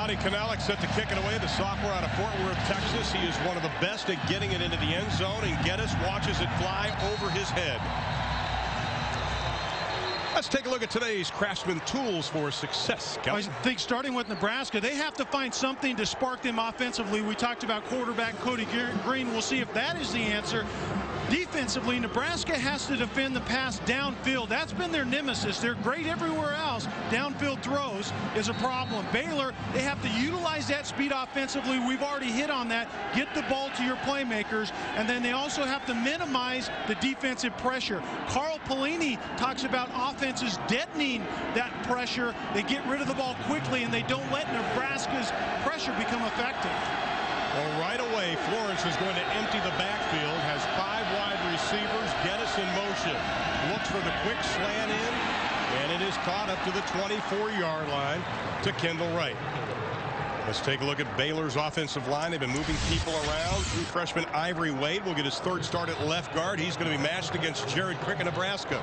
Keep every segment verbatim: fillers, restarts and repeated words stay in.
Ronnie Kanalik set to kick it away. The sophomore out of Fort Worth, Texas. He is one of the best at getting it into the end zone, and Geddes watches it fly over his head. Let's take a look at today's Craftsman tools for success. Kelsey. I think starting with Nebraska, they have to find something to spark them offensively. We talked about quarterback Cody Green. We'll see if that is the answer. Defensively, Nebraska has to defend the pass downfield. That's been their nemesis. They're great everywhere else. Downfield throws is a problem. Baylor, they have to utilize that speed offensively. We've already hit on that. Get the ball to your playmakers. And then they also have to minimize the defensive pressure. Carl Pelini talks about offenses deadening that pressure. They get rid of the ball quickly, and they don't let Nebraska's pressure become effective. Well, right away, Florence is going to empty the backfield, has five wide receivers, Geddes in motion. Looks for the quick slant in, and it is caught up to the twenty-four yard line to Kendall Wright. Let's take a look at Baylor's offensive line. They've been moving people around. True freshman Ivory Wade will get his third start at left guard. He's going to be matched against Jared Crick of Nebraska.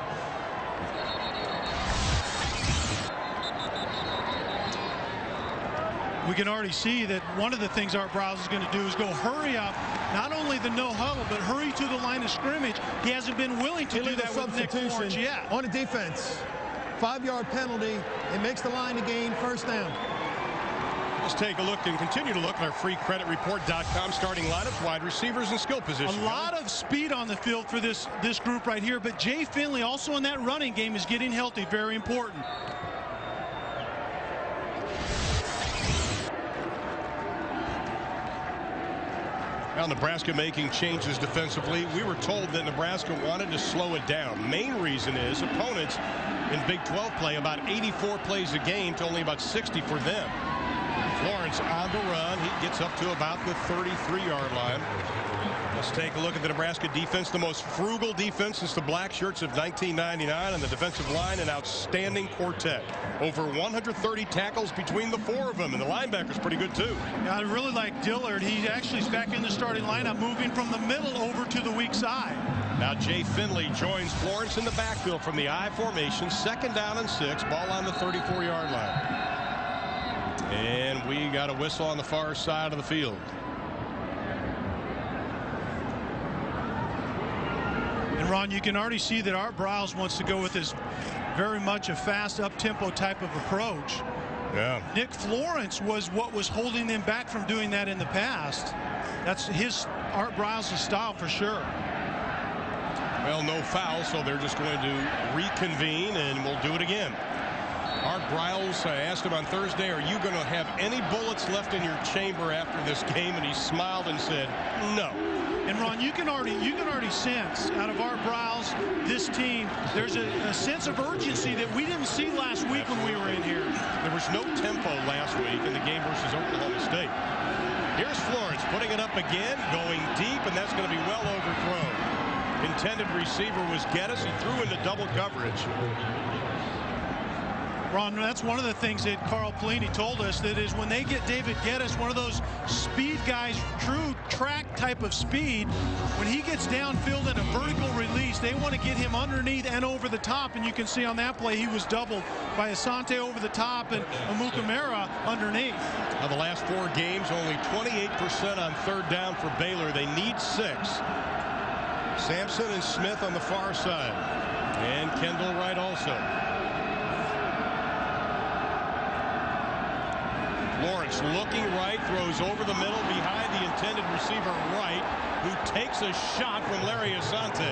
We can already see that one of the things Art Briles is going to do is go hurry up, not only the no huddle, but hurry to the line of scrimmage. He hasn't been willing to do that with Nick Florence yet. On a defense, five yard penalty. It makes the line to gain first down. Let's take a look and continue to look at our free credit report dot com starting lineups, wide receivers, and skill positions. A lot of speed on the field for this, this group right here, but Jay Finley also in that running game is getting healthy. Very important. Now Nebraska making changes defensively. We were told that Nebraska wanted to slow it down. Main reason is opponents in Big twelve play about eighty-four plays a game to only about sixty for them. Florence on the run. He gets up to about the thirty-three yard line. Let's take a look at the Nebraska defense, the most frugal defense since the black shirts of nineteen ninety-nine, and the defensive line an outstanding quartet. Over one hundred thirty tackles between the four of them, and the linebacker's pretty good too. Yeah, I really like Dillard. He actually is back in the starting lineup, moving from the middle over to the weak side. Now Jay Finley joins Florence in the backfield from the I formation, second down and six, ball on the thirty-four yard line. And we got a whistle on the far side of the field. And Ron, you can already see that Art Briles wants to go with this very much a fast up-tempo type of approach. Yeah. Nick Florence was what was holding them back from doing that in the past. That's his Art Briles' style for sure. Well, no foul, so they're just going to reconvene, and we'll do it again. Art Briles, I asked him on Thursday, are you going to have any bullets left in your chamber after this game? And he smiled and said, no. And Ron, you can already you can already sense out of Art Briles, this team, there's a, a sense of urgency that we didn't see last week when we were in here. There was no tempo last week in the game versus Oklahoma State. Here's Florence putting it up again, going deep, and that's going to be well overthrown. Intended receiver was Geddes. He threw into double coverage. Ron, that's one of the things that Carl Pelini told us, that is when they get David Geddes, one of those speed guys, true track type of speed, when he gets downfield in a vertical release, they want to get him underneath and over the top. And you can see on that play he was doubled by Asante over the top and Amukamara underneath. Now the last four games, only twenty-eight percent on third down for Baylor. They need six. Sampson and Smith on the far side, and Kendall Wright also. Lawrence looking right, throws over the middle behind the intended receiver Wright, who takes a shot from Larry Asante.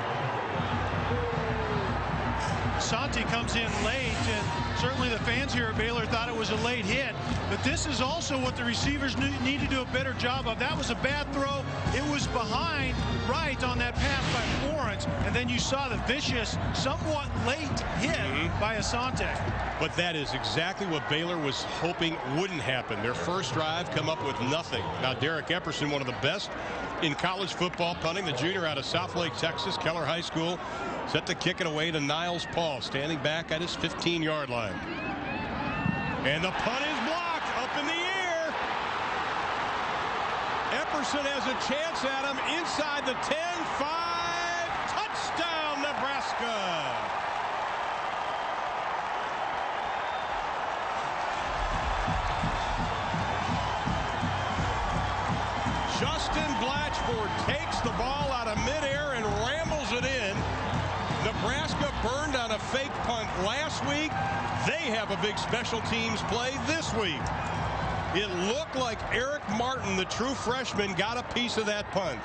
Asante comes in late, and certainly the fans here at Baylor thought it was a late hit. But this is also what the receivers need to do a better job of. That was a bad throw. It was behind Wright on that pass by Florence, and then you saw the vicious, somewhat late hit mm-hmm. by Asante. But that is exactly what Baylor was hoping wouldn't happen. Their first drive come up with nothing. Now Derek Epperson, one of the best in college football punting, the junior out of Southlake, Texas, Keller High School, set to kick it away to Niles Paul, standing back at his fifteen yard line. And the punt is blocked up in the air. Epperson has a chance at him inside the ten, five, touchdown Nebraska. Justin Blatchford takes the ball out of midair and rambles it in. Nebraska burned on a fake punt last week. They have a big special teams play this week. It looked like Eric Martin, the true freshman, got a piece of that punt.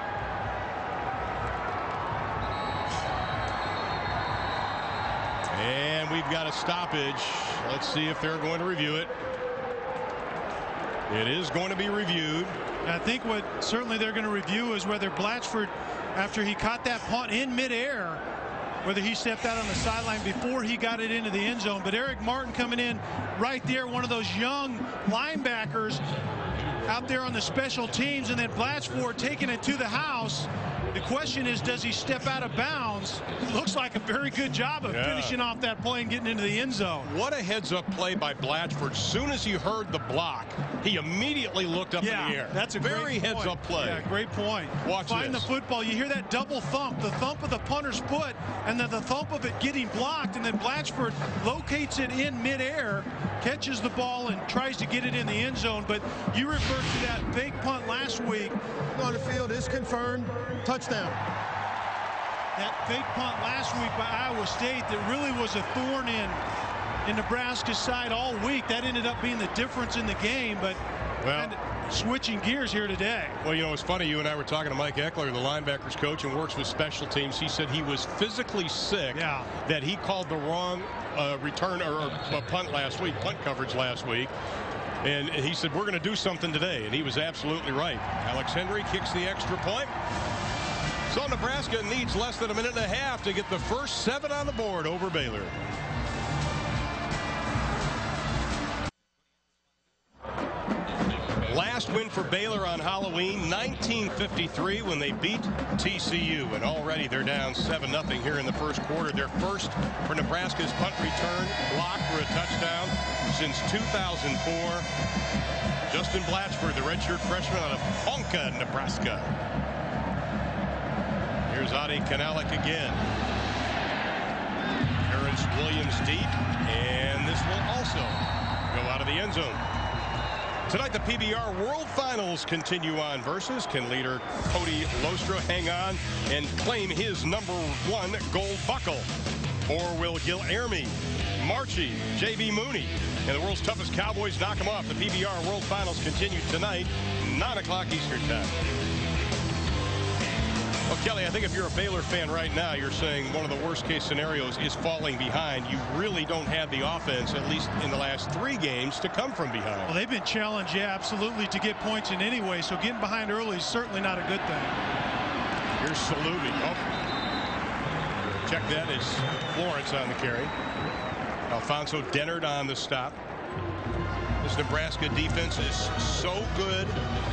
And we've got a stoppage. Let's see if they're going to review it. It is going to be reviewed. I think what certainly they're going to review is whether Blatchford, after he caught that punt in midair, whether he stepped out on the sideline before he got it into the end zone. But Eric Martin coming in right there, one of those young linebackers out there on the special teams, and then Blatchford taking it to the house. The question is, does he step out of bounds? Looks like a very good job of yeah. finishing off that play and getting into the end zone. What a heads-up play by Blatchford. As soon as he heard the block, he immediately looked up yeah, in the air. That's a very heads-up play. Yeah, great point. Watch Find this. the football. You hear that double thump, the thump of the punter's foot, and then the thump of it getting blocked, and then Blatchford locates it in midair, catches the ball, and tries to get it in the end zone. But you referred to that fake punt last week. On the field is confirmed. Touchdown. That fake punt last week by Iowa State that really was a thorn in in Nebraska's side all week. That ended up being the difference in the game, but well, kind of switching gears here today. Well, you know, it's funny. You and I were talking to Mike Eckler, the linebackers coach and works with special teams. He said he was physically sick, yeah. that he called the wrong uh, return or, or uh, punt last week, punt coverage last week. And he said, we're going to do something today. And he was absolutely right. Alex Henry kicks the extra point. So Nebraska needs less than a minute and a half to get the first seven on the board over Baylor. Last win for Baylor on Halloween, nineteen fifty-three, when they beat T C U. And already they're down seven nothing here in the first quarter. Their first for Nebraska's punt return, blocked for a touchdown since two thousand four. Justin Blatchford, the redshirt freshman out of Ponca, Nebraska. Here's Adi Kanalik again. Terrence Williams deep, and this will also go out of the end zone. Tonight, the P B R World Finals continue on. Versus can leader Cody Lostra hang on and claim his number one gold buckle? Or will Gil Ermy, Marchie, J B Mooney, and the world's toughest Cowboys knock them off? The P B R World Finals continue tonight, nine o'clock Eastern Time. Well, Kelly, I think if you're a Baylor fan right now, you're saying one of the worst case scenarios is falling behind. You really don't have the offense, at least in the last three games, to come from behind. Well, they've been challenged, yeah, absolutely, to get points in any way. So getting behind early is certainly not a good thing. Here's Salubi. Oh. Check that as Florence on the carry. Alfonso Dennard on the stop. This Nebraska defense is so good.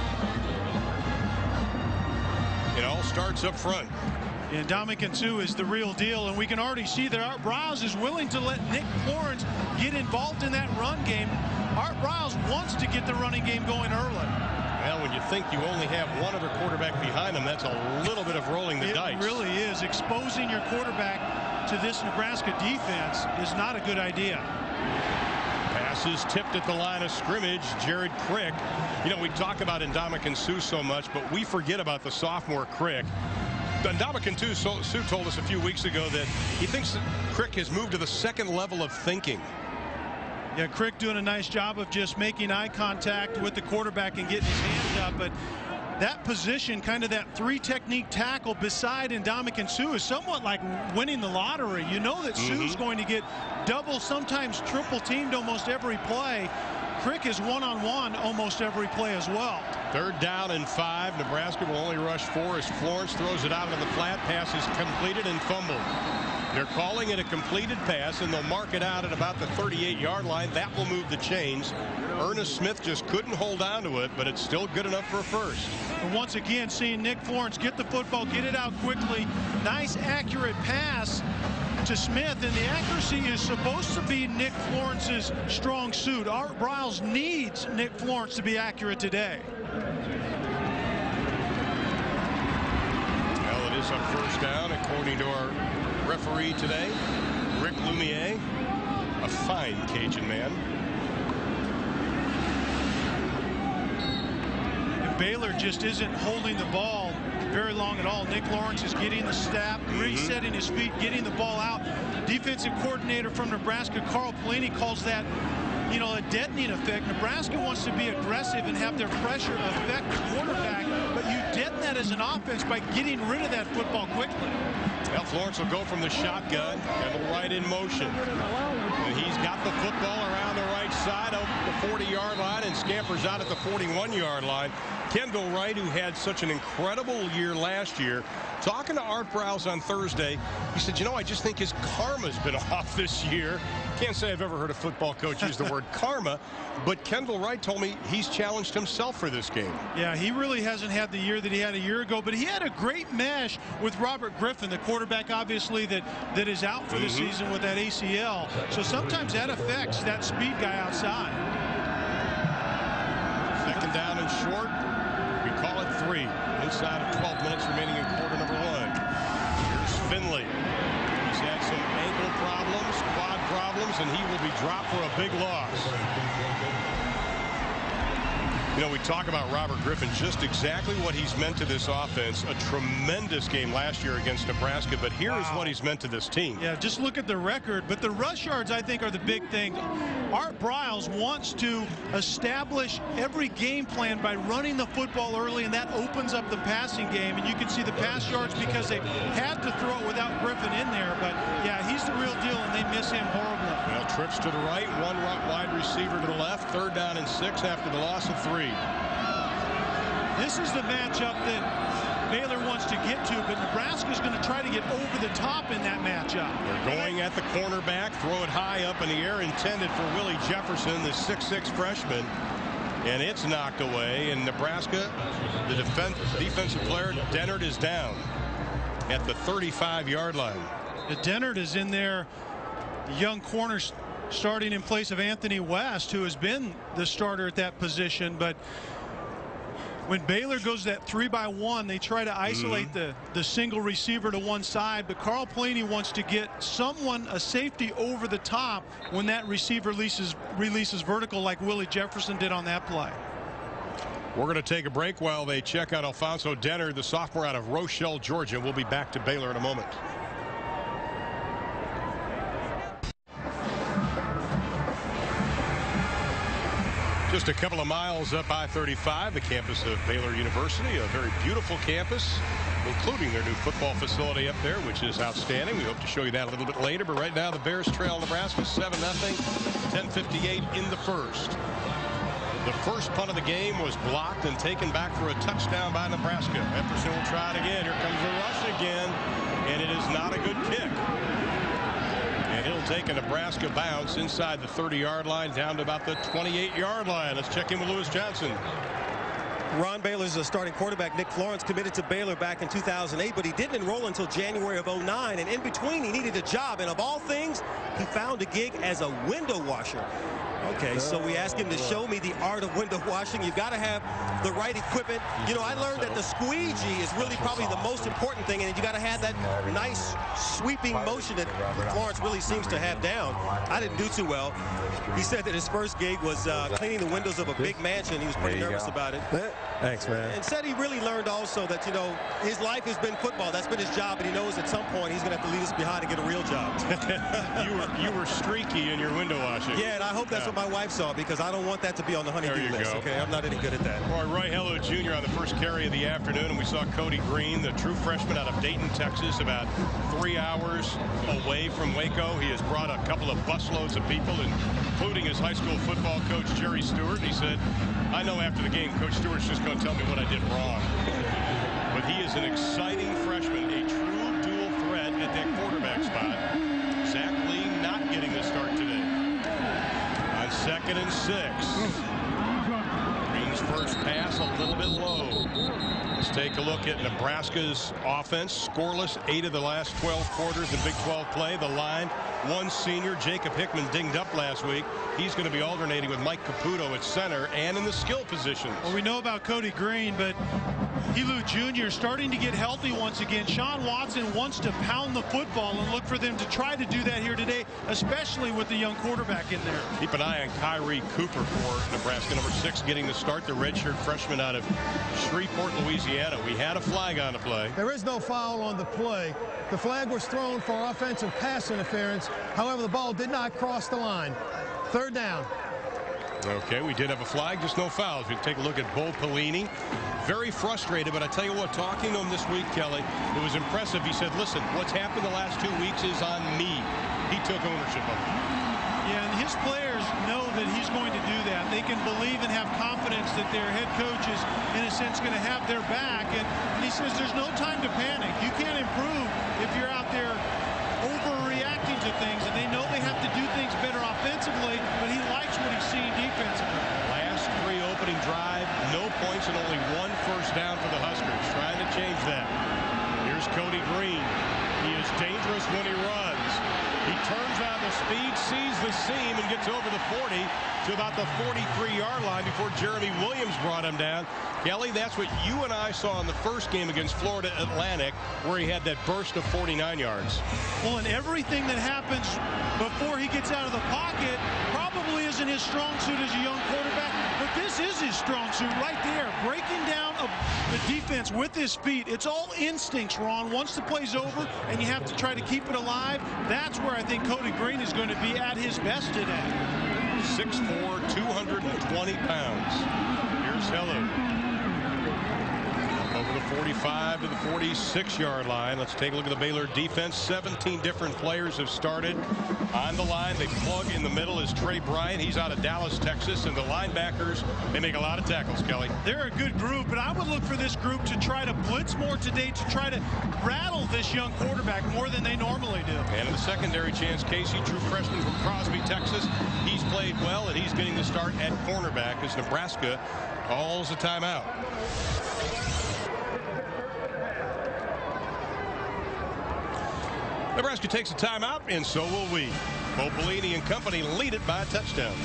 It all starts up front. And Ndamukong Suh is the real deal, and we can already see that Art Briles is willing to let Nick Florence get involved in that run game. Art Briles wants to get the running game going early. Well, when you think you only have one other quarterback behind him, that's a little bit of rolling the it dice. It really is. Exposing your quarterback to this Nebraska defense is not a good idea. Passes tipped at the line of scrimmage. Jared Crick. You know, we talk about Ndamukong Suh so much, but we forget about the sophomore Crick. Ndamukong Suh told us a few weeks ago that he thinks that Crick has moved to the second level of thinking. Yeah, Crick doing a nice job of just making eye contact with the quarterback and getting his hands up. But that position, kind of that three technique tackle beside Ndamukong Suh, is somewhat like winning the lottery. You know that mm-hmm. Suh's going to get double, sometimes triple teamed almost every play. Crick is one-on-one almost every play as well. Third down and five. Nebraska will only rush four as Florence throws it out into the flat. Pass is completed and fumbled. They're calling it a completed pass, and they'll mark it out at about the thirty-eight yard line. That will move the chains. Ernest Smith just couldn't hold on to it, but it's still good enough for a first. And once again, seeing Nick Florence get the football, get it out quickly. Nice, accurate pass to Smith, and the accuracy is supposed to be Nick Florence's strong suit. Art Briles needs Nick Florence to be accurate today. Well, it is on first down, according to our referee today, Rick Lumiere, a fine Cajun man. Baylor just isn't holding the ball very long at all. Nick Lawrence is getting the snap, resetting his feet, getting the ball out. Defensive coordinator from Nebraska, Carl Pelini, calls that, you know, a deadening effect. Nebraska wants to be aggressive and have their pressure affect the quarterback, but you deaden that as an offense by getting rid of that football quickly. Well, Lawrence will go from the shotgun and right in motion. And he's got the football around the right side of the forty-yard line and scampers out at the forty-one-yard line. Kendall Wright, who had such an incredible year last year, talking to Art Browse on Thursday, he said, you know, I just think his karma's been off this year. Can't say I've ever heard a football coach use the word karma, but Kendall Wright told me he's challenged himself for this game. Yeah, he really hasn't had the year that he had a year ago, but he had a great mesh with Robert Griffin, the quarterback, obviously, that, that is out for the Mm-hmm. season with that A C L. So sometimes that affects that speed guy outside. Second down and short. We call it three. Inside of twelve minutes remaining in quarter number one. Here's Finley. He's had some ankle problems, quad problems, and he will be dropped for a big loss. You know, we talk about Robert Griffin, just exactly what he's meant to this offense. A tremendous game last year against Nebraska, but here is Wow. what he's meant to this team. Yeah, just look at the record, but the rush yards, I think, are the big thing. Art Briles wants to establish every game plan by running the football early, and that opens up the passing game, and you can see the pass yards because they had to throw it without Griffin in there. But yeah, he's the real deal, and they miss him horribly. Well, trips to the right, one wide receiver to the left, third down and six after the loss of three. This is the matchup that Baylor wants to get to, but Nebraska's going to try to get over the top in that matchup. They're going at the cornerback, throw it high up in the air, intended for Willie Jefferson, the six six freshman. And it's knocked away, and Nebraska, the defense, defensive player, Dennard, is down at the thirty-five-yard line. The Dennard is in there, the young corner starting in place of Anthony West, who has been the starter at that position. But when Baylor goes that three by one, they try to isolate mm-hmm. the the single receiver to one side, but Carl Pelini wants to get someone, a safety, over the top when that receiver releases releases vertical, like Willie Jefferson did on that play. We're going to take a break while they check out Alfonso Dennard, the sophomore out of Rochelle, Georgia. We'll be back to Baylor in a moment. Just a couple of miles up I thirty-five, the campus of Baylor University, a very beautiful campus, including their new football facility up there, which is outstanding. We hope to show you that a little bit later. But right now, the Bears trail Nebraska seven nothing, ten fifty-eight in the first. The first punt of the game was blocked and taken back for a touchdown by Nebraska. Epperson will try it again. Here comes the rush again, and it is not a good kick. And he'll take a Nebraska bounce inside the thirty-yard line down to about the twenty-eight-yard line. Let's check in with Lewis Johnson. Ron Baylor's a starting quarterback. Nick Lawrence committed to Baylor back in two thousand eight, but he didn't enroll until January of oh nine. And in between, he needed a job. And of all things, he found a gig as a window washer. Okay, so we asked him to show me the art of window washing. You've got to have the right equipment. You know, I learned that the squeegee is really probably the most important thing, and you got to have that nice sweeping motion that Lawrence really seems to have down. I didn't do too well. He said that his first gig was uh, cleaning the windows of a big mansion. He was pretty nervous about it. Thanks, man. And said he really learned also that, you know, his life has been football. That's been his job, and he knows at some point he's going to have to leave us behind and get a real job. you were you were streaky in your window washing. Yeah, and I hope that's yeah. what my wife saw, because I don't want that to be on the honey-do list. Go. Okay, I'm not any good at that. Roy Roy Hello Junior on the first carry of the afternoon, and we saw Cody Green, the true freshman out of Dayton, Texas, about three hours away from Waco. He has brought a couple of busloads of people, including his high school football coach, Jerry Stewart. He said, I know after the game, Coach Stewart's just going to tell me what I did wrong. But he is an exciting freshman, a true dual threat at that quarterback spot. Zach Lee not getting the start today. On second and six. Green's first pass a little bit low. Let's take a look at Nebraska's offense. Scoreless eight of the last twelve quarters in Big twelve play. The line, one senior, Jacob Hickman, dinged up last week. He's going to be alternating with Mike Caputo at center and in the skill positions. Well, we know about Cody Green, but Helu Junior starting to get healthy once again. Sean Watson wants to pound the football and look for them to try to do that here today, especially with the young quarterback in there. Keep an eye on Kyrie Cooper for Nebraska, number six, getting the start, the redshirt freshman out of Shreveport, Louisiana. We had a flag on the play. There is no foul on the play. The flag was thrown for offensive pass interference. However, the ball did not cross the line. Third down. Okay, we did have a flag, just no fouls. We take a look at Bo Pelini. Very frustrated, but I tell you what, talking to him this week, Kelly, it was impressive. He said, listen, what's happened the last two weeks is on me. He took ownership of it. Yeah, and his players know that he's going to do that. They can believe and have confidence that their head coach is, in a sense, going to have their back. And, and he says there's no time to panic. You can't improve if you're out there overreacting to things, and they know they have to do things better offensively, but he likes what he's seeing defensively. Last three opening drive, no points and only one first down for the Huskers. Trying to change that. Here's Cody Green. He is dangerous when he runs. He turns on the speed, sees the seam, and gets over the forty to about the forty-three yard line before Jeremy Williams brought him down. Kelly, that's what you and I saw in the first game against Florida Atlantic, where he had that burst of forty-nine yards. Well, and everything that happens before he gets out of the pocket probably isn't his strong suit as a young quarterback, but this is his strong suit right there, breaking down a, the defense with his feet. It's all instincts, Ron. Once the play's over and you have to try to keep it alive, that's where I think Cody Green is going to be at his best today. six four, two hundred twenty pounds. Here's Hello. Over the forty-five to the forty-six yard line. Let's take a look at the Baylor defense. seventeen different players have started on the line. They plug in the middle is Trey Bryant. He's out of Dallas, Texas. And the linebackers, they make a lot of tackles, Kelly. They're a good group, but I would look for this group to try to blitz more today, to try to rattle this young quarterback more than they normally do. And in the secondary, Chance Casey, true freshman from Crosby, Texas. He's played well, and he's getting the start at cornerback as Nebraska calls a timeout. Nebraska takes a timeout, and so will we. Bo Pelini and company lead it by a touchdown.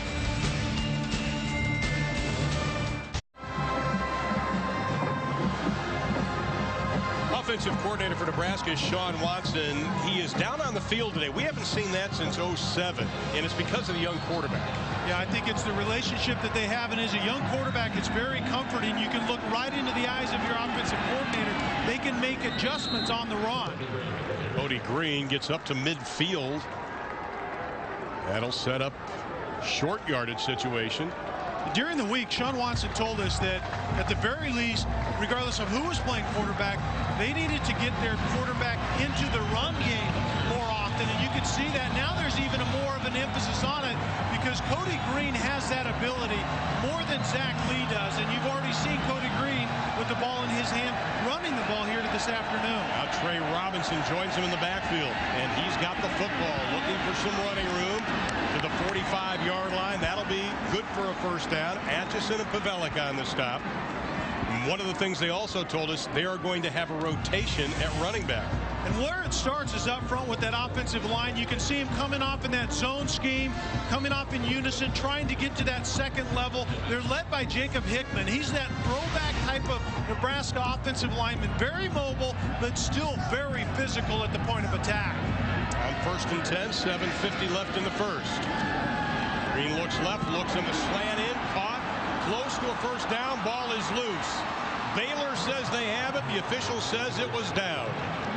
Offensive coordinator for Nebraska is Sean Watson. He is down on the field today. We haven't seen that since oh seven, and it's because of the young quarterback. Yeah, I think it's the relationship that they have, and as a young quarterback, it's very comforting. You can look right into the eyes of your offensive coordinator. They can make adjustments on the run. Cody Green gets up to midfield. That'll set up short yardage situation. During the week, Sean Watson told us that at the very least, regardless of who was playing quarterback, they needed to get their quarterback into the run game more often, and you can see that now. There's even a more of an emphasis on it because Cody Green has that ability more than Zach Lee does, and you've already seen Cody Green with the ball in his hand running the ball here this afternoon. Now Trey Robinson joins him in the backfield, and he's got the football, looking for some running room to the forty-five yard line. That'll be good for a first down. Atchison and Pavelic on the stop. One of the things they also told us, they are going to have a rotation at running back. And where it starts is up front with that offensive line. You can see him coming off in that zone scheme, coming off in unison, trying to get to that second level. They're led by Jacob Hickman. He's that throwback type of Nebraska offensive lineman. Very mobile, but still very physical at the point of attack. On first and ten, seven fifty left in the first. Green looks left, looks in the slant in, caught, close to a first down, ball is loose. Baylor says they have it. The official says it was down.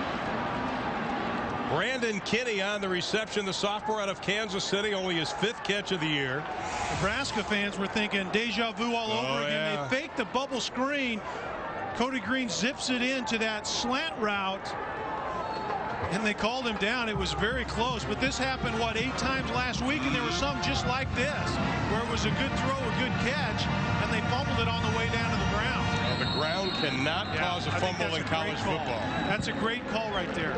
Brandon Kinney on the reception, the sophomore out of Kansas City, only his fifth catch of the year. Nebraska fans were thinking deja vu all over oh, again. Yeah. They faked the bubble screen. Cody Green zips it into that slant route, and they called him down. It was very close, but this happened, what, eight times last week, and there were some just like this, where it was a good throw, a good catch, and they fumbled it on the way down to the ground. Well, the ground cannot yeah, cause a fumble in college football. That's a great call right there.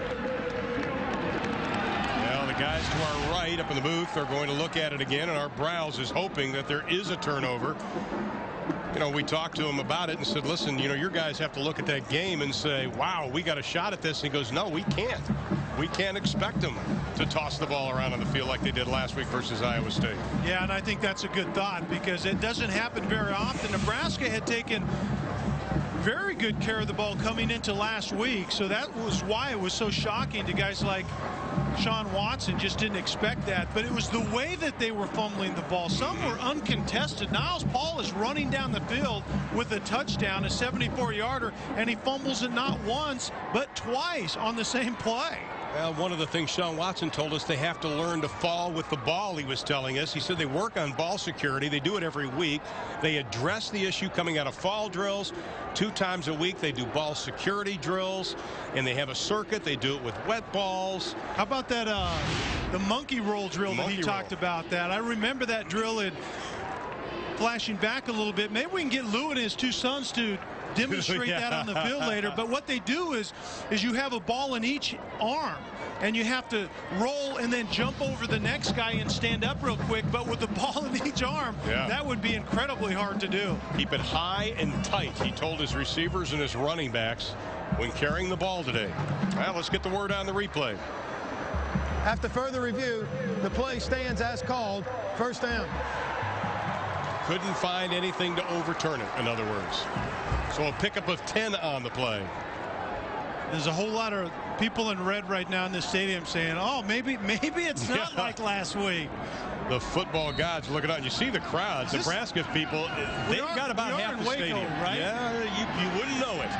Well, the guys to our right up in the booth are going to look at it again, and our Browse is hoping that there is a turnover. You know, we talked to him about it and said, listen, you know, your guys have to look at that game and say, wow, we got a shot at this. And he goes, no, we can't. We can't expect them to toss the ball around on the field like they did last week versus Iowa State. Yeah, and I think that's a good thought because it doesn't happen very often. Nebraska had taken very good care of the ball coming into last week. So that was why it was so shocking to guys like Sean Watson. Just didn't expect that. But it was the way that they were fumbling the ball. Some were uncontested. Niles Paul is running down the field with a touchdown, a seventy-four yarder, and he fumbles it not once but twice on the same play. Well, one of the things Sean Watson told us, they have to learn to fall with the ball, he was telling us. He said they work on ball security. They do it every week. They address the issue coming out of fall drills. Two times a week they do ball security drills, and they have a circuit. They do it with wet balls. How about that uh, the monkey roll drill monkey that he roll. talked about that? I remember that drill. And flashing back a little bit, maybe we can get Lou and his two sons to demonstrate yeah. that on the field later. But what they do is is you have a ball in each arm, and you have to roll and then jump over the next guy and stand up real quick. But with the ball in each arm, yeah. that would be incredibly hard to do. Keep it high and tight, he told his receivers and his running backs when carrying the ball today. Well, let's get the word on the replay. After further review, the play stands as called. First down. Couldn't find anything to overturn it, in other words. So a pickup of ten on the play. There's a whole lot of people in red right now in the stadium saying, oh, maybe maybe it's not Yeah. like last week. The football gods looking out. You see the crowds. This, Nebraska people, they've are, got about we half are the in Waco, stadium. right? Yeah, you, you wouldn't know it.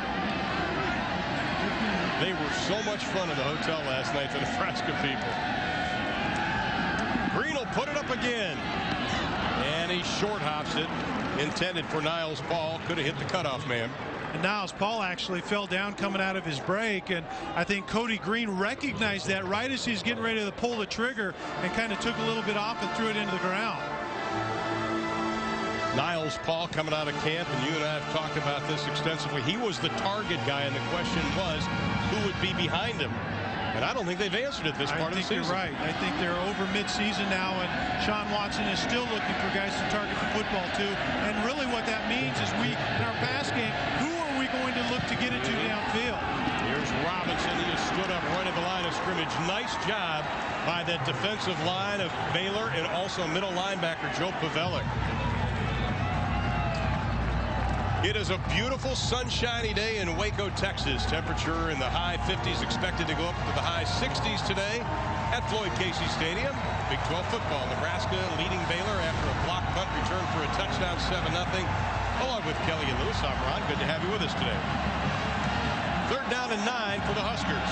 They were so much fun in the hotel last night, the Nebraska people. Green will put it up again. And he short hops it. Intended for Niles Paul. Could have hit the cutoff man. And Niles Paul actually fell down coming out of his break, and I think Cody Green recognized that right as he's getting ready to pull the trigger and kind of took a little bit off and threw it into the ground. Niles Paul coming out of camp, and you and I have talked about this extensively. He was the target guy, and the question was who would be behind him. And I don't think they've answered it this I part of the think season. you're right. I think they're over mid-season now, and Sean Watson is still looking for guys to target the football to. And really what that means is we, in our pass game, who are we going to look to get into downfield? Here's Robinson. He has stood up right at the line of scrimmage. Nice job by that defensive line of Baylor and also middle linebacker Joe Pavelic. It is a beautiful sunshiny day in Waco, Texas. Temperature in the high fifties, expected to go up to the high sixties today at Floyd Casey Stadium. Big twelve football. Nebraska leading Baylor after a block punt return for a touchdown, seven nothing. Along with Kelly and Lewis, I'm Ron. Good to have you with us today. Third down and nine for the Huskers.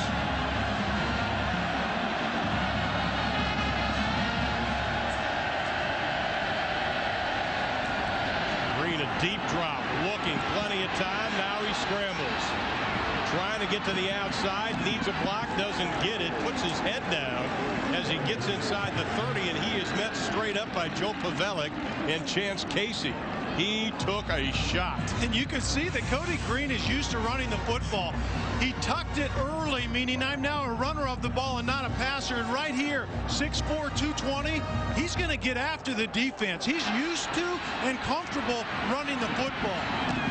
Green, a deep drop, looking, plenty of time. Now he scrambles. Trying to get to the outside, needs a block, doesn't get it, puts his head down as he gets inside the thirty, and he is met straight up by Joe Pavelic and Chance Casey. He took a shot. And you can see that Cody Green is used to running the football. He tucked it early, meaning I'm now a runner of the ball and not a passer. And right here, six four, two twenty, he's going to get after the defense. He's used to and comfortable running the football.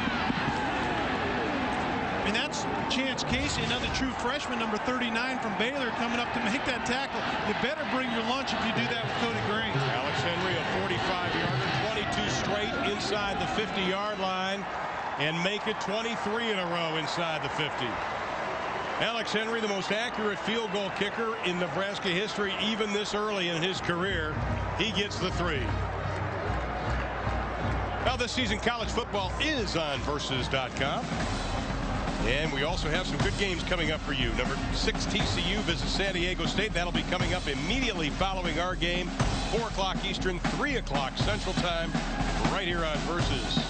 And that's Chance Casey, another true freshman, number thirty-nine from Baylor, coming up to make that tackle. You better bring your lunch if you do that with Cody Green. Alex Henry, a forty-five yarder, twenty-two straight inside the fifty-yard line, and make it twenty-three in a row inside the fifty. Alex Henry, the most accurate field goal kicker in Nebraska history, even this early in his career. He gets the three. Now this season, college football is on versus dot com. And we also have some good games coming up for you. Number six T C U visits San Diego State. That'll be coming up immediately following our game. four o'clock Eastern, three o'clock Central Time, right here on Versus.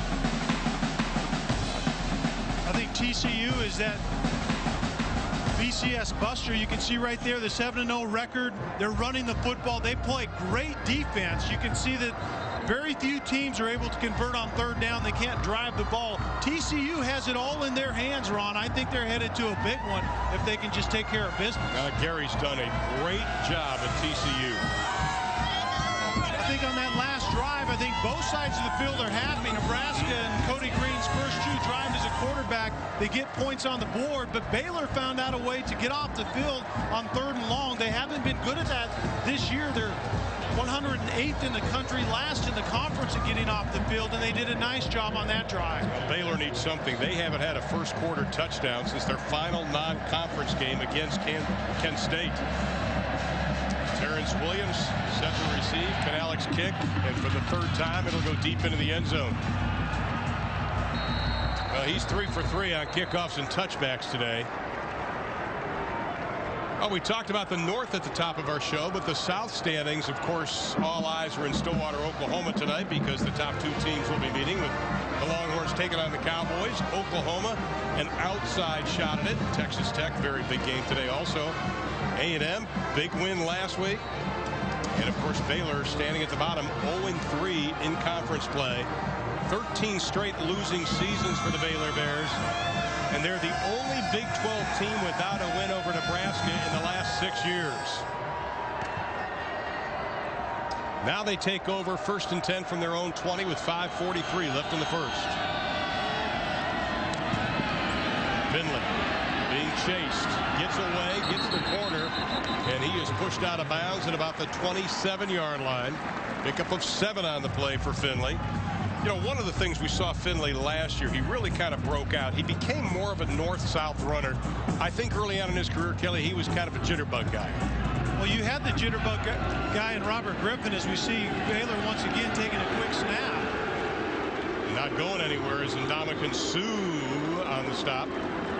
I think T C U is that B C S buster. You can see right there the seven and oh record. They're running the football. They play great defense. You can see that very few teams are able to convert on third down. They can't drive the ball. T C U has it all in their hands, Ron. I think they're headed to a big one if they can just take care of business. Uh, Gary's done a great job at T C U. I think on that last drive, I think both sides of the field are happy. Nebraska and Cody Green's first true drive as a quarterback, they get points on the board, but Baylor found out a way to get off the field on third and long. They haven't been good at that this year. They're one hundred eighth in the country, last in the conference at getting off the field, and they did a nice job on that drive. Well, Baylor needs something. They haven't had a first quarter touchdown since their final non-conference game against Kent State. Terrence Williams set to receive. Penalek's kick, and for the third time, it'll go deep into the end zone. Well, he's three for three on kickoffs and touchbacks today. Well, we talked about the North at the top of our show, but the South standings, of course, all eyes are in Stillwater, Oklahoma tonight because the top two teams will be meeting, with the Longhorns taking on the Cowboys. Oklahoma, an outside shot at it. Texas Tech, very big game today also. A and M, big win last week. And, of course, Baylor standing at the bottom, oh and three in conference play. thirteen straight losing seasons for the Baylor Bears. And they're the only Big twelve team without a win over Nebraska in the last six years. Now they take over first and ten from their own twenty with five forty-three left in the first. Finley being chased, gets away, gets the corner, and he is pushed out of bounds at about the twenty-seven yard line. Pickup of seven on the play for Finley. You know, one of the things we saw Finley last year, he really kind of broke out. He became more of a north-south runner. I think early on in his career, Kelly, he was kind of a jitterbug guy. Well, you had the jitterbug guy in Robert Griffin, as we see Baylor once again taking a quick snap. Not going anywhere is Ndamukong Suh on the stop.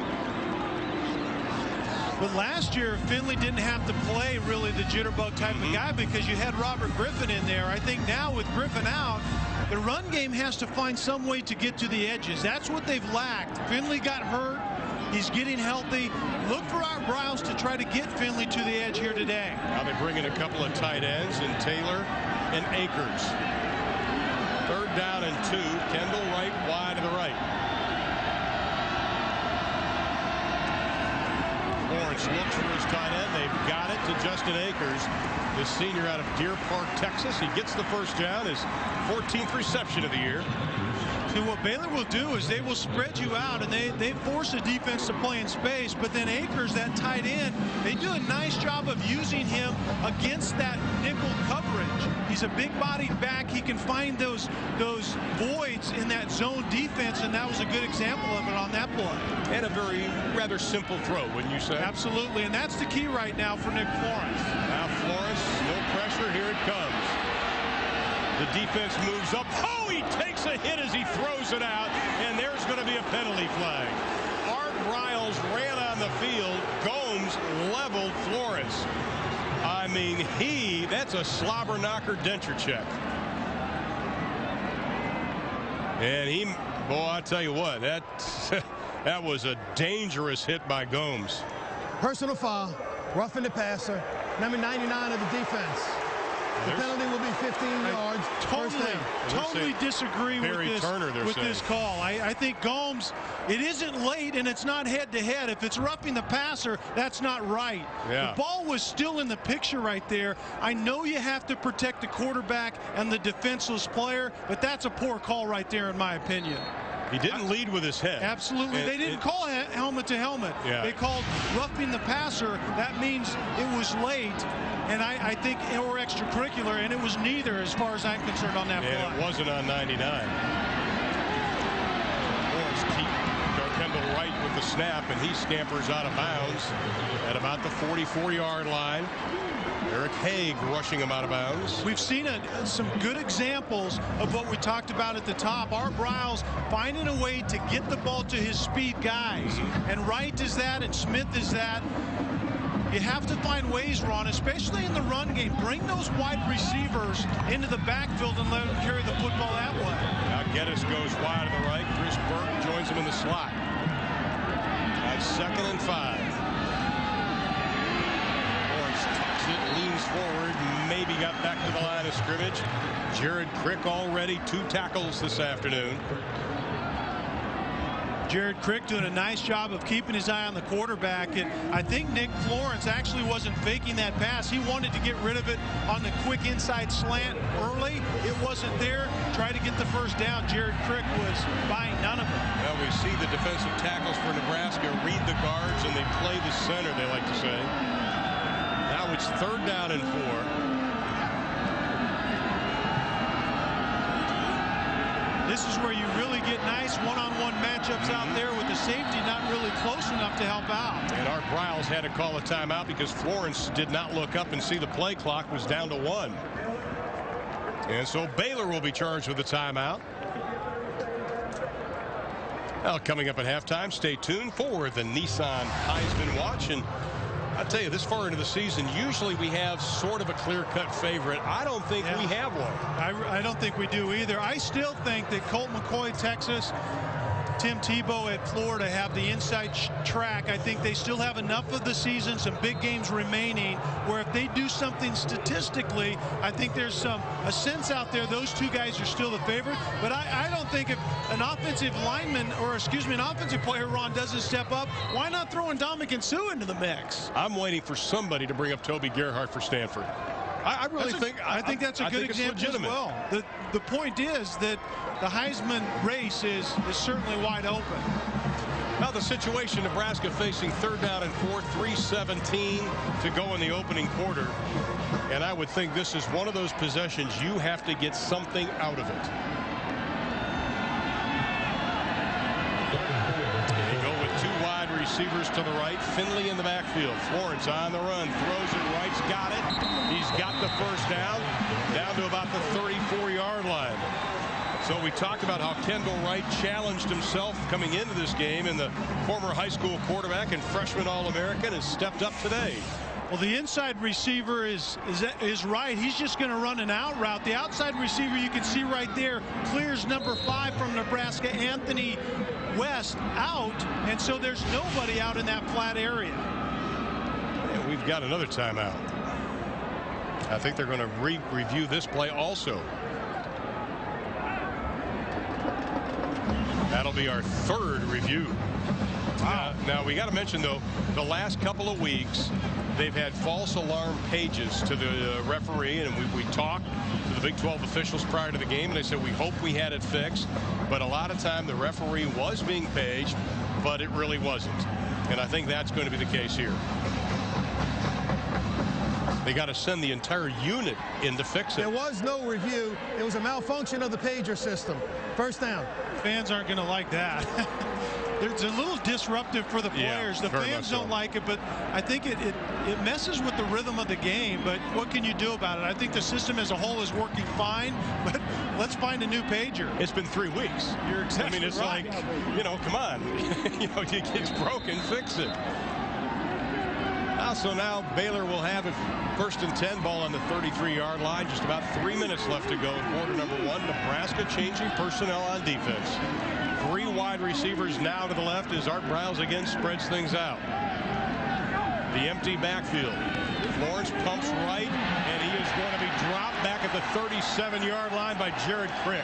But last year, Finley didn't have to play really the jitterbug type mm-hmm. of guy because you had Robert Griffin in there. I think now with Griffin out, the run game has to find some way to get to the edges. That's what they've lacked. Finley got hurt. He's getting healthy. Look for our Briles to try to get Finley to the edge here today. Now they bring in a couple of tight ends in Taylor and Akers. Third down and two. Kendall right, wide to the right. Lawrence looks for his tight end. They've got it to Justin Akers, the senior out of Deer Park, Texas. He gets the first down, his fourteenth reception of the year. See, what Baylor will do is they will spread you out, and they, they force the defense to play in space. But then Akers, that tight end, they do a nice job of using him against that nickel coverage. He's a big-bodied back. He can find those those voids in that zone defense, and that was a good example of it on that play. And a very rather simple throw, wouldn't you say? Absolutely, and that's the key right now for Nick Florence. Now Florence, no pressure. Here it comes. The defense moves up. Oh, he takes a hit as he throws it out, and there's going to be a penalty flag. Art Briles ran on the field. Gomes leveled Florence. I mean, he, that's a slobber knocker denture check. And he, boy, I tell you what, that, that was a dangerous hit by Gomes. Personal foul, roughing the passer, number ninety-nine of the defense. The penalty will be fifteen yards. Totally, totally disagree with this Turner, with saying. this call. I, I think Gomes, it isn't late and it's not head to head. If it's roughing the passer, that's not right. Yeah. The ball was still in the picture right there. I know you have to protect the quarterback and the defenseless player, but that's a poor call right there, in my opinion. He didn't I, lead with his head. Absolutely. And they didn't it, call he helmet to helmet. Yeah. They called roughing the passer. That means it was late. And I, I think, or extracurricular, and it was neither as far as I'm concerned on that play. And it wasn't on ninety-nine. Lawrence keep Kendall Wright with the snap, and he scampers out of bounds at about the forty-four yard line. Eric Haig rushing him out of bounds. We've seen a, some good examples of what we talked about at the top. Art Briles finding a way to get the ball to his speed guys. And Wright is that, and Smith is that. You have to find ways, Ron, especially in the run game. Bring those wide receivers into the backfield and let them carry the football that way. Now Geddes goes wide to the right. Chris Burke joins him in the slot. At second and five. Lawrence tucks it, leans forward, maybe got back to the line of scrimmage. Jared Crick already two tackles this afternoon. Jared Crick doing a nice job of keeping his eye on the quarterback. And I think Nick Florence actually wasn't faking that pass. He wanted to get rid of it on the quick inside slant early. It wasn't there. Tried to get the first down. Jared Crick was buying none of it. Well, we see the defensive tackles for Nebraska read the guards and they play the center, they like to say. Now it's third down and four. is where you really get nice one-on-one matchups mm-hmm. out there with the safety not really close enough to help out. And Art Briles had to call a timeout because Florence did not look up and see the play clock was down to one. And so Baylor will be charged with a timeout. Well, coming up at halftime, stay tuned for the Nissan Heisman Watch. And I'll tell you, this far into the season, usually we have sort of a clear-cut favorite. I don't think yeah. we have one. I, I don't think we do either. I still think that Colt McCoy, Texas, Tim Tebow at Florida have the inside track. I think they still have enough of the season, some big games remaining, where if they do something statistically, I think there's some a sense out there those two guys are still the favorite. But I, I don't think if an offensive lineman, or excuse me, an offensive player, Ron, doesn't step up, why not throw Ndamukong Suh into the mix? I'm waiting for somebody to bring up Toby Gerhart for Stanford. I, I really a, think I, I think that's a I good example as well. The the point is that the Heisman race is is certainly wide open. Now the situation, Nebraska facing third down and four, three seventeen to go in the opening quarter, and I would think this is one of those possessions you have to get something out of it. Receivers to the right, Finley in the backfield. Florence on the run, throws it, Wright's got it. He's got the first down, down to about the thirty-four yard line. So we talked about how Kendall Wright challenged himself coming into this game, and the former high school quarterback and freshman All-American has stepped up today. Well, the inside receiver is is is right. He's just going to run an out route. The outside receiver, you can see right there, clears number five from Nebraska, Anthony West, out, and so there's nobody out in that flat area. And we've got another timeout. I think they're going to re review this play also. That'll be our third review. Wow. Now, now we got to mention, though, the last couple of weeks they've had false alarm pages to the uh, referee, and we, we talked to the Big twelve officials prior to the game, and they said we hope we had it fixed. But a lot of time the referee was being paged, but it really wasn't. And I think that's going to be the case here. They got to send the entire unit in to fix it. There was no review. It was a malfunction of the pager system. First down. Fans aren't going to like that. It's a little disruptive for the players. Yeah, the fans don't so. like it, but I think it, it it messes with the rhythm of the game. But what can you do about it? I think the system as a whole is working fine, but let's find a new pager. It's been three weeks. You're exactly I mean, it's right. like, you know, come on. you know, it's broken, fix it. Uh, so now Baylor will have it first and ten, ball on the thirty-three yard line. Just about three minutes left to go in quarter number one. Nebraska changing personnel on defense. Three wide receivers now to the left as Art Briles again spreads things out. The empty backfield. Florence pumps right, and he is going to be dropped back at the thirty-seven yard line by Jared Crick.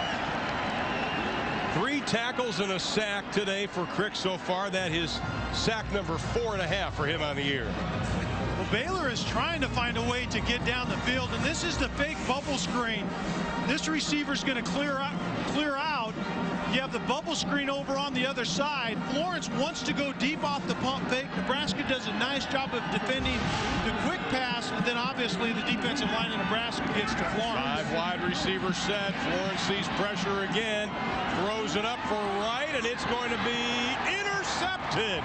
Three tackles and a sack today for Crick so far. That is sack number four and a half for him on the year. Well, Baylor is trying to find a way to get down the field, and this is the fake bubble screen. This receiver's going to clear out, clear out. You have the bubble screen over on the other side. Florence wants to go deep off the pump fake. Nebraska does a nice job of defending the quick pass, and then obviously the defensive line of Nebraska gets to Florence. Five wide receiver set. Florence sees pressure again, throws it up for right, and it's going to be intercepted.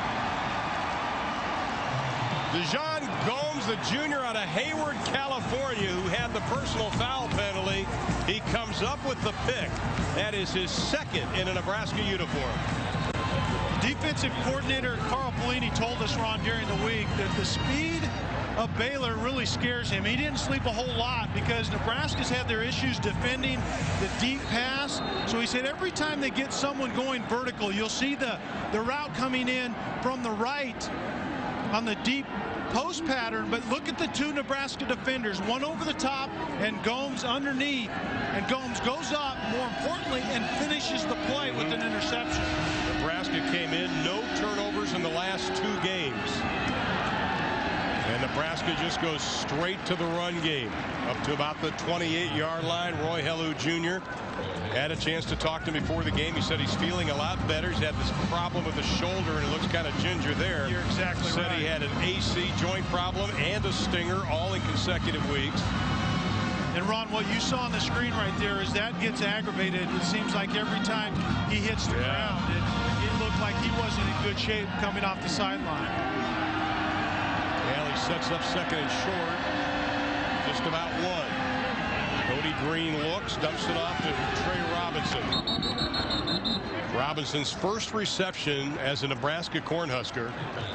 DeJon Gomes, the junior out of Hayward, California, who had the personal foul penalty, he comes up with the pick. That is his second in a Nebraska uniform. Defensive coordinator Carl Pelini told us, Ron, during the week that the speed of Baylor really scares him. He didn't sleep a whole lot because Nebraska's had their issues defending the deep pass. So he said every time they get someone going vertical, you'll see the, the route coming in from the right on the deep post pattern, but look at the two Nebraska defenders, one over the top and Gomes underneath, and Gomes goes up, more importantly, and finishes the play with an interception. Nebraska came in, no turnovers in the last two games. And Nebraska just goes straight to the run game. Up to about the twenty-eight yard line. Roy Helu Junior had a chance to talk to him before the game. He said he's feeling a lot better. He's had this problem with the shoulder, and it looks kind of ginger there. You're exactly said right. He had an A C joint problem and a stinger all in consecutive weeks. And Ron, what you saw on the screen right there is that gets aggravated. It seems like every time he hits the yeah. ground, it, it looked like he wasn't in good shape coming off the sideline. Well, he sets up second and short. Just about one. Cody Green looks, dumps it off to Trey Robinson. Robinson's first reception as a Nebraska Cornhusker.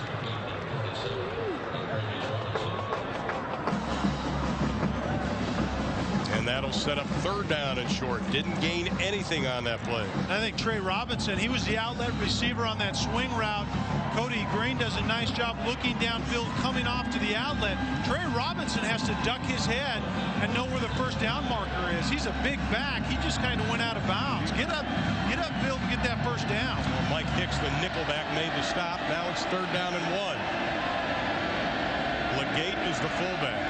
And that'll set up third down and short. Didn't gain anything on that play. I think Trey Robinson, he was the outlet receiver on that swing route. Cody Green does a nice job looking downfield, coming off to the outlet. Trey Robinson has to duck his head and know where the first down marker is. He's a big back. He just kind of went out of bounds. Get up, get up, Bill, and get that first down. Well, Mike Hicks, the nickelback, made the stop. Now it's third down and one. Legate is the fullback.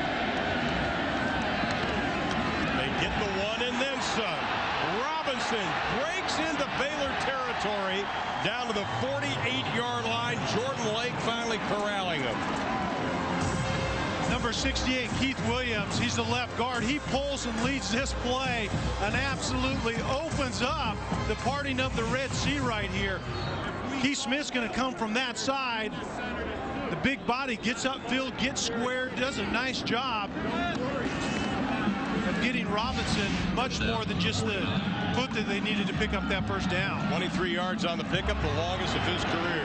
They get the one and then some. Robinson breaks into Baylor territory down to the forty-eight yard line. Jordan Lake finally corralling him. Number sixty-eight, Keith Williams, he's the left guard. He pulls and leads this play and absolutely opens up the parting of the Red Sea right here. Keith Smith's going to come from that side. The big body gets upfield, gets squared, does a nice job of getting Robinson much more than just the foot that they needed to pick up that first down. twenty-three yards on the pickup, the longest of his career.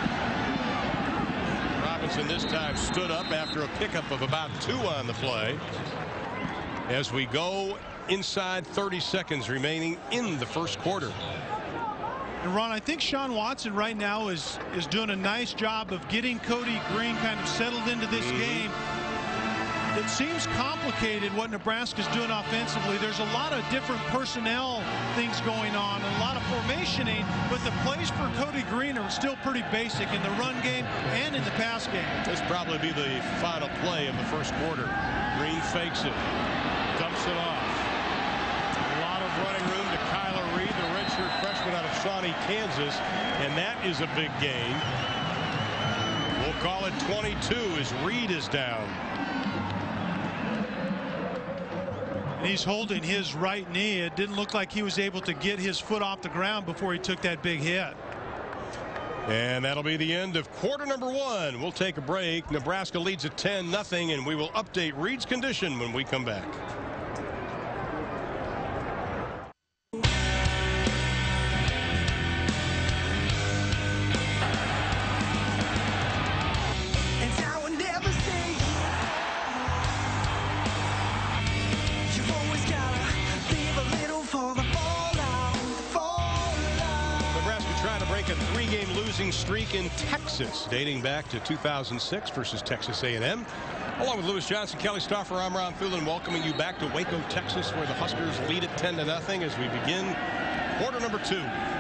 Robinson this time stood up after a pickup of about two on the play. As we go inside thirty seconds remaining in the first quarter. And Ron, I think Sean Watson right now is is doing a nice job of getting Cody Green kind of settled into this mm-hmm. game. It seems complicated what Nebraska's doing offensively. There's a lot of different personnel things going on, and a lot of formationing, but the plays for Cody Green are still pretty basic in the run game and in the pass game. This will probably be the final play of the first quarter. Green fakes it, dumps it off. A lot of running room to Kyler Reed, the redshirt freshman out of Shawnee, Kansas, and that is a big gain. We'll call it twenty-two as Reed is down. He's holding his right knee. It didn't look like he was able to get his foot off the ground before he took that big hit. And that'll be the end of quarter number one. We'll take a break. Nebraska leads at ten nothing, and we will update Reed's condition when we come back. Streak in Texas dating back to two thousand six versus Texas A and M. Along with Lewis Johnson, Kelly Stauffer, I'm Ron Thulin, welcoming you back to Waco, Texas, where the Huskers lead at ten to nothing as we begin quarter number two.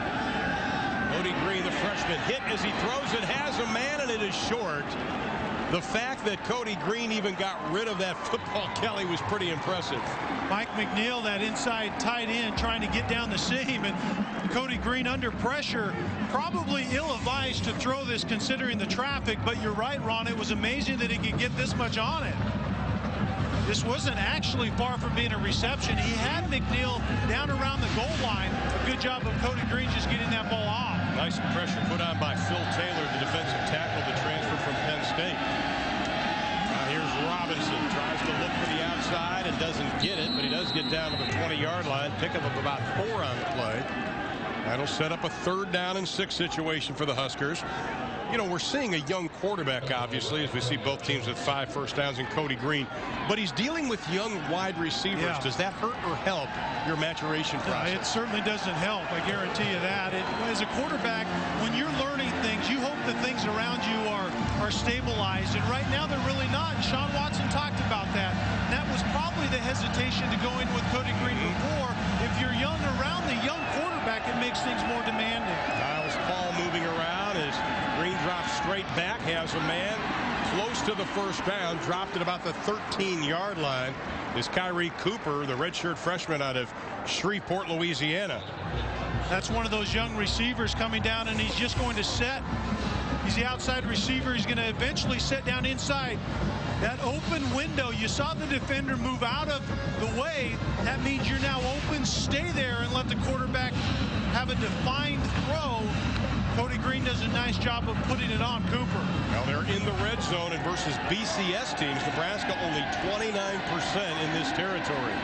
Cody Green, the freshman, hit as he throws it, has a man, and it is short. The fact that Cody Green even got rid of that football, Kelly, was pretty impressive. Mike McNeil, that inside tight end, trying to get down the seam, and Cody Green under pressure, probably ill-advised to throw this considering the traffic, but you're right, Ron, it was amazing that he could get this much on it. This wasn't actually far from being a reception. He had McNeil down around the goal line. A good job of Cody Green just getting that ball off. Nice pressure put on by Phil Taylor, the defensive tackle, the transfer from Penn State. Now here's Robinson, tries to look for the outside and doesn't get it, but he does get down to the twenty yard line. Pickup of about four on the play. That'll set up a third down and six situation for the Huskers. You know, we're seeing a young quarterback, obviously, as we see both teams with five first downs in Cody Green, but he's dealing with young wide receivers. Yeah. Does that hurt or help your maturation process? No, it certainly doesn't help. I guarantee you that. It, as a quarterback, when you're learning things, you hope that things around you are, are stabilized, and right now they're really not. And Sean Watson talked about that. And that was probably the hesitation to go in with Cody Green before. If you're young around the young quarterback, it makes things more demanding. Niles Paul moving around as Green drops straight back, has a man close to the first down, dropped at about the thirteen yard line. Is Kyrie Cooper, the redshirt freshman out of Shreveport, Louisiana. That's one of those young receivers coming down, and he's just going to set He's the outside receiver. He's going to eventually set down inside. That open window, you saw the defender move out of the way. That means you're now open. Stay there and let the quarterback have a defined throw. Cody Green does a nice job of putting it on Cooper. Now they're in the red zone, and versus B C S teams, Nebraska only twenty-nine percent in this territory.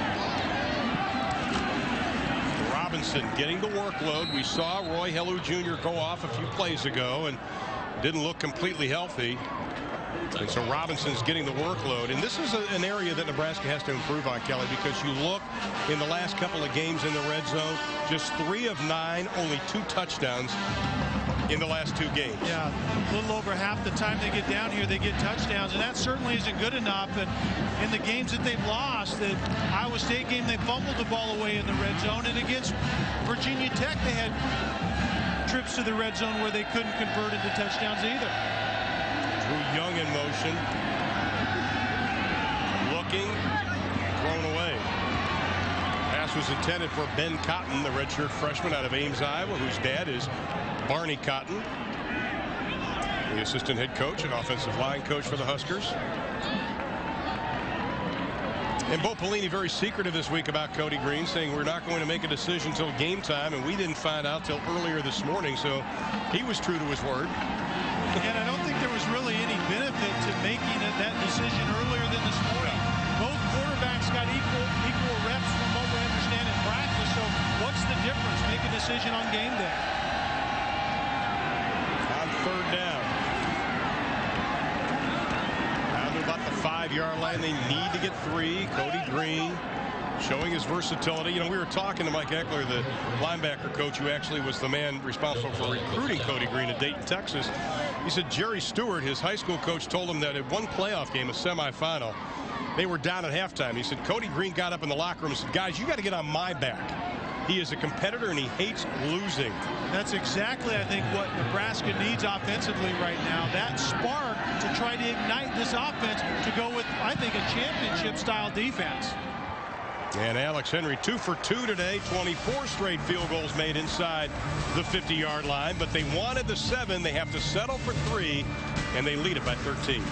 Robinson getting the workload. We saw Roy Helu Junior go off a few plays ago and didn't look completely healthy. And so Robinson's getting the workload. And this is a, an area that Nebraska has to improve on, Kelly, because you look in the last couple of games in the red zone, just three of nine, only two touchdowns in the last two games. Yeah, a little over half the time they get down here, they get touchdowns, and that certainly isn't good enough. And in the games that they've lost, the Iowa State game, they fumbled the ball away in the red zone, and against Virginia Tech, they had trips to the red zone where they couldn't convert into touchdowns either. Drew Young in motion. Looking. Thrown away. Pass was intended for Ben Cotton, the redshirt freshman out of Ames, Iowa, whose dad is Barney Cotton, the assistant head coach and offensive line coach for the Huskers. And Bo Pelini very secretive this week about Cody Green, saying we're not going to make a decision until game time, and we didn't find out till earlier this morning, so he was true to his word. And I don't think there was really any benefit to making it, that decision earlier than this morning. Both quarterbacks got equal equal reps from what we understand in practice, so what's the difference? Make a decision on game day. On third down. Down to about the five-yard line. They need to get three. Cody Green showing his versatility. You know, we were talking to Mike Eckler, the linebacker coach, who actually was the man responsible for recruiting Cody Green in Dayton, Texas. He said Jerry Stewart, his high school coach, told him that at one playoff game, a semifinal, they were down at halftime. He said Cody Green got up in the locker room and said, guys, you got to get on my back. He is a competitor and he hates losing. That's exactly, I think, what Nebraska needs offensively right now. That spark to try to ignite this offense to go with, I think, a championship-style defense. And Alex Henry, two for two today, twenty-four straight field goals made inside the fifty-yard line. But they wanted the seven. They have to settle for three, and they lead it by thirteen.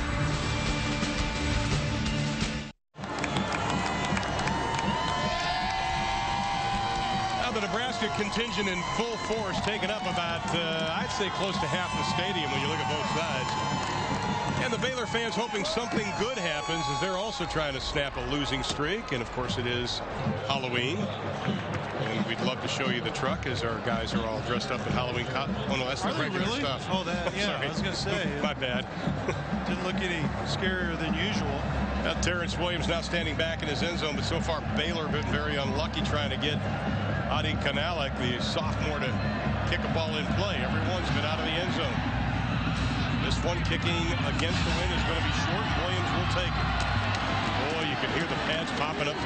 Now the Nebraska contingent in full force, taking up about, uh, I'd say, close to half the stadium when you look at both sides. And the Baylor fans hoping something good happens as they're also trying to snap a losing streak. And of course it is Halloween. And we'd love to show you the truck as our guys are all dressed up in Halloween cotton. Oh no, that's Are the regular really? stuff. Oh, that, yeah, Sorry. I was going to say. My bad. Didn't look any scarier than usual. Now Terrence Williams now standing back in his end zone, but so far Baylor been very unlucky trying to get Adi Kanalik, the sophomore, to kick a ball in play. Everyone's been out of the end zone. This one kicking against the wind is going to be short. Williams will take it. Boy, you can hear the pads popping up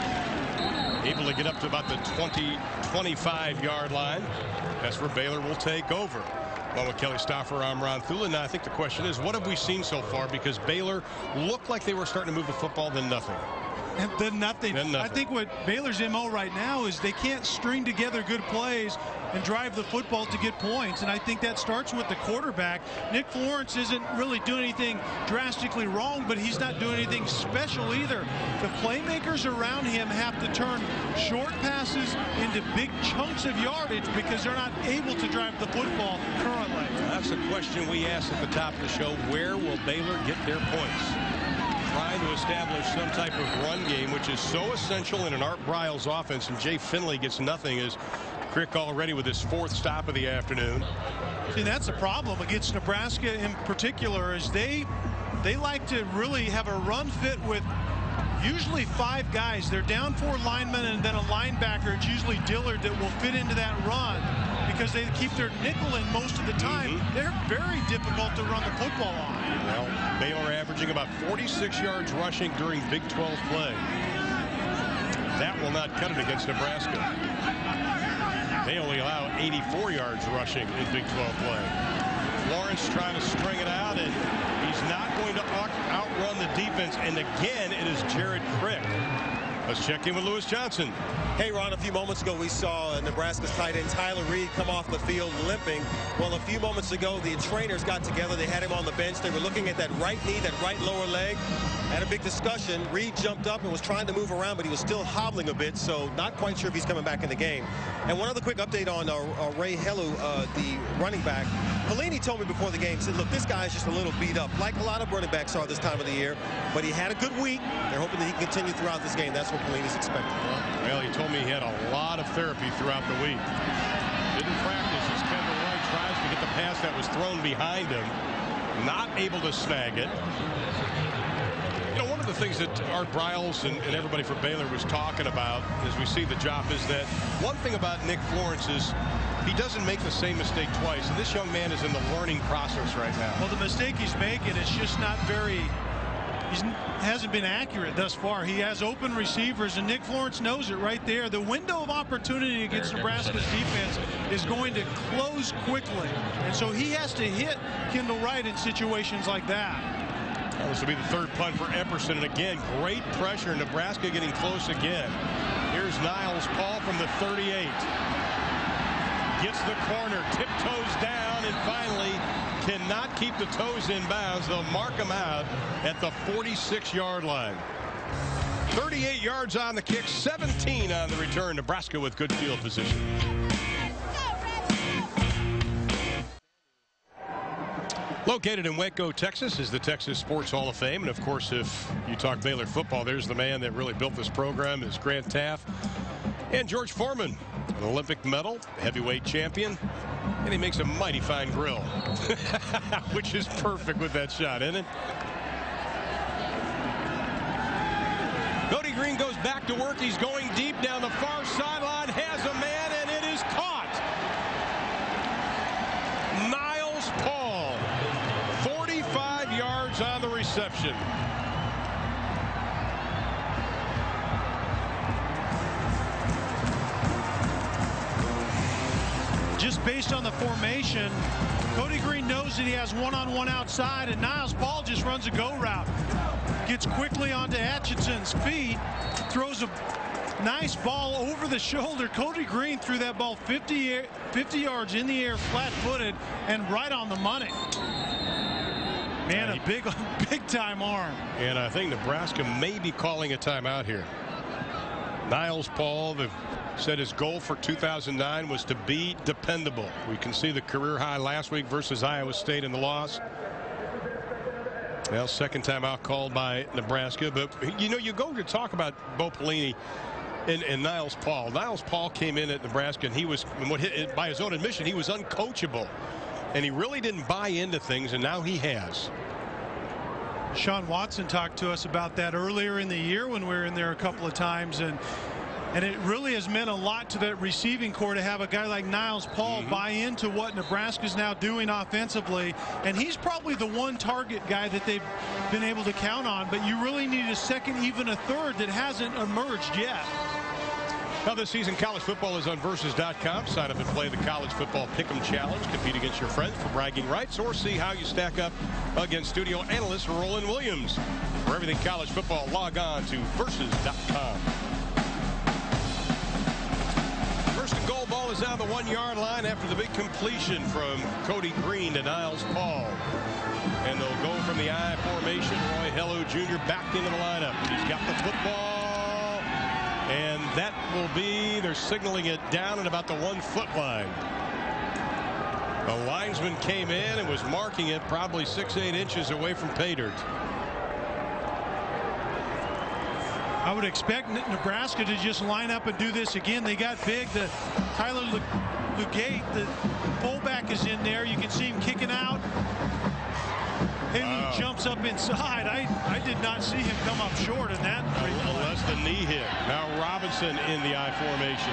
here. Able to get up to about the twenty, twenty-five yard line. That's where Baylor will take over. Along with Kelly Stauffer, I'm Ron Thulin. Now I think the question is, what have we seen so far? Because Baylor looked like they were starting to move the football, then nothing. And then nothing. Then nothing. I think what Baylor's M O right now is they can't string together good plays and drive the football to get points. And I think that starts with the quarterback. Nick Florence isn't really doing anything drastically wrong, but he's not doing anything special either. The playmakers around him have to turn short passes into big chunks of yardage because they're not able to drive the football currently. That's a question we asked at the top of the show. Where will Baylor get their points? Trying to establish some type of run game, which is so essential in an Art Briles offense, and Jay Finley gets nothing as Crick already with his fourth stop of the afternoon. See, that's a problem against Nebraska in particular, is they they like to really have a run fit with usually five guys. They're down four linemen and then a linebacker. It's usually Dillard that will fit into that run because they keep their nickel in most of the time. Mm-hmm. They're very difficult to run the football on. Well, Baylor averaging about forty-six yards rushing during Big twelve play. That will not cut it against Nebraska. They only allow eighty-four yards rushing in Big twelve play. Lawrence trying to string it out, and he's not going to outrun the defense. And again, it is Jared Crick. Let's check in with Lewis Johnson. Hey, Ron, a few moments ago we saw Nebraska's tight end Tyler Reed come off the field limping. Well, a few moments ago the trainers got together. They had him on the bench. They were looking at that right knee, that right lower leg. Had a big discussion. Reed jumped up and was trying to move around, but he was still hobbling a bit, so not quite sure if he's coming back in the game. And one other quick update on uh, uh, Ray Helu, uh, the running back. Pelini told me before the game, said, look, this guy's just a little beat up, like a lot of running backs are this time of the year. But he had a good week. They're hoping that he can continue throughout this game. That's what Pelini's expecting. Well, he told me he had a lot of therapy throughout the week. Didn't practice as Kendall Wright tries to get the pass that was thrown behind him. Not able to snag it. You know, one of the things that Art Briles and, and everybody for Baylor was talking about as we see the job is that one thing about Nick Florence is he doesn't make the same mistake twice. And this young man is in the learning process right now. Well, the mistake he's making is just not very, he hasn't been accurate thus far. He has open receivers, and Nick Florence knows it right there. The window of opportunity against Nebraska's defense is going to close quickly. And so he has to hit Kendall Wright in situations like that. Well, this will be the third punt for Epperson. And again, great pressure. Nebraska getting close again. Here's Niles Paul from the thirty-eight. Gets the corner, tiptoes down, and finally cannot keep the toes in bounds. They'll mark him out at the forty-six yard line. thirty-eight yards on the kick, seventeen on the return. Nebraska with good field position. Located in Waco, Texas, is the Texas Sports Hall of Fame. And of course, if you talk Baylor football, there's the man that really built this program, is Grant Taft. And George Foreman, an Olympic medal, heavyweight champion. And he makes a mighty fine grill, which is perfect with that shot, isn't it? Cody Green goes back to work. He's going deep down the far sideline, has a man, and it is caught. Niles Paul, forty-five yards on the reception. Just based on the formation, Cody Green knows that he has one-on-one outside, and Niles Paul just runs a go route. Gets quickly onto Atchison's feet, throws a nice ball over the shoulder. Cody Green threw that ball fifty, fifty yards in the air, flat-footed, and right on the money. Man, a big, big-time arm. And I think Nebraska may be calling a timeout here. Niles Paul, the said his goal for two thousand nine was to be dependable. We can see the career high last week versus Iowa State in the loss. Well, second time out called by Nebraska. But, you know, you go to talk about Bo Pelini and, and Niles Paul. Niles Paul came in at Nebraska, and he was, by his own admission, he was uncoachable. And he really didn't buy into things, and now he has. Sean Watson talked to us about that earlier in the year when we were in there a couple of times, and And it really has meant a lot to that receiving core to have a guy like Niles Paul mm-hmm. buy into what Nebraska's now doing offensively. And he's probably the one target guy that they've been able to count on. But you really need a second, even a third, that hasn't emerged yet. Now this season, college football is on versus dot com. Sign up and play the College Football Pick'em Challenge. Compete against your friends for bragging rights, or see how you stack up against studio analyst Roland Williams. For everything college football, log on to versus dot com. Goal ball is on the one yard line after the big completion from Cody Green to Niles Paul. And they'll go from the I formation. Roy Helu Junior back into the lineup. He's got the football. And that will be, they're signaling it down at about the one foot line. The linesman came in and was marking it probably six, eight inches away from pay dirt. I would expect Nebraska to just line up and do this again. They got big. The Tyler Lugate, the fullback, is in there. You can see him kicking out. And wow. He jumps up inside. I, I did not see him come up short in that. Unless the knee hit. Now Robinson in the I formation.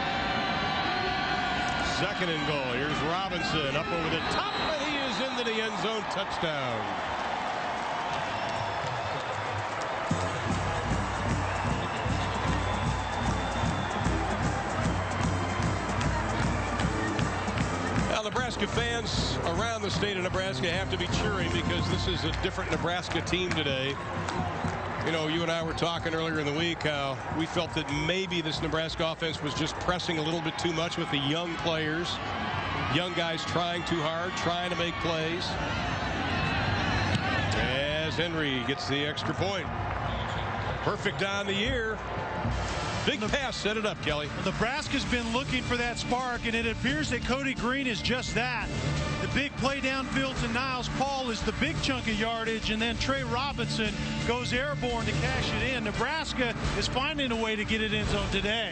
Second and goal. Here's Robinson up over the top, and he is into the end zone. Touchdown. Nebraska fans around the state of Nebraska have to be cheering because this is a different Nebraska team today. You know, you and I were talking earlier in the week how we felt that maybe this Nebraska offense was just pressing a little bit too much with the young players. Young guys trying too hard, trying to make plays. As Henry gets the extra point. Perfect on the year. Big pass, set it up, Kelly. Nebraska's been looking for that spark, and it appears that Cody Green is just that. The big play downfield to Niles Paul is the big chunk of yardage, and then Trey Robinson goes airborne to cash it in. Nebraska is finding a way to get it in zone today.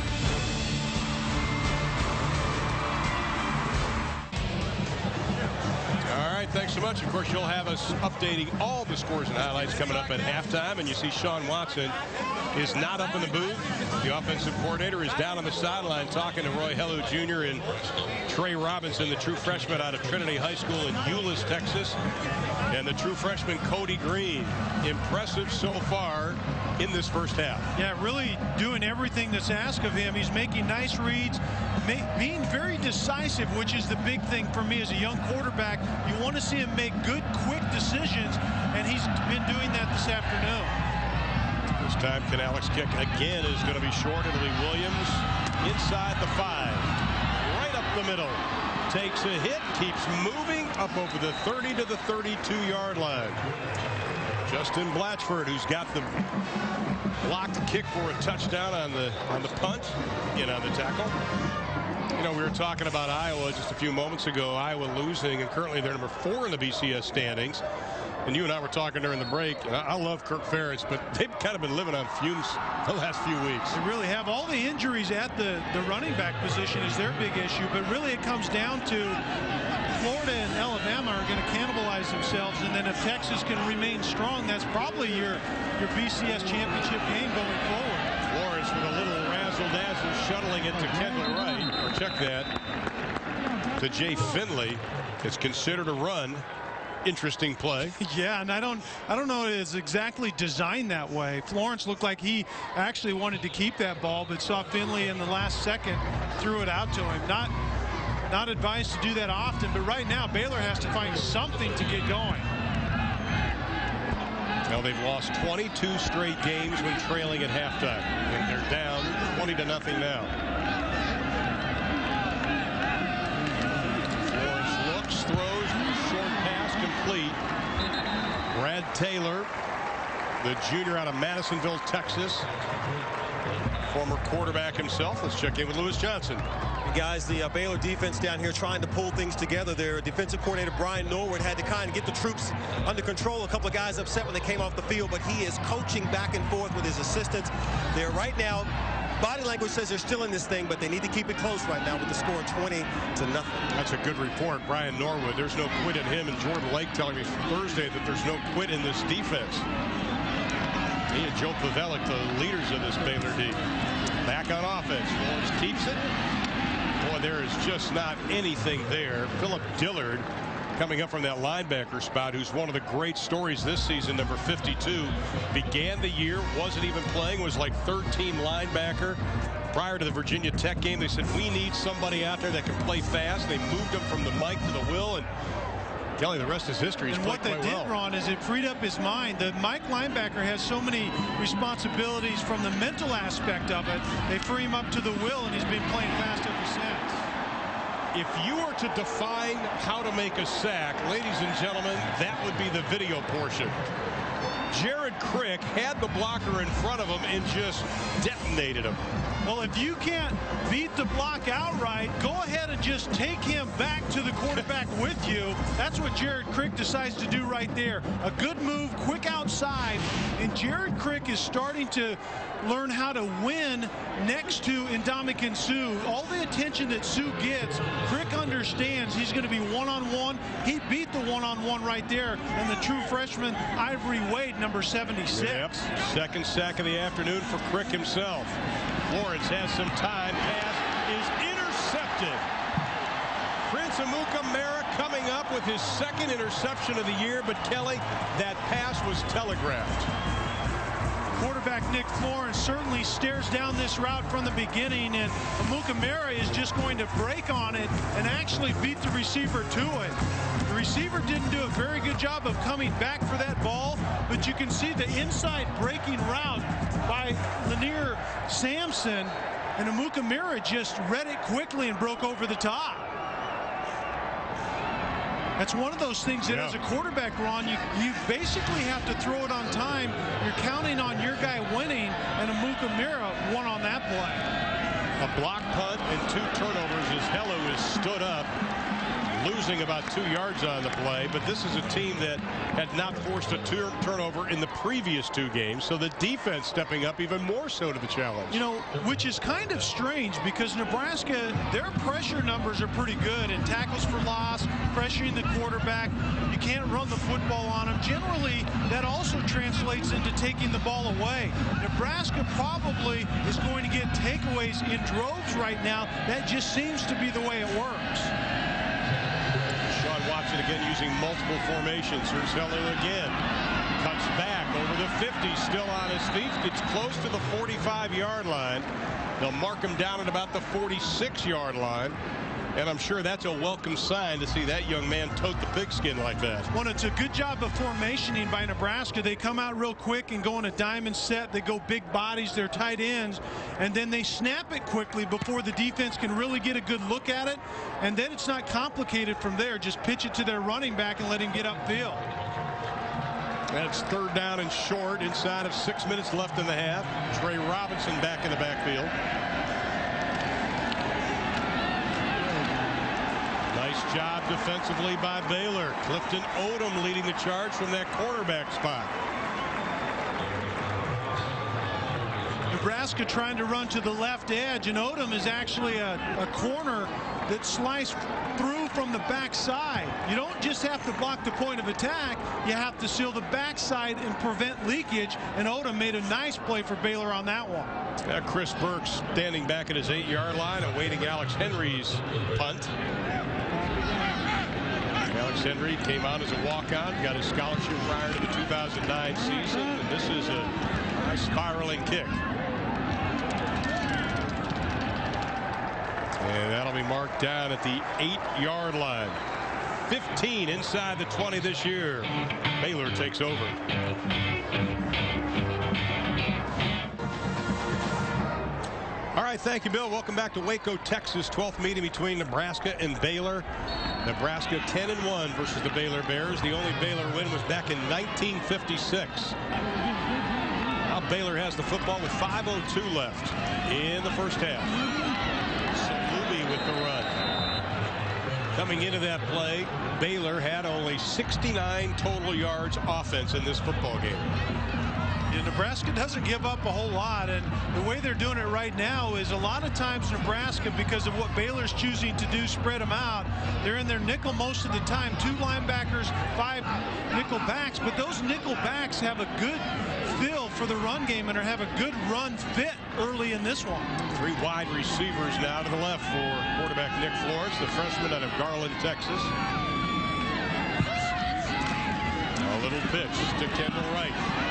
All right, thanks so much. Of course, you'll have us updating all the scores and highlights coming up at halftime, and you see Sean Watson is not up in the booth. The offensive coordinator is down on the sideline talking to Roy Hellu Junior and Trey Robinson, the true freshman out of Trinity High School in Euless, Texas. And the true freshman Cody Green, impressive so far in this first half. Yeah, really doing everything that's asked of him. He's making nice reads, being very decisive, which is the big thing for me as a young quarterback. You want to see him make good, quick decisions, and he's been doing that this afternoon. This time Canale's kick again is going to be short. It'll be Williams inside the five. Right up the middle. Takes a hit, keeps moving up over the thirty to the thirty-two yard line. Justin Blatchford, who's got the blocked kick for a touchdown on the on the punt, in on the tackle. You know, we were talking about Iowa just a few moments ago. Iowa losing, and currently they're number four in the B C S standings. And you and I were talking during the break. I love Kirk Ferentz, but they've kind of been living on fumes the last few weeks. They really have. All the injuries at the, the running back position is their big issue, but really it comes down to Florida and Alabama are going to cannibalize themselves, and then if Texas can remain strong, that's probably your, your B C S championship game going forward. Lawrence with a little razzle-dazzle shuttling it to Kendall Wright, or check that, to Jay Finley. It's considered a run. Interesting play. Yeah, and I don't I don't know it's exactly designed that way. Florence looked like he actually wanted to keep that ball, but saw Finley in the last second, threw it out to him. Not not advised to do that often, but right now Baylor has to find something to get going. Well, they've lost twenty-two straight games when trailing at halftime, and they're down twenty to nothing now. Florence looks, throws, short pass complete. Brad Taylor, the junior out of Madisonville, Texas, former quarterback himself. Let's check in with Lewis Johnson. Guys, the uh, Baylor defense down here trying to pull things together. Their defensive coordinator Brian Norwood had to kind of get the troops under control. A couple of guys upset when they came off the field, but he is coaching back and forth with his assistants. They're right now, body language says they're still in this thing, but they need to keep it close right now with the score twenty to nothing. That's a good report, Brian Norwood. There's no quit in him, and Jordan Lake telling me Thursday that there's no quit in this defense. He and Joe Pavelik, the leaders of this Baylor team. Back on offense. Lawrence keeps it. Boy, there is just not anything there. Philip Dillard coming up from that linebacker spot, who's one of the great stories this season, number fifty-two. Began the year, wasn't even playing, was like third team linebacker. Prior to the Virginia Tech game, they said, we need somebody out there that can play fast. They moved him from the Mike to the Will, and Kelly, the rest is history. He's and what they did, well. Ron, is it freed up his mind. The Mike linebacker has so many responsibilities from the mental aspect of it. They free him up to the will, and he's been playing fast ever since. If you were to define how to make a sack, ladies and gentlemen, that would be the video portion. Jared Crick had the blocker in front of him and just detonated him. Well, if you can't beat the block outright, go ahead and just take him back to the quarterback with you. That's what Jared Crick decides to do right there. A good move, quick outside, and Jared Crick is starting to learn how to win next to Ndamukong Suh. All the attention that Suh gets, Crick understands he's going to be one-on-one. He beat the one-on-one right there, and the true freshman Ivory Wade, number seventy-six. Yep. Second sack of the afternoon for Crick himself. Lawrence has some time. Pass is intercepted. Prince Amuka Mara coming up with his second interception of the year, but Kelly, that pass was telegraphed. quarterback Nick Florence certainly stares down this route from the beginning, and Amukamara is just going to break on it and actually beat the receiver to it. The receiver didn't do a very good job of coming back for that ball, but you can see the inside breaking route by Lanier Sampson, and Amukamara just read it quickly and broke over the top. That's one of those things that, yeah, as a quarterback, Ron, you, you basically have to throw it on time. You're counting on your guy winning, and Amukamara won on that play. A block punt and two turnovers as Hello is stood up, losing about two yards on the play. But this is a team that had not forced a tur turnover in the previous two games, so the defense stepping up even more so to the challenge. You know, which is kind of strange because Nebraska, their pressure numbers are pretty good, and tackles for loss, pressuring the quarterback. You can't run the football on them. Generally, that also translates into taking the ball away. Nebraska probably is going to get takeaways in droves right now. That just seems to be the way it works. Watson again using multiple formations. Here's Hello again. Cuts back over the fifty, still on his feet. Gets close to the forty-five yard line. They'll mark him down at about the forty-six yard line. And I'm sure that's a welcome sign to see that young man tote the pigskin like that. Well, it's a good job of formationing by Nebraska. They come out real quick and go in a diamond set. They go big bodies, they're tight ends, and then they snap it quickly before the defense can really get a good look at it. And then it's not complicated from there. Just pitch it to their running back and let him get upfield. That's third down and short inside of six minutes left in the half. Trey Robinson back in the backfield. Nice job defensively by Baylor. Clifton Odom leading the charge from that cornerback spot. Nebraska trying to run to the left edge, and Odom is actually a, a corner that sliced through from the backside. You don't just have to block the point of attack, you have to seal the backside and prevent leakage, and Odom made a nice play for Baylor on that one. Yeah, Chris Burks standing back at his eight yard line awaiting Alex Henry's punt. Alex Henry came out as a walk-on, got his scholarship prior to the two thousand nine season, and this is a nice spiraling kick. And that'll be marked down at the eight yard line. fifteen inside the twenty this year. Baylor takes over. All right, thank you, Bill. Welcome back to Waco, Texas. twelfth meeting between Nebraska and Baylor. Nebraska ten and one versus the Baylor Bears. The only Baylor win was back in nineteen fifty-six. Now Baylor has the football with five oh two left in the first half. Salubi with the run. Coming into that play, Baylor had only sixty-nine total yards offense in this football game. Yeah, Nebraska doesn't give up a whole lot, and the way they're doing it right now is a lot of times Nebraska, because of what Baylor's choosing to do, spread them out. They're in their nickel most of the time, two linebackers, five nickel backs, but those nickel backs have a good feel for the run game and have a good run fit early in this one. Three wide receivers now to the left for quarterback Nick Florence, the freshman out of Garland, Texas. A little pitch to Kendall Wright.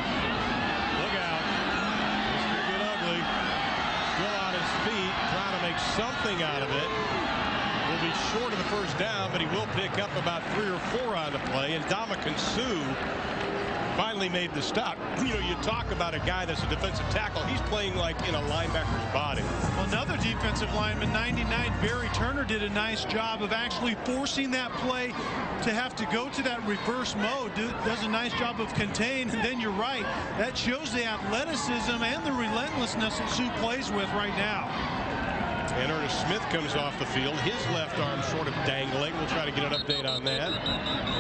Trying to make something out of it. Will be short of the first down, but he will pick up about three or four on the play. And Ndamukong Suh finally made the stop. You know, you talk about a guy that's a defensive tackle. He's playing like in a linebacker's body. Another defensive lineman, ninety-nine, Barry Turner, did a nice job of actually forcing that play to have to go to that reverse mode. Does a nice job of contain. And then you're right. That shows the athleticism and the relentlessness that Suh plays with right now. And Ernest Smith comes off the field. His left arm sort of dangling. We'll try to get an update on that.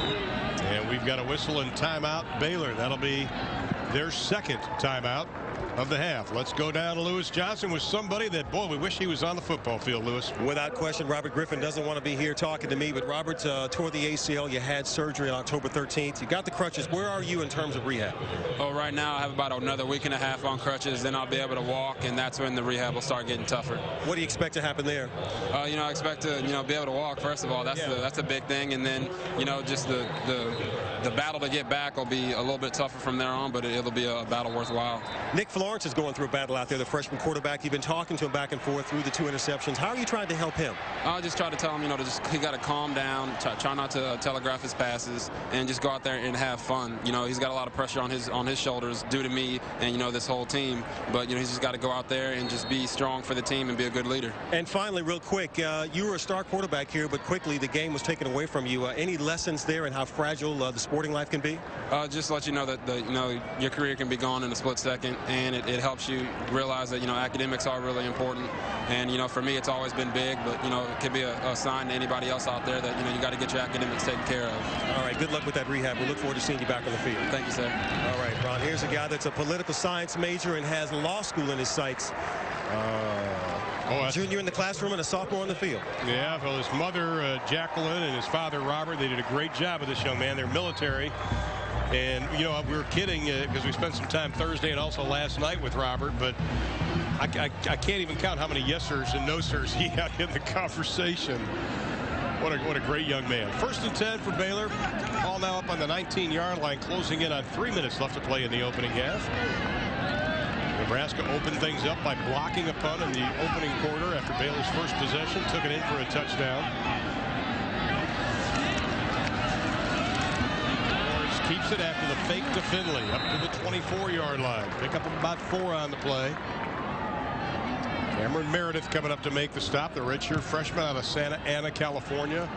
And we've got a whistle and timeout. Baylor. That'll be their second timeout. of the half. Let's go down to Lewis Johnson with somebody that, boy, we wish he was on the football field, Lewis. Without question, Robert Griffin doesn't want to be here talking to me, but Robert uh, tore the A C L. You had surgery on October thirteenth. You got the crutches. Where are you in terms of rehab? Oh, right now I have about another week and a half on crutches. Then I'll be able to walk, and that's when the rehab will start getting tougher. What do you expect to happen there? Uh, you know, I expect to, you know, be able to walk. First of all, that's yeah. the, that's a big thing, and then, you know, just the the the battle to get back will be a little bit tougher from there on, but it, it'll be a battle worthwhile. Nick Florence is going through a battle out there, the freshman quarterback. You've been talking to him back and forth through the two interceptions. How are you trying to help him? I'll just try to tell him, you know, to just he got to calm down, try, try not to uh, telegraph his passes, and just go out there and have fun. You know, he's got a lot of pressure on his on his shoulders due to me and, you know, this whole team. But, you know, he's just got to go out there and just be strong for the team and be a good leader. And finally, real quick, uh, you were a star quarterback here, but quickly the game was taken away from you. Uh, any lessons there and how fragile uh, the sporting life can be? Uh, just let you know that the, you know your career can be gone in a split second, and it, it helps you realize that, you know, academics are really important. And, you know, for me, it's always been big, but, you know, it could be a, a sign to anybody else out there that, you know, you got to get your academics taken care of. All right, good luck with that rehab. We look forward to seeing you back on the field. Thank you, sir. All right, Ron, here's a guy that's a political science major and has law school in his sights. Uh, oh, junior in the classroom and a sophomore on the field. Yeah, well, his mother, uh, Jacqueline, and his father, Robert, they did a great job with this young man. They're military. And, you know, we were kidding because uh, we spent some time Thursday and also last night with Robert, but I, I, I can't even count how many yes-sirs and no-sirs he had in the conversation. What a, what a great young man. First and ten for Baylor. Ball now up on the nineteen yard line, closing in on three minutes left to play in the opening half. Nebraska opened things up by blocking a punt in the opening quarter after Baylor's first possession. Took it in for a touchdown. Flores keeps it after the fake to Finley up to the twenty-four yard line. Pick up about four on the play. Cameron Meredith coming up to make the stop. The redshirt freshman out of Santa Ana, California.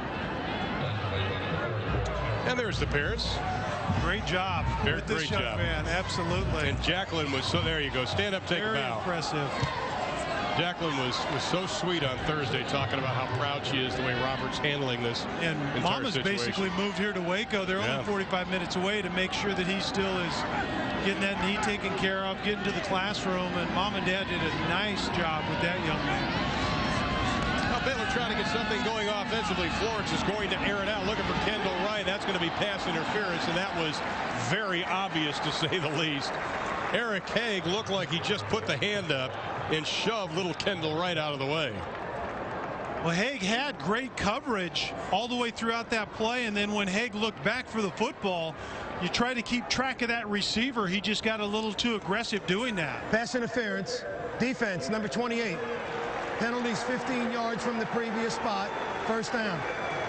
And there's the parents. Great job. Very with this great young job. Man. Absolutely. And Jacqueline was so there you go. Stand up, take Very a bow. impressive. Jacqueline was was so sweet on Thursday, talking about how proud she is the way Robert's handling this. And Mama's situation. basically moved here to Waco. They're yeah. only forty-five minutes away to make sure that he still is getting that knee taken care of, getting to the classroom. And Mom and Dad did a nice job with that young man. Now Baylor trying to get something going offensively. Florence is going to air it out, looking for Kendall Wright. That's going to be pass interference, and that was very obvious to say the least. Eric Haig looked like he just put the hand up and shoved little Kendall Wright out of the way. Well, Haig had great coverage all the way throughout that play, and then when Haig looked back for the football, you try to keep track of that receiver. He just got a little too aggressive doing that. Pass interference. Defense, number twenty-eight. Penalties fifteen yards from the previous spot. First down.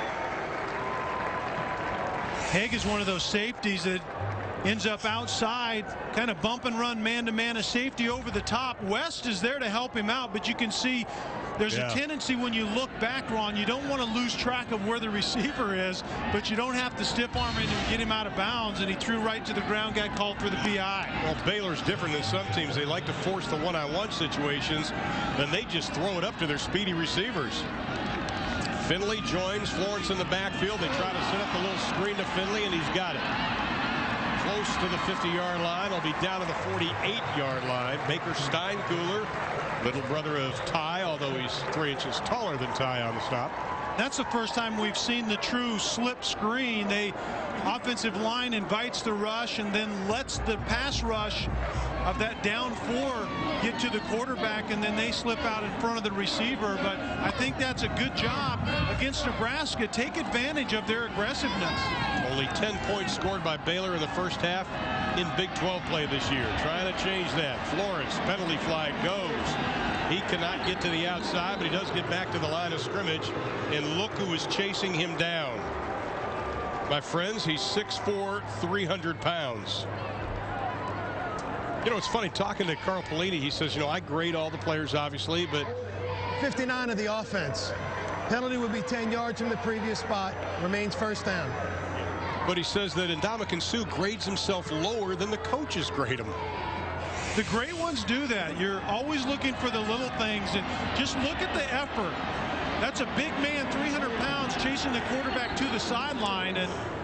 Haig is one of those safeties that ends up outside, kind of bump and run man-to-man, a safety over the top. West is there to help him out, but you can see there's yeah. a tendency when you look back, Ron, you don't want to lose track of where the receiver is, but you don't have to stiff arm him and get him out of bounds, and he threw right to the ground, got called for the P I. Well, Baylor's different than some teams. They like to force the one-on-one situations, then they just throw it up to their speedy receivers. Finley joins Florence in the backfield. They try to set up the little screen to Finley, and he's got it. Close to the fifty yard line. He'll be down to the forty-eight yard line. Baker Steinkuhler, little brother of Ty, although he's three inches taller than Ty on the stop. That's the first time we've seen the true slip screen. The offensive line invites the rush and then lets the pass rush of that down four get to the quarterback, and then they slip out in front of the receiver. But I think that's a good job against Nebraska. Take advantage of their aggressiveness. Only ten points scored by Baylor in the first half in Big twelve play this year. Trying to change that. Florence, penalty flag goes. He cannot get to the outside, but he does get back to the line of scrimmage. And look who is chasing him down. My friends, he's six four, three hundred pounds. You know, it's funny talking to Carl Pelini. He says, you know, I grade all the players, obviously, but fifty-nine of the offense. Penalty would be ten yards from the previous spot. Remains first down. But he says that Ndamukong Suh grades himself lower than the coaches grade him. The great ones do that. You're always looking for the little things, and just look at the effort. That's a big man, three hundred pounds, chasing the quarterback to the sideline, and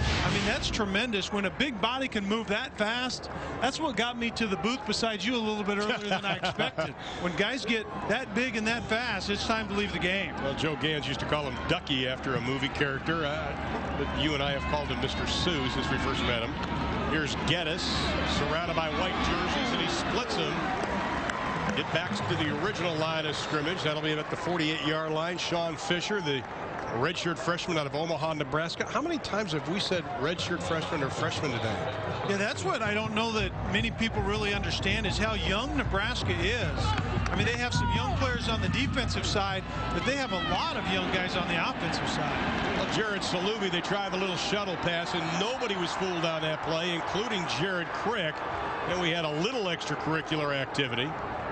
I mean, that's tremendous. When a big body can move that fast, that's what got me to the booth beside you a little bit earlier than I expected. When guys get that big and that fast, it's time to leave the game. Well, Joe Gans used to call him Ducky after a movie character. Uh, but you and I have called him Mister Sue since we first met him. Here's Geddes, surrounded by white jerseys, and he splits them. Get back to the original line of scrimmage. That'll be at the forty-eight yard line. Sean Fisher, the redshirt freshman out of Omaha, Nebraska. How many times have we said redshirt freshman or freshman today? Yeah, that's what I don't know that many people really understand is how young Nebraska is. I mean, they have some young players on the defensive side, but they have a lot of young guys on the offensive side. Well, Jared Salubi, they tried a little shuttle pass, and nobody was fooled on that play, including Jared Crick. And we had a little extracurricular activity.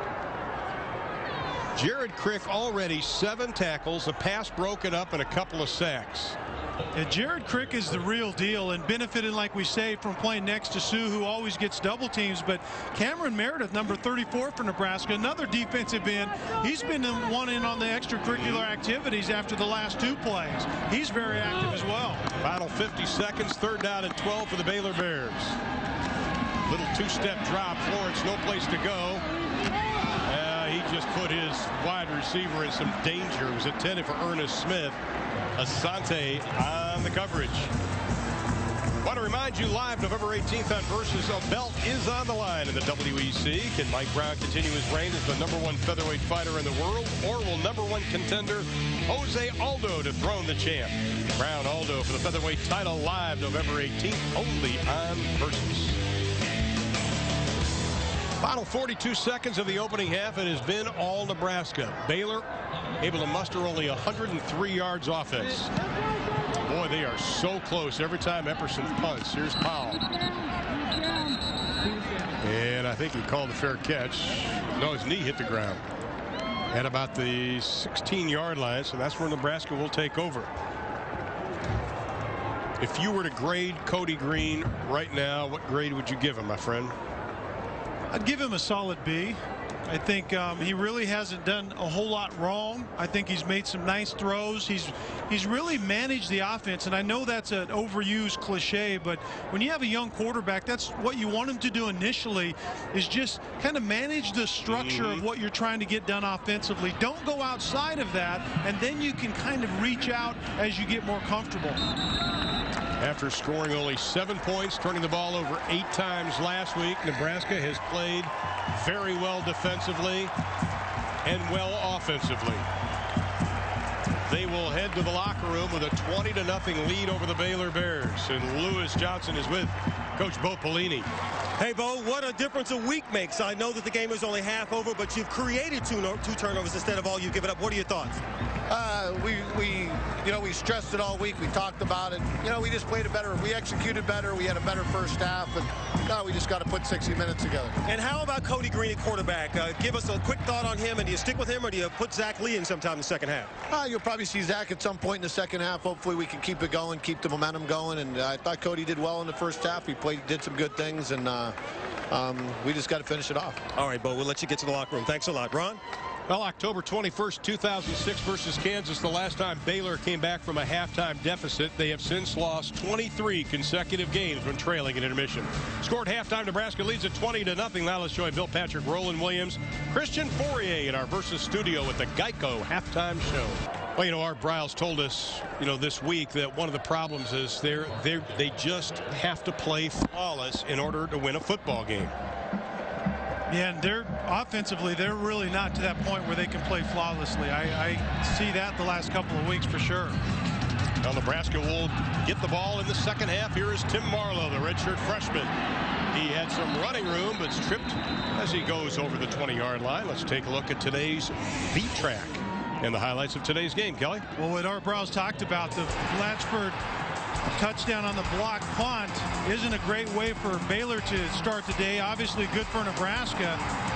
Jared Crick already seven tackles, a pass broken up, and a couple of sacks. Yeah, Jared Crick is the real deal and benefited, like we say, from playing next to Sue, who always gets double teams. But Cameron Meredith, number thirty-four for Nebraska, another defensive end. He's been the one in on the extracurricular activities after the last two plays. He's very active as well. Final fifty seconds, third down and twelve for the Baylor Bears. Little two-step drop. Florence, no place to go. He just put his wide receiver in some danger. It was intended for Ernest Smith. Asante on the coverage. Want to remind you, live November eighteenth on Versus, a belt is on the line in the W E C. Can Mike Brown continue his reign as the number one featherweight fighter in the world, or will number one contender Jose Aldo dethrone the champ? Brown Aldo for the featherweight title, live November eighteenth, only on Versus. Final forty-two seconds of the opening half. It has been all Nebraska. Baylor able to muster only one hundred three yards offense. Boy, they are so close every time Epperson punts. Here's Powell. And I think he called a fair catch. No, his knee hit the ground at about the sixteen yard line. So that's where Nebraska will take over. If you were to grade Cody Green right now, what grade would you give him, my friend? I'd give him a solid B. I think um, he really hasn't done a whole lot wrong. I think he's made some nice throws. He's he's really managed the offense, and I know that's an overused cliche, but when you have a young quarterback, that's what you want him to do initially, is just kind of manage the structure mm-hmm. of what you're trying to get done offensively. Don't go outside of that, and then you can kind of reach out as you get more comfortable. After scoring only seven points, turning the ball over eight times last week, Nebraska has played very well defensively and well offensively. They will head to the locker room with a twenty to nothing lead over the Baylor Bears. And Lewis Johnson is with Coach Bo Pelini. Hey, Bo, what a difference a week makes. I know that the game is only half over, but you've created two, no, two turnovers instead of all you give it up. What are your thoughts? Uh, we, we, you know, we stressed it all week. We talked about it. You know, we just played it better. We executed better. We had a better first half. And now we just got to put sixty minutes together. And how about Cody Green at quarterback? Uh, give us a quick thought on him. And do you stick with him, or do you put Zach Lee in sometime in the second half? Uh, you'll probably see Zach at some point in the second half. Hopefully we can keep it going, keep the momentum going. And uh, I thought Cody did well in the first half. He played, did some good things, and uh, um, we just got to finish it off. All right, Bo, we'll let you get to the locker room. Thanks a lot. Ron? Well, October twenty-first, two thousand six versus Kansas, the last time Baylor came back from a halftime deficit. They have since lost twenty-three consecutive games when trailing at intermission. Scored halftime, Nebraska leads at twenty to nothing. Now let's join Bill Patrick, Roland Williams, Christian Fourier in our Versus studio with the Geico halftime show. Well, you know, Art Briles told us, you know, this week that one of the problems is they're, they're, they just have to play flawless in order to win a football game. Yeah, and they're offensively, they're really not to that point where they can play flawlessly. I, I see that the last couple of weeks for sure. Well, Nebraska will get the ball in the second half. Here is Tim Marlowe, the redshirt freshman. He had some running room, but tripped as he goes over the twenty yard line. Let's take a look at today's beat track and the highlights of today's game. Kelly? Well, what Art Briles talked about, the Blatchford touchdown on the block punt isn't a great way for Baylor to start the day. Obviously good for Nebraska.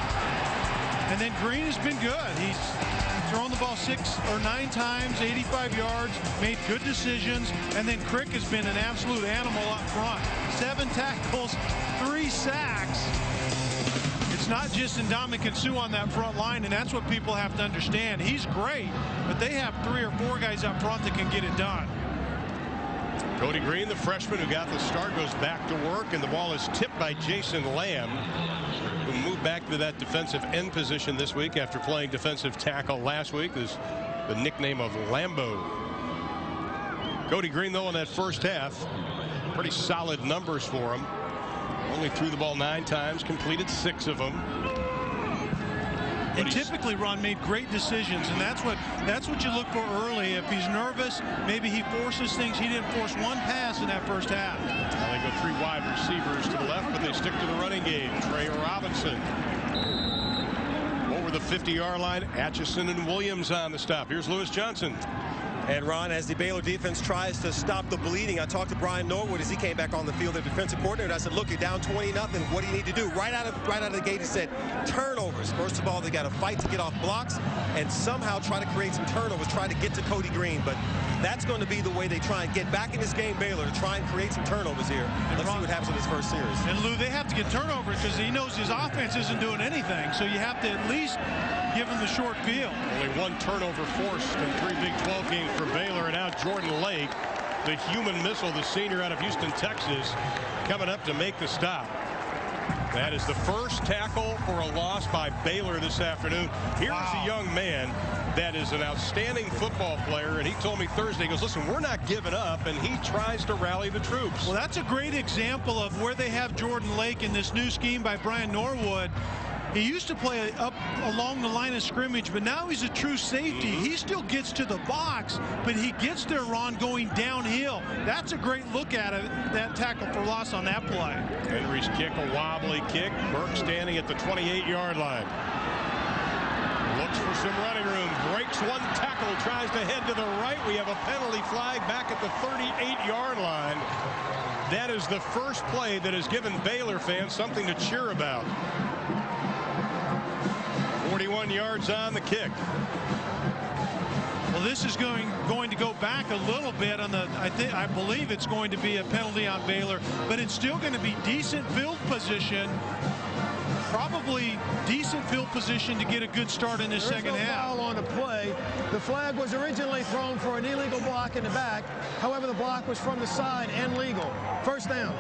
And then Green has been good. He's thrown the ball six or nine times, eighty-five yards, made good decisions. And then Crick has been an absolute animal up front. Seven tackles, three sacks. It's not just Ndamukong Suh on that front line, and that's what people have to understand. He's great, but they have three or four guys up front that can get it done. Cody Green, the freshman who got the start, goes back to work, and the ball is tipped by Jason Lamb, who moved back to that defensive end position this week after playing defensive tackle last week. Is the nickname of Lambo. Cody Green, though, in that first half, pretty solid numbers for him. Only threw the ball nine times, completed six of them. And typically, Ron made great decisions, and that's what that's what you look for early. If he's nervous, maybe he forces things. He didn't force one pass in that first half. Well, they go three wide receivers to the left, but they stick to the running game. Trey Robinson over the fifty-yard line. Atchison and Williams on the stop. Here's Lewis Johnson. And Ron, as the Baylor defense tries to stop the bleeding, I talked to Brian Norwood as he came back on the field, the defensive coordinator. I said, look, you're down twenty nothing. What do you need to do? Right out of right out of the gate, he said, turnovers. First of all, they got to fight to get off blocks and somehow try to create some turnovers, try to get to Cody Green. But that's going to be the way they try and get back in this game, Baylor, to try and create some turnovers here. And let's Ron, see what happens in this first series. And Lou, they have to get turnovers because he knows his offense isn't doing anything. So you have to at least give him the short field. Only one turnover forced in three Big twelve games for Baylor. And now Jordan Lake, the human missile, the senior out of Houston, Texas, coming up to make the stop. That is the first tackle for a loss by Baylor this afternoon. Here's wow. a young man that is an outstanding football player, and he told me Thursday, he goes, listen, we're not giving up, and he tries to rally the troops. Well, that's a great example of where they have Jordan Lake in this new scheme by Brian Norwood. He used to play up along the line of scrimmage, but now he's a true safety. Mm-hmm. He still gets to the box, but he gets there, Ron, going downhill. That's a great look at it, that tackle for loss on that play. Henry's kick, a wobbly kick. Burke standing at the twenty-eight-yard line. Looks for some running room. Breaks one tackle, tries to head to the right. We have a penalty flag back at the thirty-eight-yard line. That is the first play that has given Baylor fans something to cheer about. forty-one yards on the kick. Well, this is going going to go back a little bit on the. I think I believe it's going to be a penalty on Baylor, but it's still going to be decent field position. Probably decent field position to get a good start in this there second is no half. Foul on the play. The flag was originally thrown for an illegal block in the back. However, the block was from the side and legal. First down.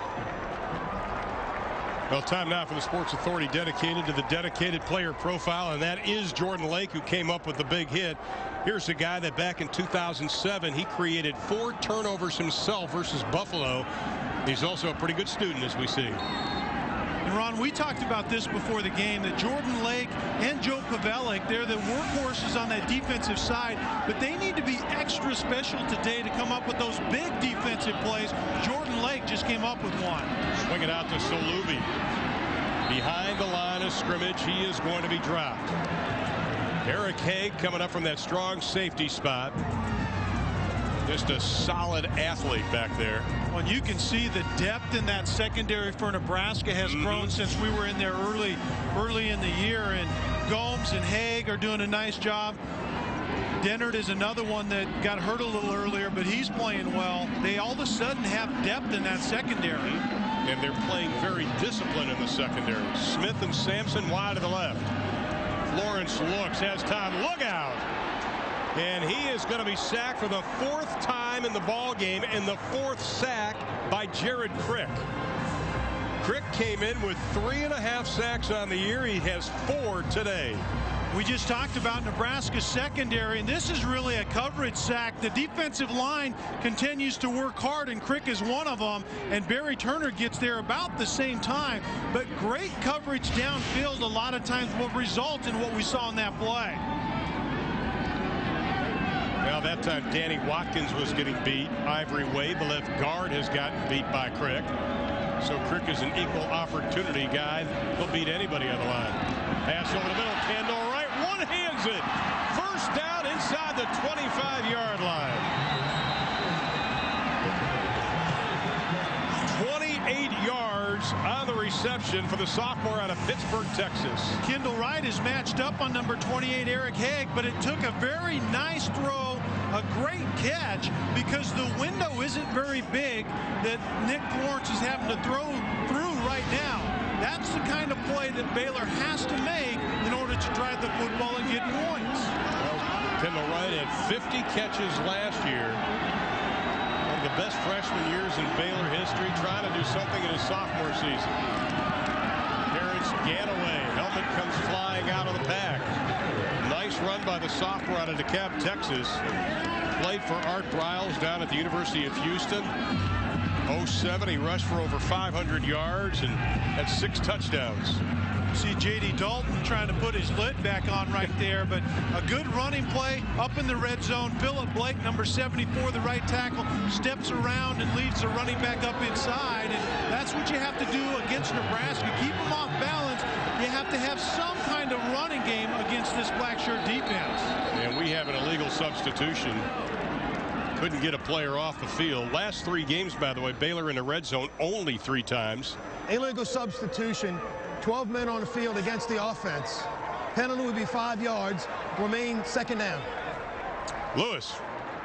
Well, time now for the Sports Authority dedicated to the dedicated player profile, and that is Jordan Lake, who came up with the big hit. Here's a guy that back in two thousand seven, he created four turnovers himself versus Buffalo. He's also a pretty good student, as we see. And Ron, we talked about this before the game, that Jordan Lake and Joe Pavelic, they're the workhorses on that defensive side, but they need to be extra special today to come up with those big defensive plays. Jordan Lake just came up with one. Swing it out to Solubi. Behind the line of scrimmage, he is going to be dropped. Eric Haig coming up from that strong safety spot. Just a solid athlete back there. Well, you can see the depth in that secondary for Nebraska has mm-hmm. grown since we were in there early, early in the year. And Gomes and Haig are doing a nice job. Dennard is another one that got hurt a little earlier, but he's playing well. They all of a sudden have depth in that secondary. And they're playing very disciplined in the secondary. Smith and Sampson wide to the left. Lawrence looks, has time. Look out! And he is going to be sacked for the fourth time in the ball game, and the fourth sack by Jared Crick. Crick came in with three and a half sacks on the year. He has four today. We just talked about Nebraska's secondary, and this is really a coverage sack. The defensive line continues to work hard, and Crick is one of them, and Barry Turner gets there about the same time. But great coverage downfield a lot of times will result in what we saw in that play. Well, that time Danny Watkins was getting beat. Ivory Wade, the left guard, has gotten beat by Crick. So Crick is an equal opportunity guy. He'll beat anybody on the line. Pass over the middle. Kendall right. One hands it. First down inside the twenty-five-yard line. twenty-eight yards on the reception for the sophomore out of Pittsburgh, Texas. Kendall Wright is matched up on number twenty-eight, Eric Haig, but it took a very nice throw, a great catch, because the window isn't very big that Nick Lawrence is having to throw through right now. That's the kind of play that Baylor has to make in order to drive the football and get points. Well, Kendall Wright had fifty catches last year. of the best freshman years in Baylor history, trying to do something in his sophomore season. Terrence Ganaway, helmet comes flying out of the pack. Nice run by the sophomore out of DeKalb, Texas. Played for Art Briles down at the University of Houston. oh seven, he rushed for over five hundred yards and had six touchdowns. See J D Dalton trying to put his lid back on right there, but a good running play up in the red zone. Philip Blake, number seventy-four, the right tackle, steps around and leads the running back up inside, and that's what you have to do against Nebraska. Keep them off balance. You have to have some kind of running game against this black shirt defense. And we have an illegal substitution. Couldn't get a player off the field. Last three games, by the way, Baylor in the red zone only three times. Illegal substitution. twelve men on the field against the offense. Penalty would be five yards. Remain second down. Lewis.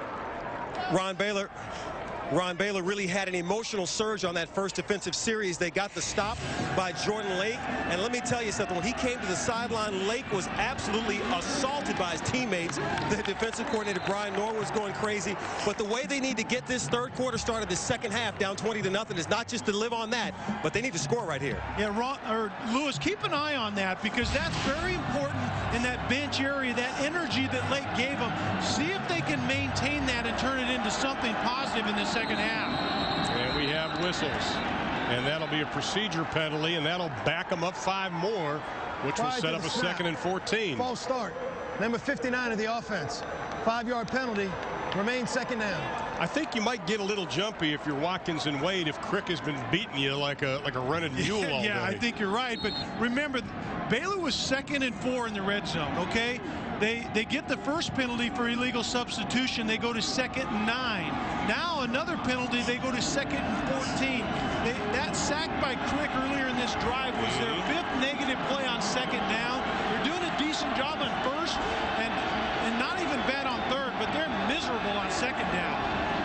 Ron Baylor. Ron Baylor really had an emotional surge on that first defensive series. They got the stop by Jordan Lake. And let me tell you something. When he came to the sideline, Lake was absolutely assaulted by his teammates. The defensive coordinator, Brian Norwood, was going crazy. But the way they need to get this third quarter started, the second half down twenty to nothing, is not just to live on that, but they need to score right here. Yeah, Ron, or Lewis, keep an eye on that, because that's very important in that bench area, that energy that Lake gave them. See if they can maintain that and turn it into something positive in this second half. And we have whistles, and that'll be a procedure penalty, and that'll back them up five more, which will set up a second and fourteen. False start. Number fifty-nine of the offense. Five-yard penalty. Remain second down. I think you might get a little jumpy if you're Watkins and Wade if Crick has been beating you like a like a running mule all yeah, day. I think you're right. But remember, Baylor was second and four in the red zone. Okay, they they get the first penalty for illegal substitution. They go to second and nine. Now another penalty. They go to second and fourteen. They, that sack by Crick earlier in this drive was their fifth negative play on second down. They're doing a decent job on first and and not even bad on third, but they're miserable on second down.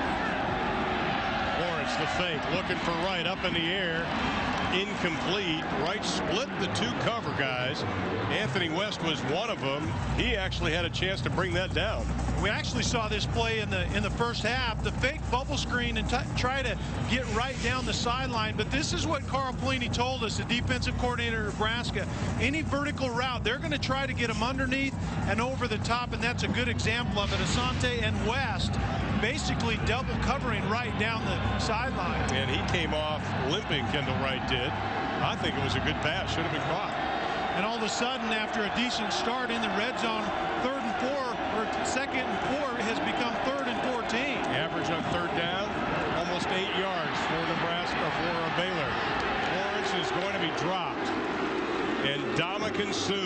Lawrence, the fake, looking for Wright, up in the air, incomplete. Wright split the two cover guys. Anthony West was one of them. He actually had a chance to bring that down. We actually saw this play in the in the first half. The fake bubble screen and try to get right down the sideline. But this is what Carl Pelini told us, the defensive coordinator of Nebraska. Any vertical route, they're going to try to get them underneath and over the top, and that's a good example of it. Asante and West basically double covering right down the sideline. And he came off limping, Kendall Wright did. I think it was a good pass. Should have been caught. And all of a sudden, after a decent start in the red zone, third and four, or second and four, has become third and fourteen. Average on third down, almost eight yards for Nebraska, for Baylor. Lawrence is going to be dropped. And Dominican Sue.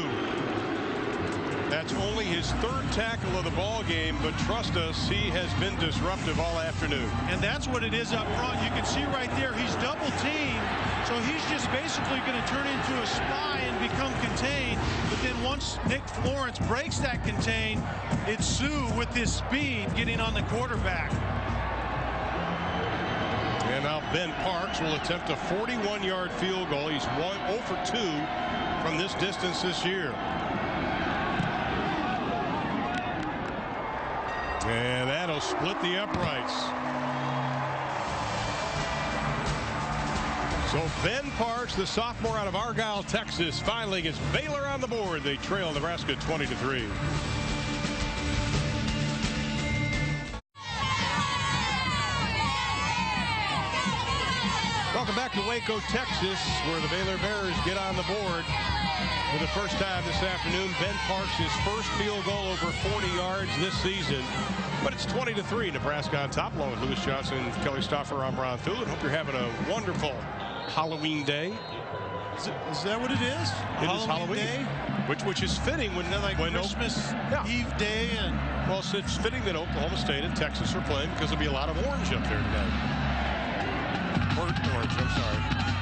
That's only his third tackle of the ball game, but trust us, he has been disruptive all afternoon. And that's what it is up front. You can see right there, he's double teamed, so he's just basically going to turn into a spy and become contained. But then once Nick Lawrence breaks that contain, it's Sue with his speed getting on the quarterback. And now Ben Parks will attempt a forty-one yard field goal. He's oh for two from this distance this year. And that'll split the uprights. So Ben Parks, the sophomore out of Argyle, Texas, finally gets Baylor on the board. They trail Nebraska twenty to three. Welcome back to Waco, Texas, where the Baylor Bears get on the board for the first time this afternoon. Ben Parks, his first field goal over forty yards this season. But it's twenty to three. Nebraska on top, along with Lewis Johnson, Kelly Stoffer. I'm Ron Thulin. Hope you're having a wonderful Halloween day. Is, it, is that what it is? It Halloween is Halloween, day? which which is fitting when like when Christmas yeah. Eve day, and well, so it's fitting that Oklahoma State and Texas are playing because there'll be a lot of orange up there tonight. Or, orange, I'm sorry.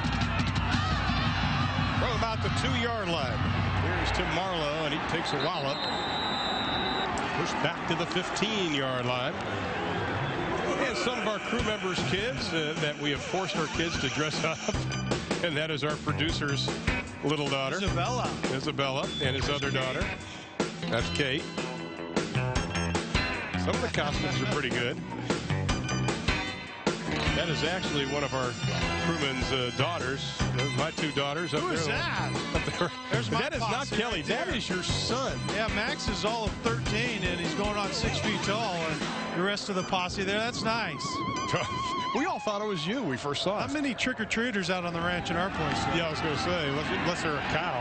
From about the two-yard line, here's Tim Marlowe, and he takes a wallop. Pushed back to the fifteen yard line. And some of our crew members' kids uh, that we have forced our kids to dress up. And that is our producer's little daughter. Isabella. Isabella and his other daughter. That's Kate. Some of the costumes are pretty good. That is actually one of our crewman's uh, daughters. Those are my two daughters. Up Who there. is that? Up there. There's my that is not posse Kelly. right That there. is your son. Yeah, Max is all of thirteen, and he's going on six feet tall. And the rest of the posse there, that's nice. We all thought it was you. We first saw How it. many trick-or-treaters out on the ranch in our place? Though? Yeah, I was going to say, unless, unless they're a cow.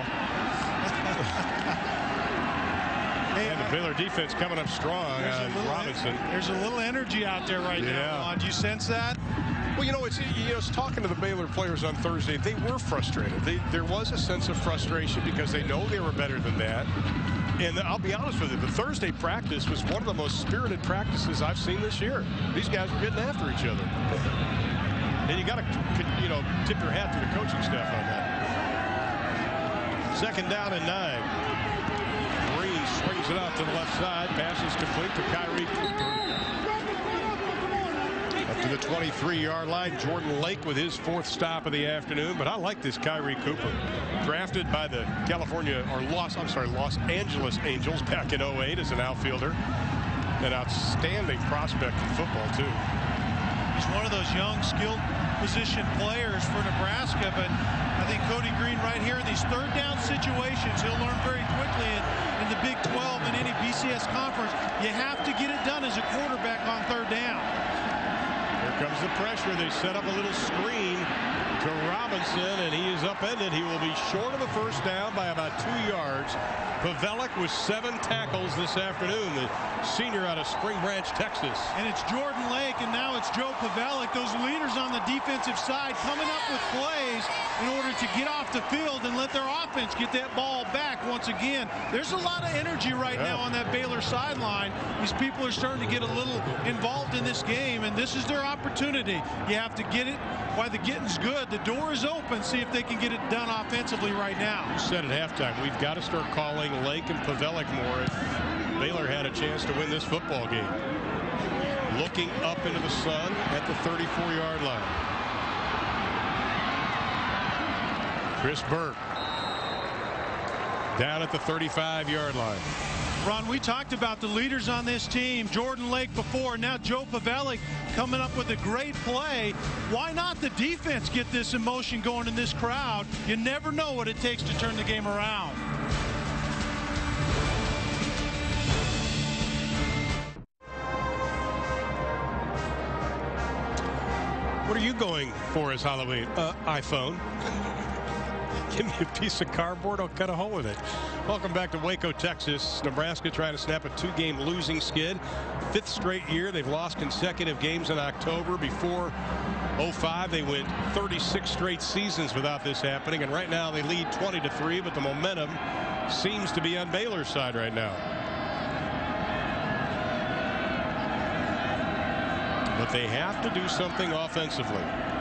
Hey, And the Baylor defense coming up strong there's, a on little, Robinson. there's a little energy out there right Yeah. now, Ron. Do you sense that? Well, you know, it's you know, it's talking to the Baylor players on Thursday. They were frustrated. They, there was a sense of frustration because they know they were better than that. And I'll be honest with you, the Thursday practice was one of the most spirited practices I've seen this year. These guys were getting after each other. And you got to, you know, tip your hat to the coaching staff on that. Second down and nine. Green swings it out to the left side. Pass is complete to Kyrie Cooper. Up to the twenty-three yard line. Jordan Lake with his fourth stop of the afternoon. But I like this Kyrie Cooper. Drafted by the California, or Los, I'm sorry, Los Angeles Angels back in oh eight as an outfielder. An outstanding prospect in football, too. He's one of those young, skilled position players for Nebraska, but I think Cody Green right here in these third down situations, he'll learn very quickly in, in the Big twelve and any B C S conference. You have to get it done as a quarterback on third down. Here comes the pressure. They set up a little screen to Robinson, and he is upended. He will be short of the first down by about two yards. Pavelic with seven tackles this afternoon, the senior out of Spring Branch, Texas. And it's Jordan Lake, and now it's Joe Pavelic, those leaders on the defensive side coming up with plays in order to get off the field and let their offense get that ball back once again. There's a lot of energy right yeah. now on that Baylor sideline. These people are starting to get a little involved in this game, and this is their opportunity. You have to get it while the getting's good. The door is open. See if they can get it done offensively right now. You said at halftime, we've got to start calling Lake and Pavelic more if Baylor had a chance to win this football game. Looking up into the sun at the thirty-four yard line. Chris Burke down at the thirty-five yard line. Ron, we talked about the leaders on this team, Jordan Lake before, now Joe Pavelic coming up with a great play. Why not the defense get this emotion going in this crowd? You never know what it takes to turn the game around. What are you going for as Halloween? Uh, iPhone. Give me a piece of cardboard, I'll cut a hole in it. Welcome back to Waco, Texas. Nebraska trying to snap a two-game losing skid. Fifth straight year. They've lost consecutive games in October. Before oh five, they went thirty-six straight seasons without this happening. And right now they lead twenty to three, but the momentum seems to be on Baylor's side right now. But they have to do something offensively.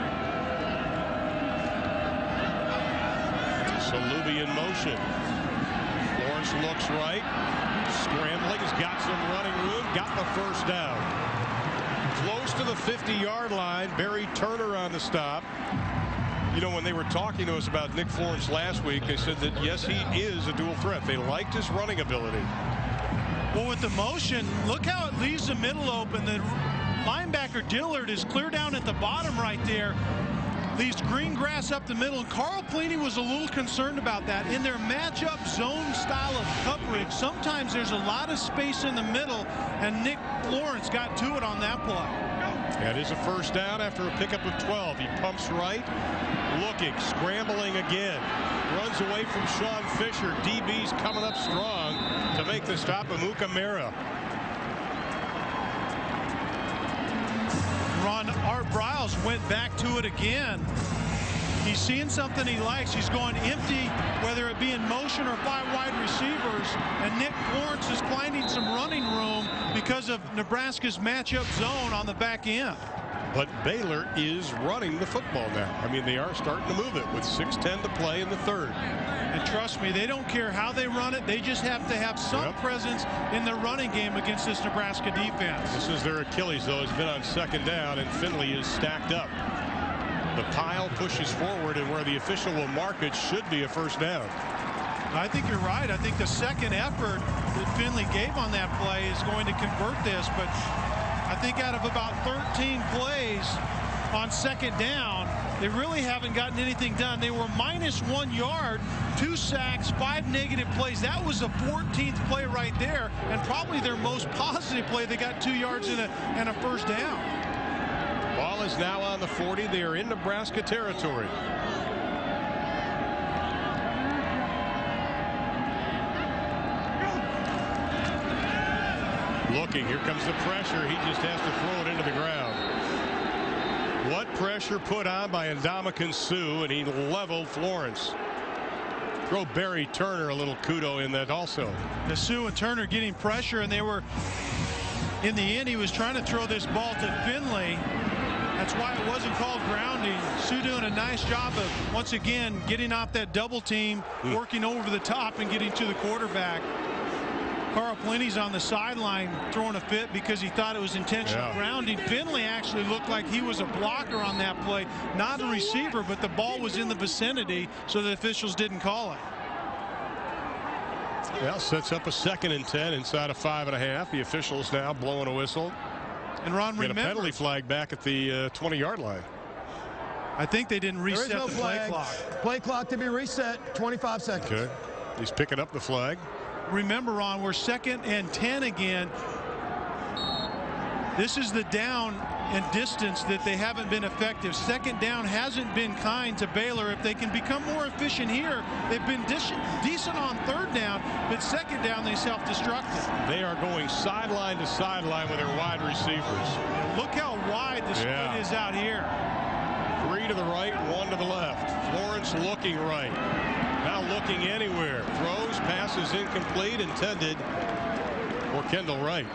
Salubi in motion. Lawrence looks right. Scrambling. Has got some running room. Got the first down. Close to the fifty yard line. Barry Turner on the stop. You know, when they were talking to us about Nick Florence last week, they said that, yes, he is a dual threat. They liked his running ability. Well, with the motion, look how it leaves the middle open. The linebacker Dillard is clear down at the bottom right there. Leaves green grass up the middle, and Carl Pliny was a little concerned about that. In their matchup zone style of coverage, sometimes there's a lot of space in the middle, and Nick Lawrence got to it on that play. That is a first down after a pickup of twelve. He pumps right, looking, scrambling again. Runs away from Sean Fisher. D B's coming up strong to make the stop. Amuka Mara. Ron, Art Briles went back to it again. He's seeing something he likes. He's going empty, whether it be in motion or five wide receivers. And Nick Lawrence is finding some running room because of Nebraska's matchup zone on the back end. But Baylor is running the football now. I mean, they are starting to move it with six ten to play in the third. And trust me, they don't care how they run it. They just have to have some Yep. presence in the running game against this Nebraska defense. This is their Achilles, though. Has been on second down, and Finley is stacked up. The pile pushes forward, and where the official will mark it should be a first down. I think you're right. I think the second effort that Finley gave on that play is going to convert this. But I think out of about thirteen plays, on second down, they really haven't gotten anything done. They were minus one yard, two sacks, five negative plays. That was the fourteenth play right there, and probably their most positive play. They got two yards and a, and a first down. Ball is now on the forty. They are in Nebraska territory. Looking, here comes the pressure. He just has to throw it into the ground. What pressure put on by Ndamukong Suh, and he leveled Florence. Throw Barry Turner a little kudo in that also. The Suh and Turner getting pressure, and they were, in the end, he was trying to throw this ball to Finley. That's why it wasn't called grounding. Suh doing a nice job of, once again, getting off that double team, mm. working over the top and getting to the quarterback. Carl Pelini's on the sideline throwing a fit because he thought it was intentional yeah. grounding. Finley actually looked like he was a blocker on that play, not a receiver, but the ball was in the vicinity, so the officials didn't call it. Well, sets up a second and ten inside of five and a half. The officials now blowing a whistle. And Ron, get remember, a penalty flag back at the uh, twenty yard line. I think they didn't reset no the flag. play clock. Play clock to be reset, twenty-five seconds. Okay. He's picking up the flag. Remember, Ron, we're second and ten again. This is the down and distance that they haven't been effective. Second down hasn't been kind to Baylor. If they can become more efficient here, they've been decent on third down, but second down they self-destructed. They are going sideline to sideline with their wide receivers. Look how wide the split yeah. is out here. Three to the right, one to the left. Florence looking right. Now looking anywhere. Throws, passes incomplete, intended for Kendall Wright.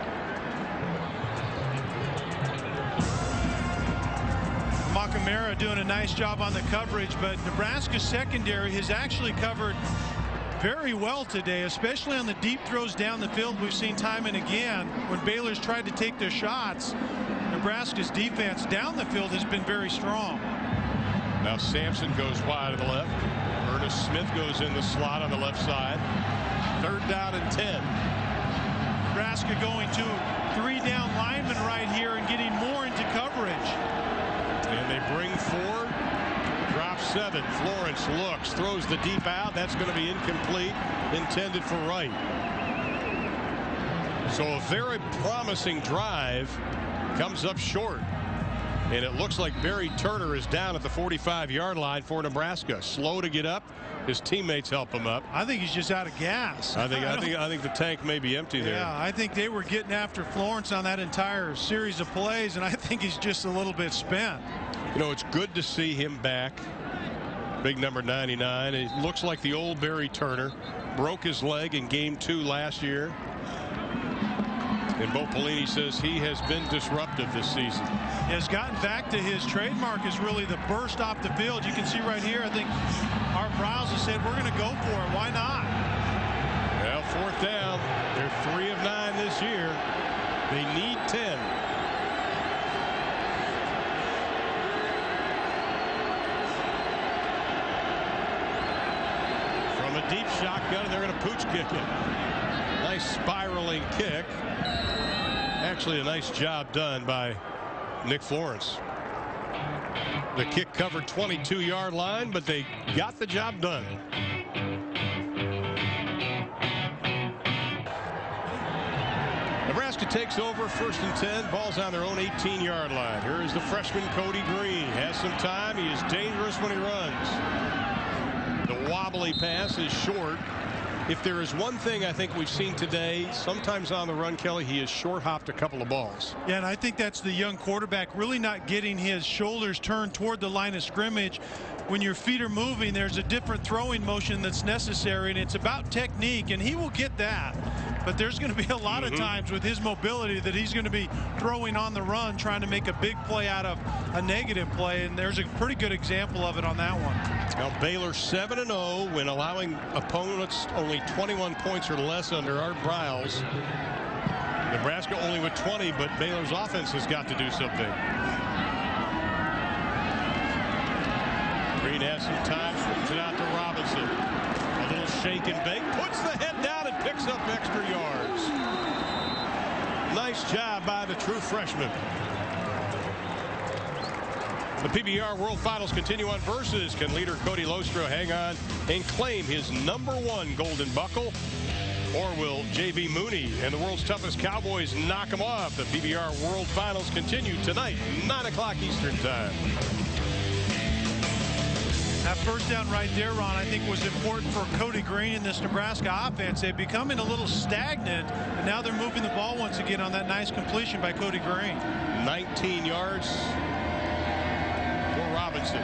Makamara doing a nice job on the coverage, but Nebraska's secondary has actually covered very well today, especially on the deep throws down the field. We've seen time and again when Baylor's tried to take their shots. Nebraska's defense down the field has been very strong. Now Sampson goes wide to the left. Ernest Smith goes in the slot on the left side. Third down and ten. Nebraska going to three down linemen right here and getting more into coverage. And they bring four. Drop seven. Florence looks, throws the deep out. That's going to be incomplete. Intended for Wright. So a very promising drive comes up short. And it looks like Barry Turner is down at the forty-five yard line for Nebraska. Slow to get up. His teammates help him up. I think he's just out of gas. I think I, I think I think the tank may be empty there. Yeah, I think they were getting after Florence on that entire series of plays, and I think he's just a little bit spent. You know, it's good to see him back. Big number ninety-nine. It looks like the old Barry Turner. Broke his leg in game two last year. And Bo Pelini says he has been disruptive this season. He has gotten back to his trademark is really the burst off the field. You can see right here, I think Art Briles has said, we're going to go for it. Why not? Well, fourth down. They're three of nine this year. They need ten. From a deep shotgun, they're going to pooch kick it. Nice spiraling kick. Actually, a nice job done by Nick Florence. The kick covered twenty-two yard line, but they got the job done. Nebraska takes over first and ten. Ball's on their own eighteen yard line. Here is the freshman Cody Green. Has some time. He is dangerous when he runs. The wobbly pass is short. If there is one thing I think we've seen today, sometimes on the run, Kelly, he has short hopped a couple of balls. Yeah, and I think that's the young quarterback really not getting his shoulders turned toward the line of scrimmage. When your feet are moving, there's a different throwing motion that's necessary, and it's about technique, and he will get that. But there's going to be a lot mm-hmm. of times with his mobility that he's going to be throwing on the run, trying to make a big play out of a negative play, and there's a pretty good example of it on that one. Now Baylor seven and oh when allowing opponents only twenty-one points or less under Art Briles. Nebraska only with twenty, but Baylor's offense has got to do something. Green has some time, swings it out to Robinson. A little shake and bake, puts the head down and picks up extra yards. Nice job by the true freshman. The P B R World Finals continue on Versus. Can leader Cody Lostro hang on and claim his number one golden buckle? Or will J V Mooney and the world's toughest Cowboys knock him off? The P B R World Finals continue tonight, nine o'clock Eastern Time. That first down right there, Ron, I think was important for Cody Green in this Nebraska offense. They're becoming a little stagnant, and now they're moving the ball once again on that nice completion by Cody Green. nineteen yards for Robinson.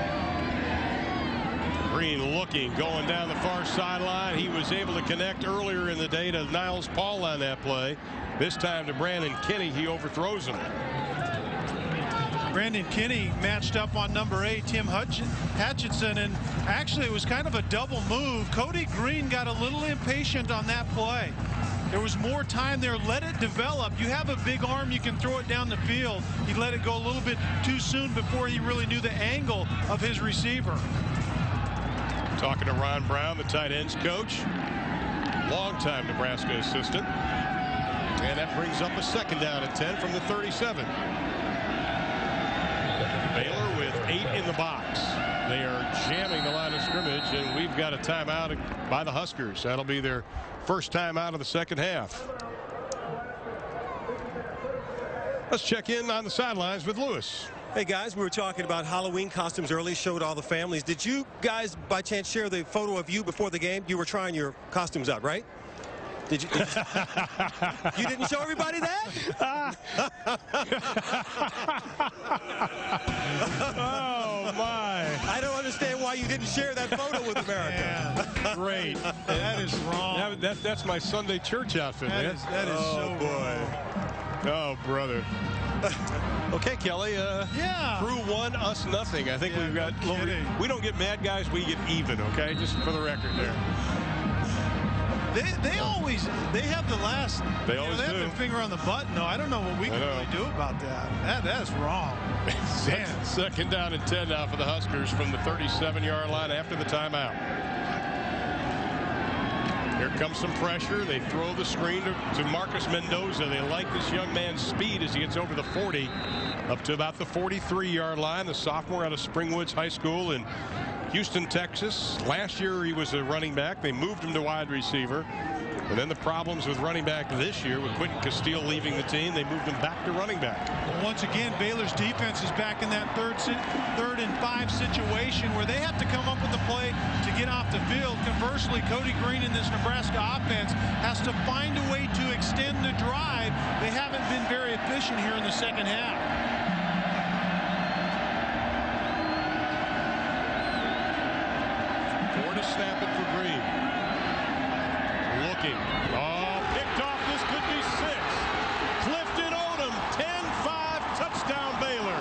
Green looking, going down the far sideline. He was able to connect earlier in the day to Niles Paul on that play. This time to Brandon Kinney. He overthrows him. Brandon Kinney matched up on number eight, Tim Hutchinson, and actually it was kind of a double move. Cody Green got a little impatient on that play. There was more time there. Let it develop. You have a big arm, you can throw it down the field. He let it go a little bit too soon before he really knew the angle of his receiver. Talking to Ron Brown, the tight ends coach, longtime Nebraska assistant. And that brings up a second down at ten from the thirty-seven. Baylor with eight in the box. They are jamming the line of scrimmage, and we've got a timeout by the Huskers. That'll be their first time out of the second half. Let's check in on the sidelines with Lewis. Hey guys, we were talking about Halloween costumes early, showed all the families. Did you guys by chance share the photo of you before the game? You were trying your costumes out, right? Did you, did you, you didn't show everybody that? Oh my. I don't understand why you didn't share that photo with America. Man, great. That is wrong. That, that, that's my Sunday church outfit, that man. Is, that is oh, so boy. wrong. Oh, brother. Okay, Kelly. Uh, yeah. Crew one, us nothing. I think yeah, we've got. No we, we don't get mad guys. We get even. Okay, just for the record there. They they always they have the last. They always know, they do. have their finger on the button. though. I don't know what we can really do about that. That that's wrong. second, second down and ten now for the Huskers from the thirty-seven yard line after the timeout. Here comes some pressure. They throw the screen to, to Marcus Mendoza. They like this young man's speed as he gets over the forty up to about the forty-three yard line. The sophomore out of Springwoods High School in Houston, Texas. Last year he was a running back. They moved him to wide receiver. And then the problems with running back this year with Quentin Castile leaving the team, they moved him back to running back. Well, once again, Baylor's defense is back in that third third and five situation where they have to come up with a play to get off the field. Conversely, Cody Green in this Nebraska offense has to find a way to extend the drive. They haven't been very efficient here in the second half. Four to snap it for Green. Looking. Oh, picked off. This could be six. Clifton Odom, ten five, touchdown Baylor.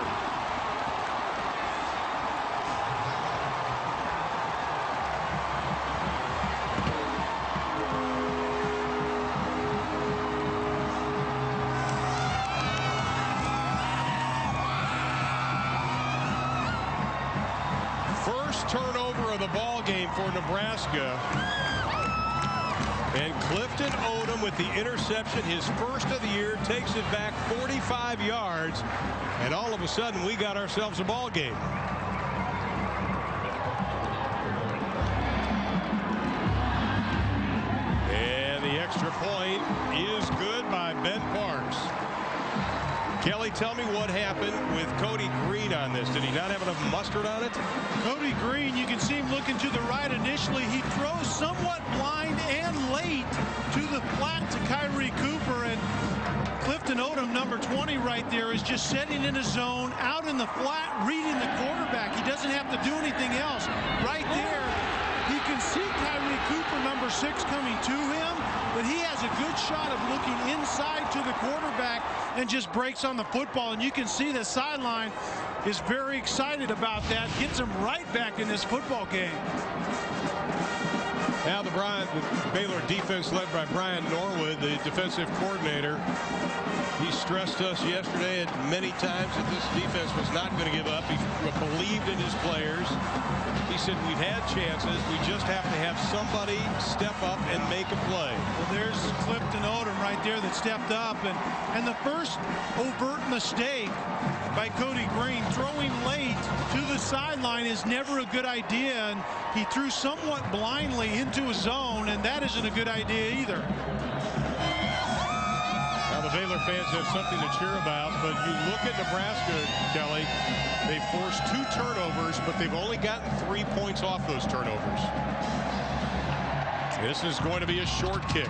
First turnover of the ball game for Nebraska. And Clifton Odom with the interception, his first of the year, takes it back forty-five yards. And all of a sudden, we got ourselves a ball game. And the extra point is good by Ben Parks. Kelly, tell me what happened with Cody Green on this. Did he not have enough mustard on it? Cody Green, you can see him looking to the right initially. He throws somewhat blind and late to the flat to Kyrie Cooper. And Clifton Odom, number twenty right there, is just sitting in a zone, out in the flat, reading the quarterback. He doesn't have to do anything else. Right there, he can see Kyrie Cooper, number six, coming to him. But he has a good shot of looking inside to the quarterback and just breaks on the football. And you can see the sideline is very excited about that. Gets him right back in this football game. Now the, Brian, the Baylor defense led by Brian Norwood, the defensive coordinator. He stressed us yesterday at many times that this defense was not going to give up. He believed in his players. He said we've had chances. We just have to have somebody step up and make a play. Well, there's Clifton Odom right there that stepped up. And, and the first overt mistake by Cody Green, throwing late to the sideline, is never a good idea. And he threw somewhat blindly into a zone, and that isn't a good idea either. Now the Baylor fans have something to cheer about, but you look at Nebraska, Kelly, they forced two turnovers, but they've only gotten three points off those turnovers. This is going to be a short kick.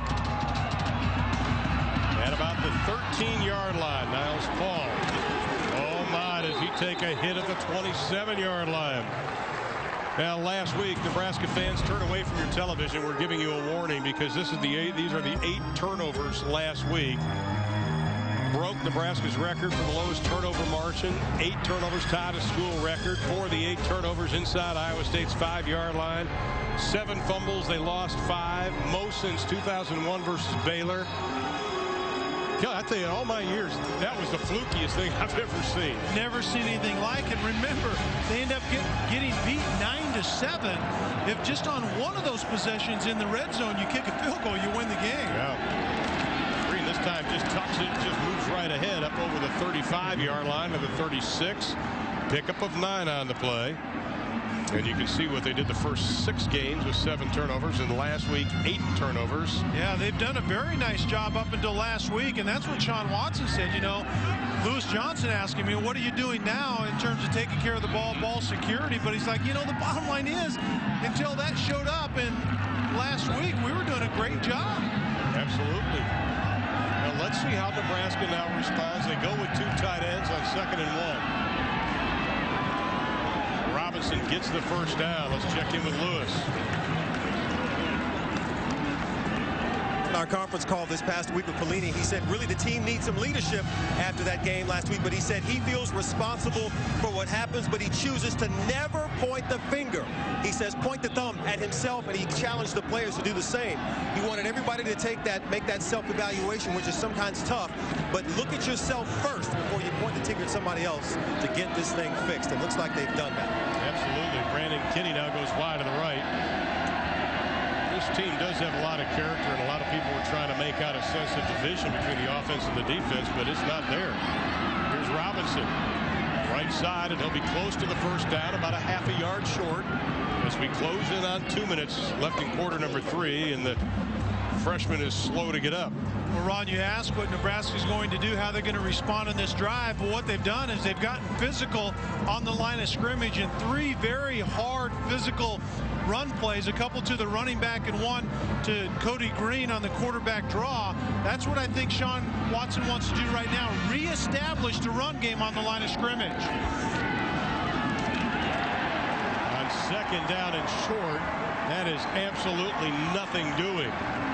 At about the thirteen yard line, Niles Paul. Oh my, does he take a hit at the twenty-seven yard line? Now, last week, Nebraska fans, turn away from your television. We're giving you a warning because this is the eight, these are the eight turnovers last week. Broke Nebraska's record for the lowest turnover margin. Eight turnovers, tied a school record for the eight turnovers inside Iowa State's five yard line. Seven fumbles, they lost five, most since two thousand one versus Baylor. I tell you, all my years, that was the flukiest thing I've ever seen. Never seen anything like it. Remember, they end up get, getting beat nine to seven. If just on one of those possessions in the red zone you kick a field goal, you win the game. Yeah. Green this time just tucks it, just moves right ahead up over the thirty-five yard line to the thirty-six. Pickup of nine on the play. And you can see what they did the first six games with seven turnovers, and last week eight turnovers. Yeah, they've done a very nice job up until last week, and that's what Sean Watson said. You know, Lewis Johnson asking me, what are you doing now in terms of taking care of the ball, ball security? But he's like, you know, the bottom line is, until that showed up, and last week we were doing a great job. Absolutely. Now let's see how Nebraska now responds. They go with two tight ends on second and one. Robinson gets the first down. Let's check in with Lewis. In our conference call this past week with Pelini, he said really the team needs some leadership after that game last week, but he said he feels responsible for what happens, but he chooses to never point the finger. He says point the thumb at himself, and he challenged the players to do the same. He wanted everybody to take that, make that self-evaluation, which is sometimes tough, but look at yourself first before you point the finger at somebody else to get this thing fixed. It looks like they've done that. Absolutely. Brandon Kinney now goes wide to the right. This team does have a lot of character, and a lot of people are trying to make out a sense of division between the offense and the defense, but it's not there. Here's Robinson. Right side, and he'll be close to the first down, about a half a yard short as we close in on two minutes left in quarter number three, and the freshman is slow to get up. Well, Ron, you ask what Nebraska's going to do, how they're going to respond in this drive. Well, what they've done is they've gotten physical on the line of scrimmage in three very hard physical run plays, a couple to the running back and one to Cody Green on the quarterback draw. That's what I think Sean Watson wants to do right now, reestablish the run game on the line of scrimmage. On second down and short, that is absolutely nothing doing.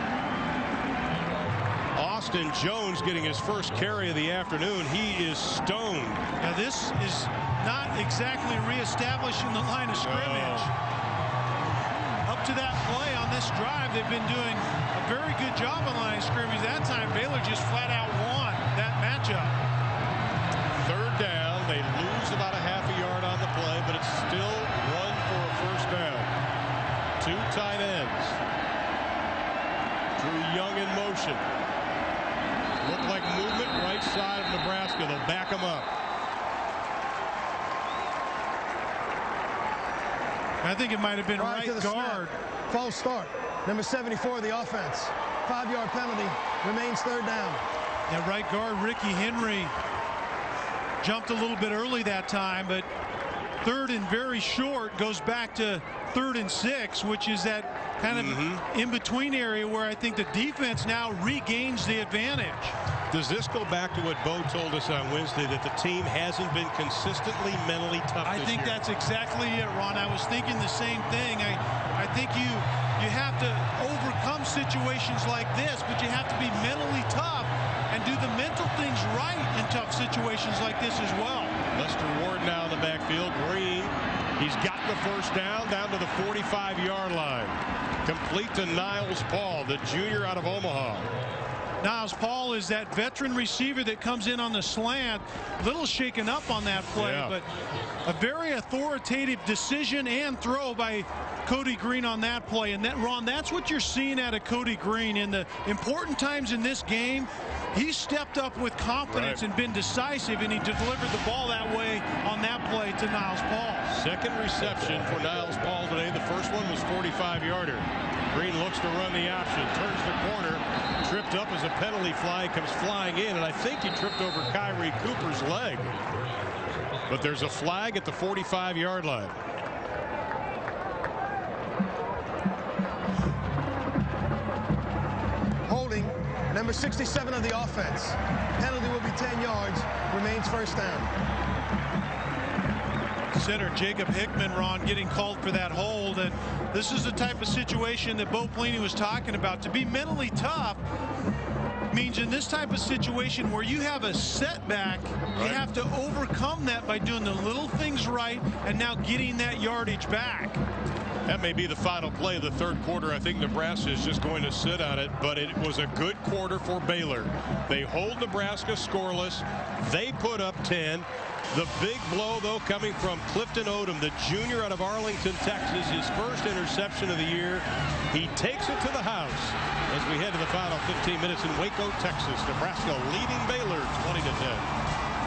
Austin Jones getting his first carry of the afternoon. He is stoned. Now this is not exactly reestablishing the line of scrimmage. Oh. Up to that play on this drive, they've been doing a very good job on the line of scrimmage. That time Baylor just flat out won that matchup. Third down, they lose about a half a yard on the play, but it's still one for a first down. Two tight ends. Drew Young in motion. Look like movement right side of Nebraska. They'll back them up. I think it might have been Prior right to the guard. Snap. False start. Number seventy-four, the offense. Five-yard penalty. Remains third down. Yeah, right guard Ricky Henry jumped a little bit early that time, but third and very short goes back to third and six, which is that kind of mm-hmm. in-between area where I think the defense now regains the advantage. Does this go back to what Bo told us on Wednesday, that the team hasn't been consistently mentally tough I this think year? that's exactly it, Ron. I was thinking the same thing. I, I think you, you have to overcome situations like this, but you have to be mentally tough. And and do the mental things right in tough situations like this as well. Lester Ward now in the backfield. Green, he's got the first down, down to the forty-five yard line. Complete to Niles Paul, the junior out of Omaha. Niles Paul is that veteran receiver that comes in on the slant. A little shaken up on that play, yeah. but a very authoritative decision and throw by Cody Green on that play. And that, Ron, that's what you're seeing out of Cody Green in the important times in this game. He stepped up with confidence right. and been decisive, and he delivered the ball that way on that play to Niles Paul. Second reception for Niles Paul today. The first one was forty-five yarder. Green looks to run the option, turns the corner, tripped up as a penalty flag comes flying in, and I think he tripped over Kyrie Cooper's leg. But there's a flag at the forty-five yard line. Holding number sixty-seven of the offense. Penalty will be ten yards, remains first down. Center Jacob Hickman, Ron, getting called for that hold, and this is the type of situation that Bo Pelini was talking about. To be mentally tough means in this type of situation where you have a setback, right. you have to overcome that by doing the little things right and now getting that yardage back. That may be the final play of the third quarter. I think Nebraska is just going to sit on it, but it was a good quarter for Baylor. They hold Nebraska scoreless. They put up ten. The big blow, though, coming from Clifton Odom, the junior out of Arlington, Texas, his first interception of the year. He takes it to the house as we head to the final fifteen minutes in Waco, Texas. Nebraska leading Baylor twenty to ten.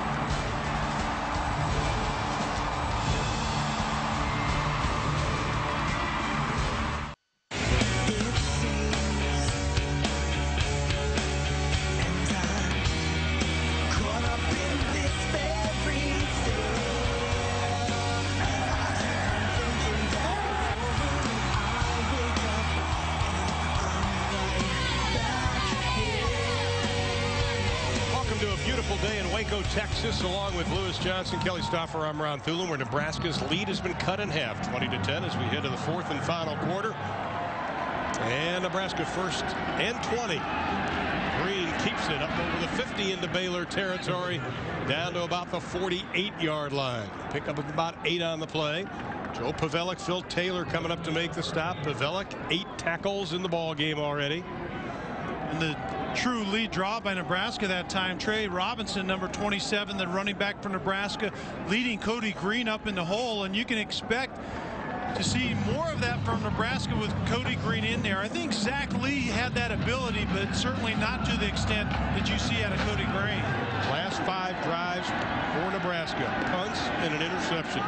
Texas, along with Lewis Johnson, Kelly Stoffer, I'm Ron Thulin, where Nebraska's lead has been cut in half, twenty to ten, as we head to the fourth and final quarter. And Nebraska first and twenty. Green keeps it up over the fifty into Baylor territory, down to about the forty-eight yard line. Pick up about eight on the play. Joe Pavelic, Phil Taylor coming up to make the stop. Pavelic, eight tackles in the ball game already. And the true lead draw by Nebraska that time, Trey Robinson, number twenty-seven, the running back for Nebraska, leading Cody Green up in the hole, and you can expect to see more of that from Nebraska with Cody Green in there. I think Zach Lee had that ability, but certainly not to the extent that you see out of Cody Green. Last five drives for Nebraska, punts and an interception.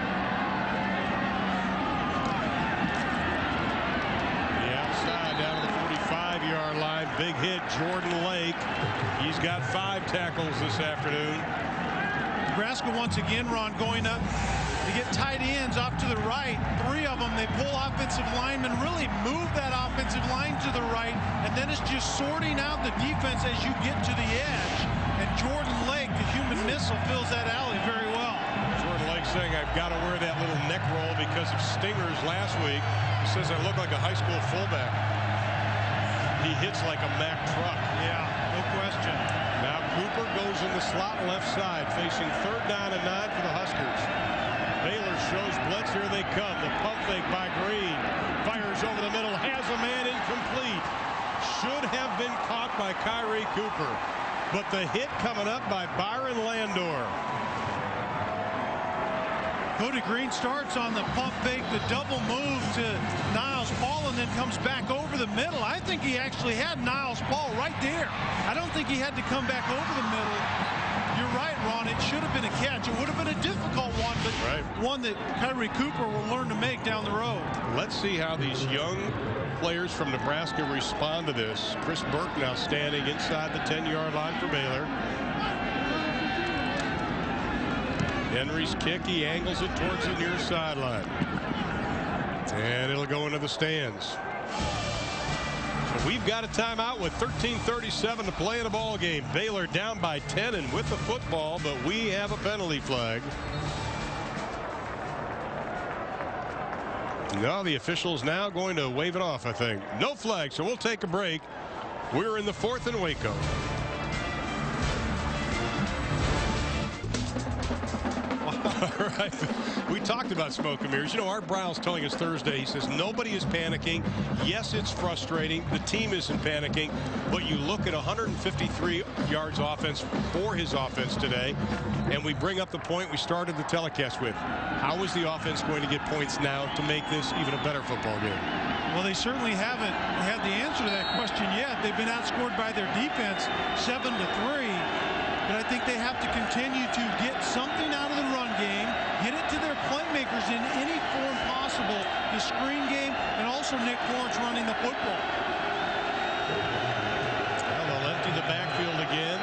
Yard line, big hit, Jordan Lake. He's got five tackles this afternoon. Nebraska once again, Ron, going up to get tight ends off to the right. Three of them, they pull offensive linemen, really move that offensive line to the right, and then it's just sorting out the defense as you get to the edge. And Jordan Lake, the human missile, fills that alley very well. Jordan Lake saying, I've got to wear that little neck roll because of stingers last week. He says I look like a high school fullback. He hits like a Mack truck. Yeah, no question. Now Cooper goes in the slot left side, facing third down and nine for the Huskers. Baylor shows blitz. Here they come. The pump fake by Green. Fires over the middle. Has a man incomplete. Should have been caught by Kyrie Cooper. But the hit coming up by Byron Landor. Cody Green starts on the pump fake, the double move to Niles Paul, and then comes back over the middle. I think he actually had Niles Paul right there. I don't think he had to come back over the middle. You're right, Ron. It should have been a catch. It would have been a difficult one, but right. one that Kyrie Cooper will learn to make down the road. Let's see how these young players from Nebraska respond to this. Chris Burke now standing inside the ten yard line for Baylor. Henry's kick, he angles it towards the near sideline. And it'll go into the stands. So we've got a timeout with thirteen thirty-seven to play in the ball game. Baylor down by ten and with the football, but we have a penalty flag. No, the official's now going to wave it off, I think. No flag, so we'll take a break. We're in the fourth in Waco. All right. We talked about smoke and mirrors. You know, Art Briles telling us Thursday, he says nobody is panicking. Yes, it's frustrating. The team isn't panicking. But you look at one hundred fifty-three yards offense for his offense today, and we bring up the point we started the telecast with. How is the offense going to get points now to make this even a better football game? Well, they certainly haven't had the answer to that question yet. They've been outscored by their defense seven to three. But I think they have to continue to get something out of the run game, get it to their playmakers in any form possible, the screen game, and also Nick Lawrence running the football. Well, they'll empty the backfield again.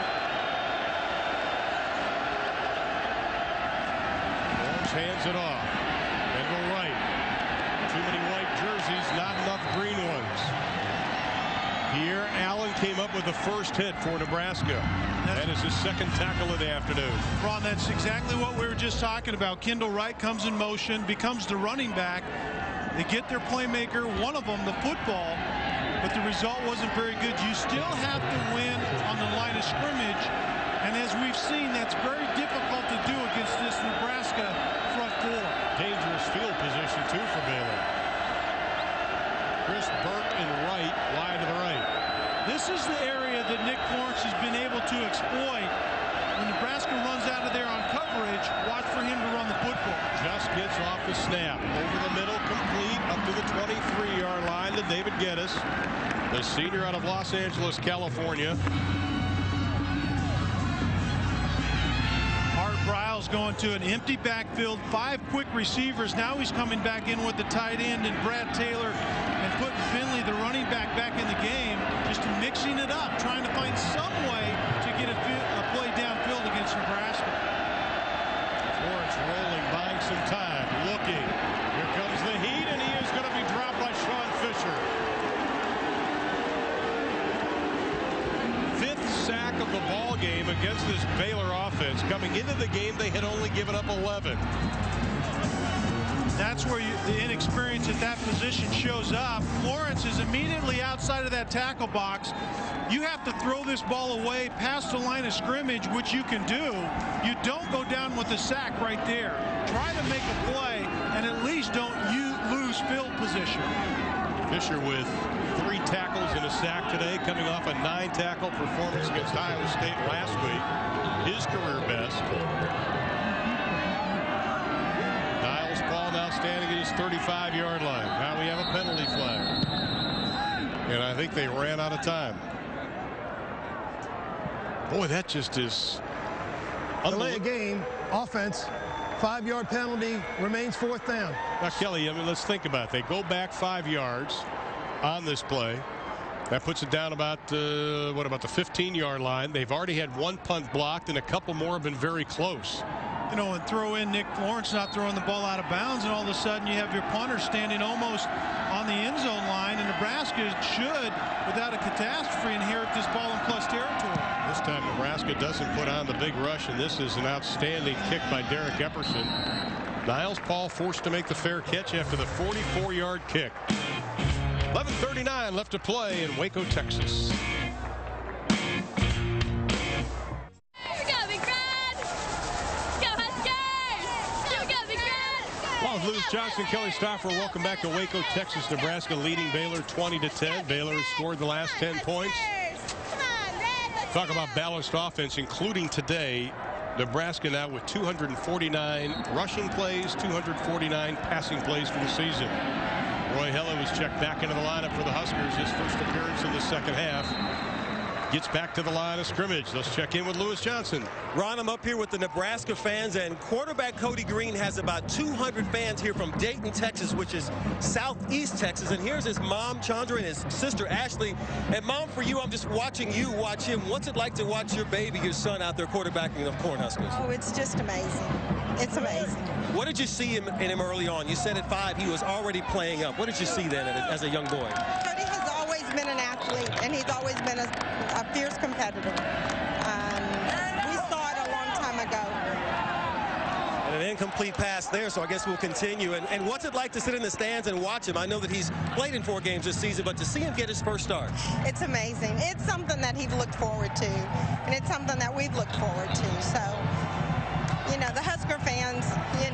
Lawrence hands it off. And go right. Too many white jerseys, not enough green ones. Here, Allen came up with the first hit for Nebraska. That is his second tackle of the afternoon. Ron, that's exactly what we were just talking about. Kendall Wright comes in motion, becomes the running back. They get their playmaker, one of them, the football, but the result wasn't very good. You still have to win on the line of scrimmage, and as we've seen, that's very difficult to do against this Nebraska front four. Dangerous field position, too, for Baylor. Chris Burke and Wright wide to the right. This is the area that Nick Lawrence has been able to exploit. When Nebraska runs out of there on coverage, watch for him to run the football. Just gets off the snap. Over the middle, complete, up to the twenty-three yard line to David Geddes, the senior out of Los Angeles, California. Art Briles going to an empty backfield, five quick receivers. Now he's coming back in with the tight end and Brad Taylor, and putting Finley, the running back, back in the game, just mixing it up, trying to find some way to get a, a play downfield against Nebraska. Lawrence rolling, buying some time, looking. Here comes the heat, and he is going to be dropped by Sean Fisher. Fifth sack of the ball game against this Baylor offense. Coming into the game, they had only given up eleven. That's where you, the inexperience at that position shows up. Lawrence is immediately outside of that tackle box. You have to throw this ball away past the line of scrimmage, which you can do. You don't go down with a sack right there. Try to make a play, and at least don't you lose field position. Fisher with three tackles and a sack today, coming off a nine tackle performance against Iowa State last week. His career best. Now standing at his thirty-five yard line. Now we have a penalty flag. And I think they ran out of time. Boy, that just is delay a game, offense, five yard penalty, remains fourth down. Now, Kelly, I mean, let's think about it. They go back five yards on this play. That puts it down about, uh, what about the fifteen yard line? They've already had one punt blocked, and a couple more have been very close. You know, and throw in Nick Lawrence not throwing the ball out of bounds, and all of a sudden you have your punter standing almost on the end zone line, and Nebraska should, without a catastrophe, inherit this ball in plus territory. This time Nebraska doesn't put on the big rush, and this is an outstanding kick by Derek Epperson. Niles Paul forced to make the fair catch after the forty-four yard kick. eleven thirty-nine left to play in Waco, Texas. Lewis Johnson, Kelly Stoffer, welcome back to Waco, Texas. Nebraska leading Baylor twenty to ten. Baylor has scored the last ten points. Talk about balanced offense, including today. Nebraska now with two hundred forty-nine rushing plays, two hundred forty-nine passing plays for the season. Roy Hella was checked back into the lineup for the Huskers, his first appearance in the second half. Gets back to the line of scrimmage. Let's check in with Lewis Johnson. Ron, I'm up here with the Nebraska fans, and quarterback Cody Green has about two hundred fans here from Dayton, Texas, which is southeast Texas. And here's his mom, Chandra, and his sister, Ashley. And, Mom, for you, I'm just watching you watch him. What's it like to watch your baby, your son, out there quarterbacking the Cornhuskers? Oh, it's just amazing. It's amazing. What did you see him, in him early on? You said at five he was already playing up. What did you see then as a young boy? Cody has always been an athlete, and he's always been a, a fierce competitor. Um, we saw it a long time ago. And an incomplete pass there, so I guess we'll continue. And, and what's it like to sit in the stands and watch him? I know that he's played in four games this season, but to see him get his first start. It's amazing. It's something that he's looked forward to, and it's something that we've looked forward to. So, you know, the Husker fans,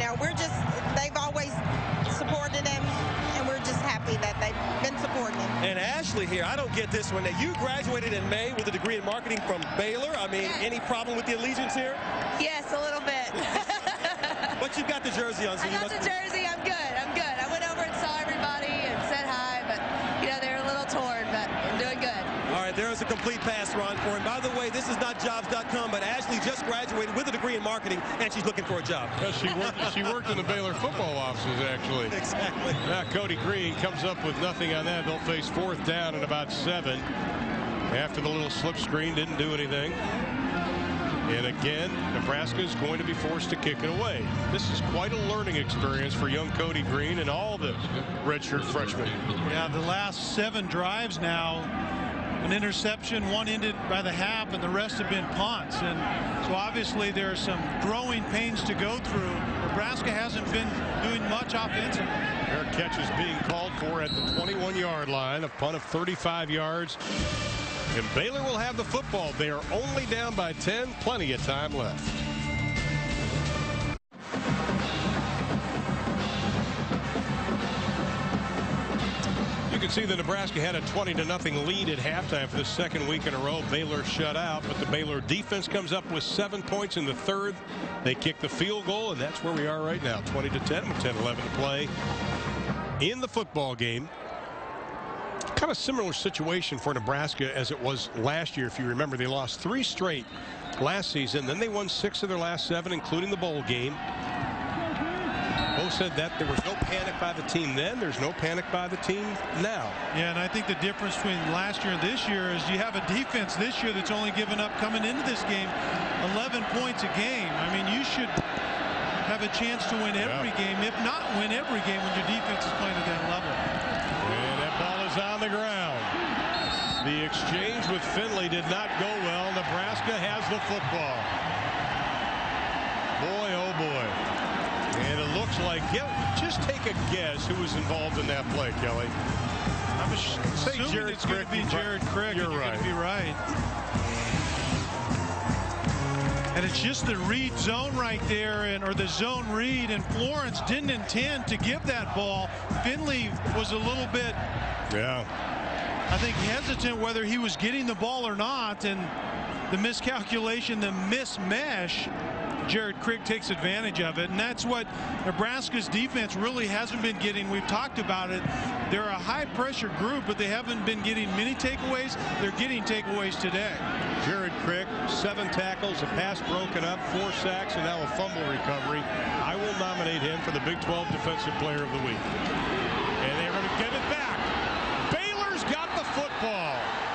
know, we're just, they've always supported him, and we're just happy that they've been supporting him. And Ashley here, I don't get this one. Now, you graduated in May with a degree in marketing from Baylor. I mean, yes. Any problem with the allegiance here? Yes, a little bit. But you've got the jersey on, so I you got must the be... jersey. I'm good. I'm good. I went over and saw everybody and said hi, but, you know, they're a little torn, but I'm doing good. All right, there is a complete pass run for him. By the way, this is not jobs dot com, but Ashley just graduated with a degree in marketing, and she's looking for a job. Well, she worked, she worked in the Baylor football offices, actually. Exactly. Now, Cody Green comes up with nothing on that. They'll face fourth down and about seven. After the little slip screen, didn't do anything. And again, Nebraska is going to be forced to kick it away. This is quite a learning experience for young Cody Green and all the redshirt freshmen. Yeah, the last seven drives now, an interception, one ended by the half, and the rest have been punts. And so obviously there are some growing pains to go through. Nebraska hasn't been doing much offensively. Their catch is being called for at the twenty-one yard line, a punt of thirty-five yards. And Baylor will have the football. They are only down by ten. Plenty of time left. You can see that Nebraska had a twenty to nothing lead at halftime for the second week in a row. Baylor shut out, but the Baylor defense comes up with seven points in the third. They kick the field goal, and that's where we are right now, twenty to ten with ten eleven to play in the football game. Kind of similar situation for Nebraska as it was last year. If you remember, they lost three straight last season. Then they won six of their last seven, including the bowl game. Both said that there was no panic by the team then. There's no panic by the team now. Yeah, and I think the difference between last year and this year is you have a defense this year that's only given up, coming into this game, eleven points a game. I mean, you should have a chance to win every yeah. game, if not win every game, when your defense is playing at that level. And that ball is on the ground. The exchange with Finley did not go well. Nebraska has the football. Boy, oh boy. And it looks like, yeah, just take a guess who was involved in that play, Kelly. I'm Say assuming Jared it's going to be Jared Crick. You're and you're right. going to be right. And it's just the read zone right there, and or the zone read, and Florence didn't intend to give that ball. Finley was a little bit, yeah, I think, hesitant whether he was getting the ball or not, and the miscalculation, the mismesh, Jared Crick takes advantage of it, and that's what Nebraska's defense really hasn't been getting. We've talked about it. They're a high-pressure group, but they haven't been getting many takeaways. They're getting takeaways today. Jared Crick, seven tackles, a pass broken up, four sacks, and now a fumble recovery. I will nominate him for the Big twelve Defensive Player of the Week. And they're going to give it back. Baylor's got the football.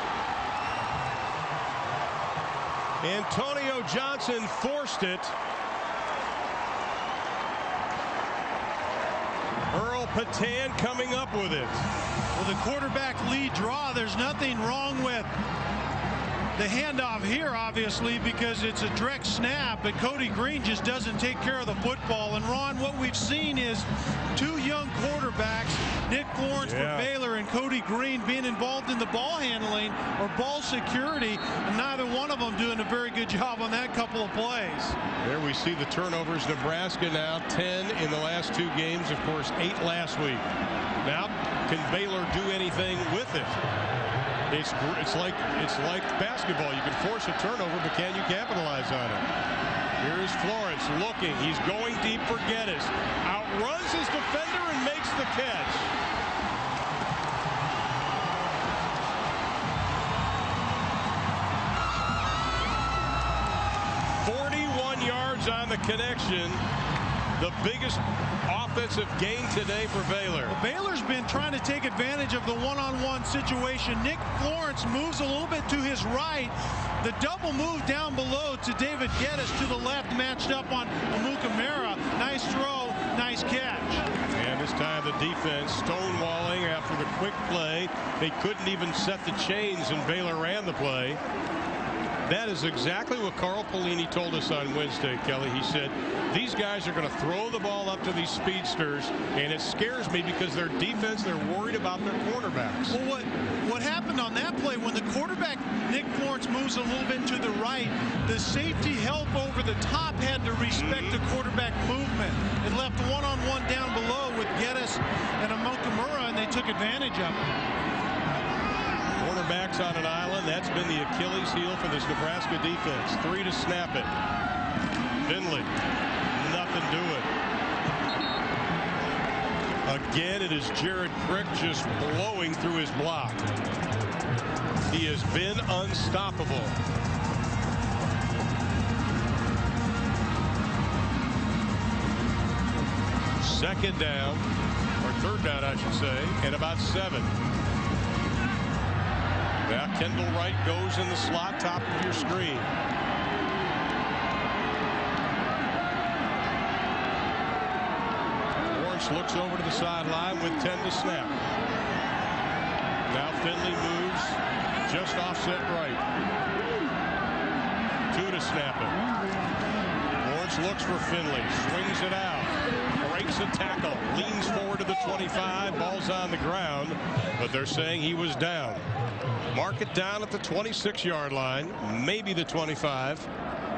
Antonio Johnson forced it. Earl Patan coming up with it. Well, the quarterback lead draw, there's nothing wrong with the handoff here, obviously, because it's a direct snap, but Cody Green just doesn't take care of the football. And Ron, what we've seen is two young quarterbacks, Nick Florence yeah. for Baylor and Cody Green, being involved in the ball handling or ball security, and neither one of them doing a very good job on that couple of plays. There we see the turnovers. Nebraska now ten in the last two games, of course eight last week. Now, can Baylor do anything with it? It's it's like it's like basketball. You can force a turnover, but can you capitalize on it? Here's Florence looking. He's going deep for Geddes. Outruns his defender and makes the catch. forty-one yards on the connection. The biggest offensive gain today for Baylor. Well, Baylor's been trying to take advantage of the one-on-one situation. Nick Florence moves a little bit to his right. The double move down below to David Geddes to the left, matched up on Amukamara. Nice throw, nice catch. And this time the defense stonewalling after the quick play. They couldn't even set the chains, and Baylor ran the play. That is exactly what Carl Pelini told us on Wednesday, Kelly. He said, these guys are going to throw the ball up to these speedsters, and it scares me because their defense, they're worried about their quarterbacks. Well, what, what happened on that play, when the quarterback, Nick Florence, moves a little bit to the right, the safety help over the top had to respect mm-hmm. the quarterback movement. It left one-on-one down below with Geddes and Amokamura, and they took advantage of it. Quarterbacks on an island. That's been the Achilles heel for this Nebraska defense. Three to snap it. Finley, nothing to it. Again, it is Jared Crick just blowing through his block. He has been unstoppable. Second down, or third down, I should say, and about seven. Now Kendall Wright goes in the slot, top of your screen. Lawrence looks over to the sideline with ten to snap. Now Finley moves just offset right. Two to snap it. Lawrence looks for Finley, swings it out, breaks a tackle, leans forward to the twenty-five, ball's on the ground, but they're saying he was down. Mark it down at the twenty-six yard line, maybe the twenty-five.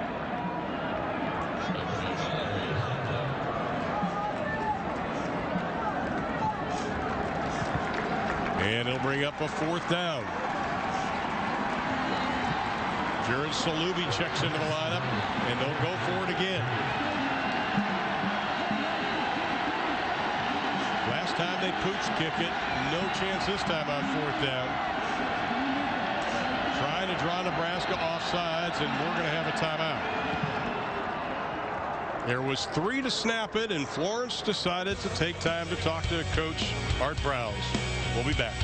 And it'll bring up a fourth down. Jared Salubi checks into the lineup, and they'll go for it again. Last time they pooch kick it, no chance this time on fourth down. Trying to draw Nebraska offsides, and we're going to have a timeout. There was three to snap it, and Florence decided to take time to talk to Coach Art Browse. We'll be back.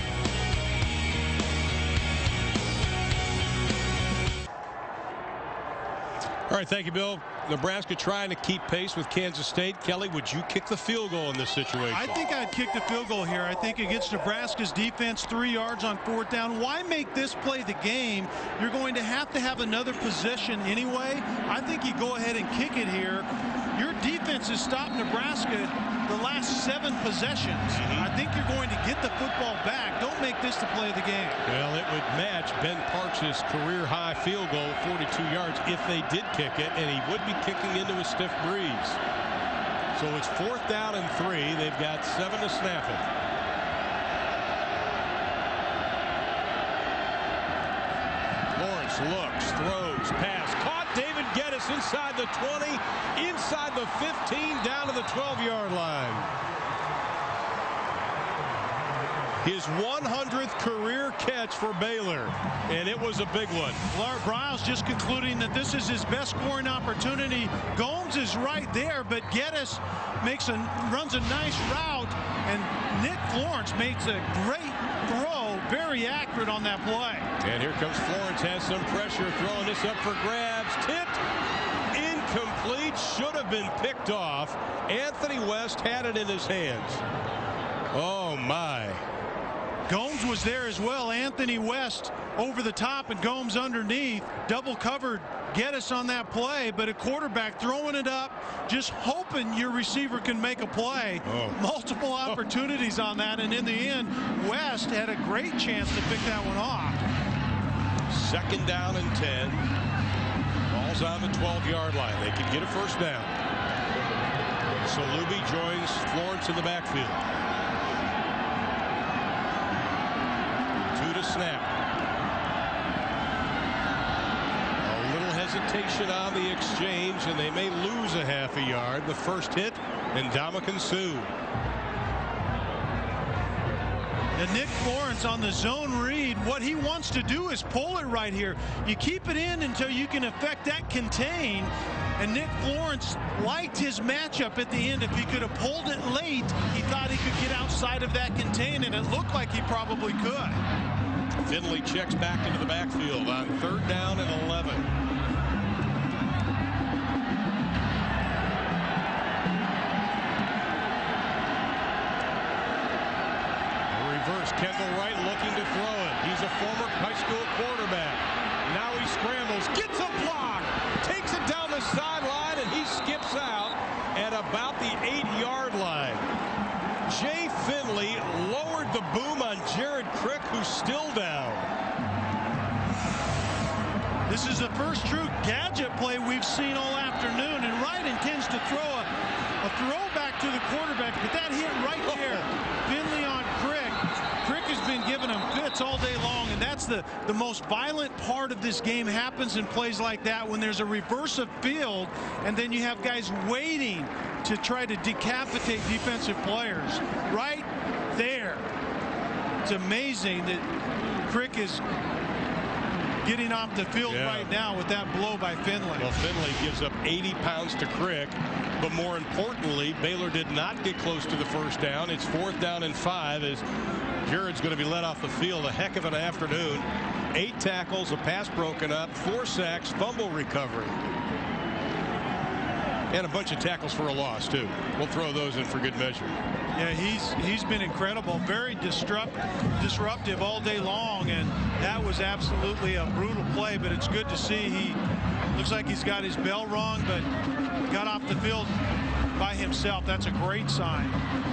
All right, thank you, Bill. Nebraska trying to keep pace with Kansas State. Kelly, would you kick the field goal in this situation? I think I'd kick the field goal here. I think against Nebraska's defense, three yards on fourth down. Why make this play the game? You're going to have to have another possession anyway. I think you go ahead and kick it here. Your defense has stopped Nebraska the last seven possessions. Mm-hmm. I think you're going to get the football back. Don't make this the play of the game. Well, it would match Ben Parks' career high field goal, forty-two yards, if they did kick it, and he would be kicking into a stiff breeze. So it's fourth down and three. They've got seven to snap it. Lawrence looks, throws, pass, caught. David Geddes inside the twenty, inside the fifteen, down to the twelve yard line. His one hundredth career catch for Baylor, and it was a big one. Art Browse just concluding that this is his best scoring opportunity. Gomes is right there, but Geddes makes a runs a nice route, and Nick Florence makes a great throw, very accurate on that play. And here comes Florence, has some pressure, throwing this up for grabs, tipped, incomplete, should have been picked off. Anthony West had it in his hands. Oh my. Gomes was there as well. Anthony West over the top and Gomes underneath. Double covered Geddes on that play, but a quarterback throwing it up, just hoping your receiver can make a play. Oh. Multiple opportunities on that, and in the end, West had a great chance to pick that one off. Second down and ten. Ball's on the twelve yard line. They can get a first down. Salubi joins Florence in the backfield. Two to snap. A little hesitation on the exchange, and they may lose a half a yard. The first hit, and Ndamukong Suh. And Nick Florence on the zone read, what he wants to do is pull it right here. You keep it in until you can affect that contain. And Nick Florence liked his matchup at the end. If he could have pulled it late, he thought he could get outside of that contain, and it looked like he probably could. Finley checks back into the backfield on third down and eleven. Reverse, Kendall Wright looking to throw it. He's a former high school quarterback. Now he scrambles, gets a block, takes it down the sideline, and he skips out at about the eight-yard line. Jay Finley lowered the boom on Jared Crick, who's still down. This is the first true gadget play we've seen all afternoon, and Wright intends to throw a, a throwback to the quarterback, but that hit right there. Finley on Crick. Crick has been giving him fits all day long, and that's the, the most violent part of this game. Happens in plays like that when there's a reverse of field, and then you have guys waiting to try to decapitate defensive players. Right there. It's amazing that Crick is getting off the field yeah. right now with that blow by Finley. Well, Finley gives up eighty pounds to Crick, but more importantly, Baylor did not get close to the first down. It's fourth down and five as Jared's going to be let off the field. A heck of an afternoon. Eight tackles, a pass broken up, four sacks, fumble recovery. And a bunch of tackles for a loss, too. We'll throw those in for good measure. Yeah, he's he's been incredible. Very disrupt, disruptive all day long, and that was absolutely a brutal play, but it's good to see. He looks like he's got his bell rung, but got off the field by himself. That's a great sign.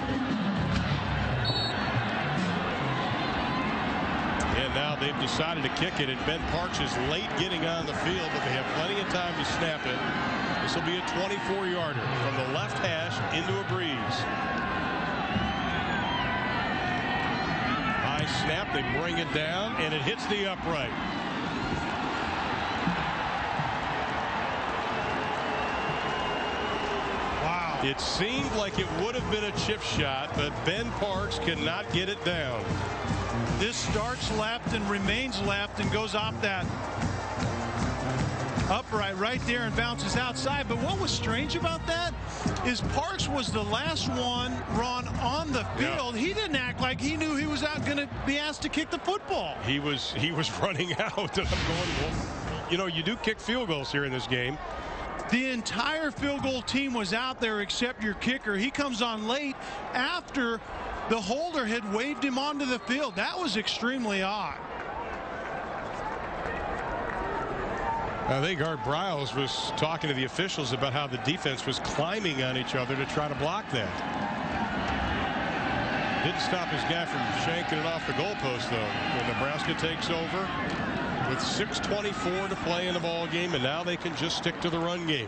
And now they've decided to kick it, and Ben Parks is late getting on the field, but they have plenty of time to snap it. This will be a twenty-four yarder from the left hash into a breeze. High snap, they bring it down, and it hits the upright. Wow. It seemed like it would have been a chip shot, but Ben Parks cannot get it down. This starts left and remains left and goes off that upright right there and bounces outside. But what was strange about that is Parks was the last one, Ron, on the field. Yeah. He didn't act like he knew he was out going to be asked to kick the football. He was he was running out, and I'm going, well, you know, you do kick field goals here in this game. The entire field goal team was out there except your kicker. He comes on late after the holder had waved him onto the field. That was extremely odd. I think Art Briles was talking to the officials about how the defense was climbing on each other to try to block that. Didn't stop his guy from shanking it off the goalpost, though. When Nebraska takes over with six twenty-four to play in the ball game, and now they can just stick to the run game.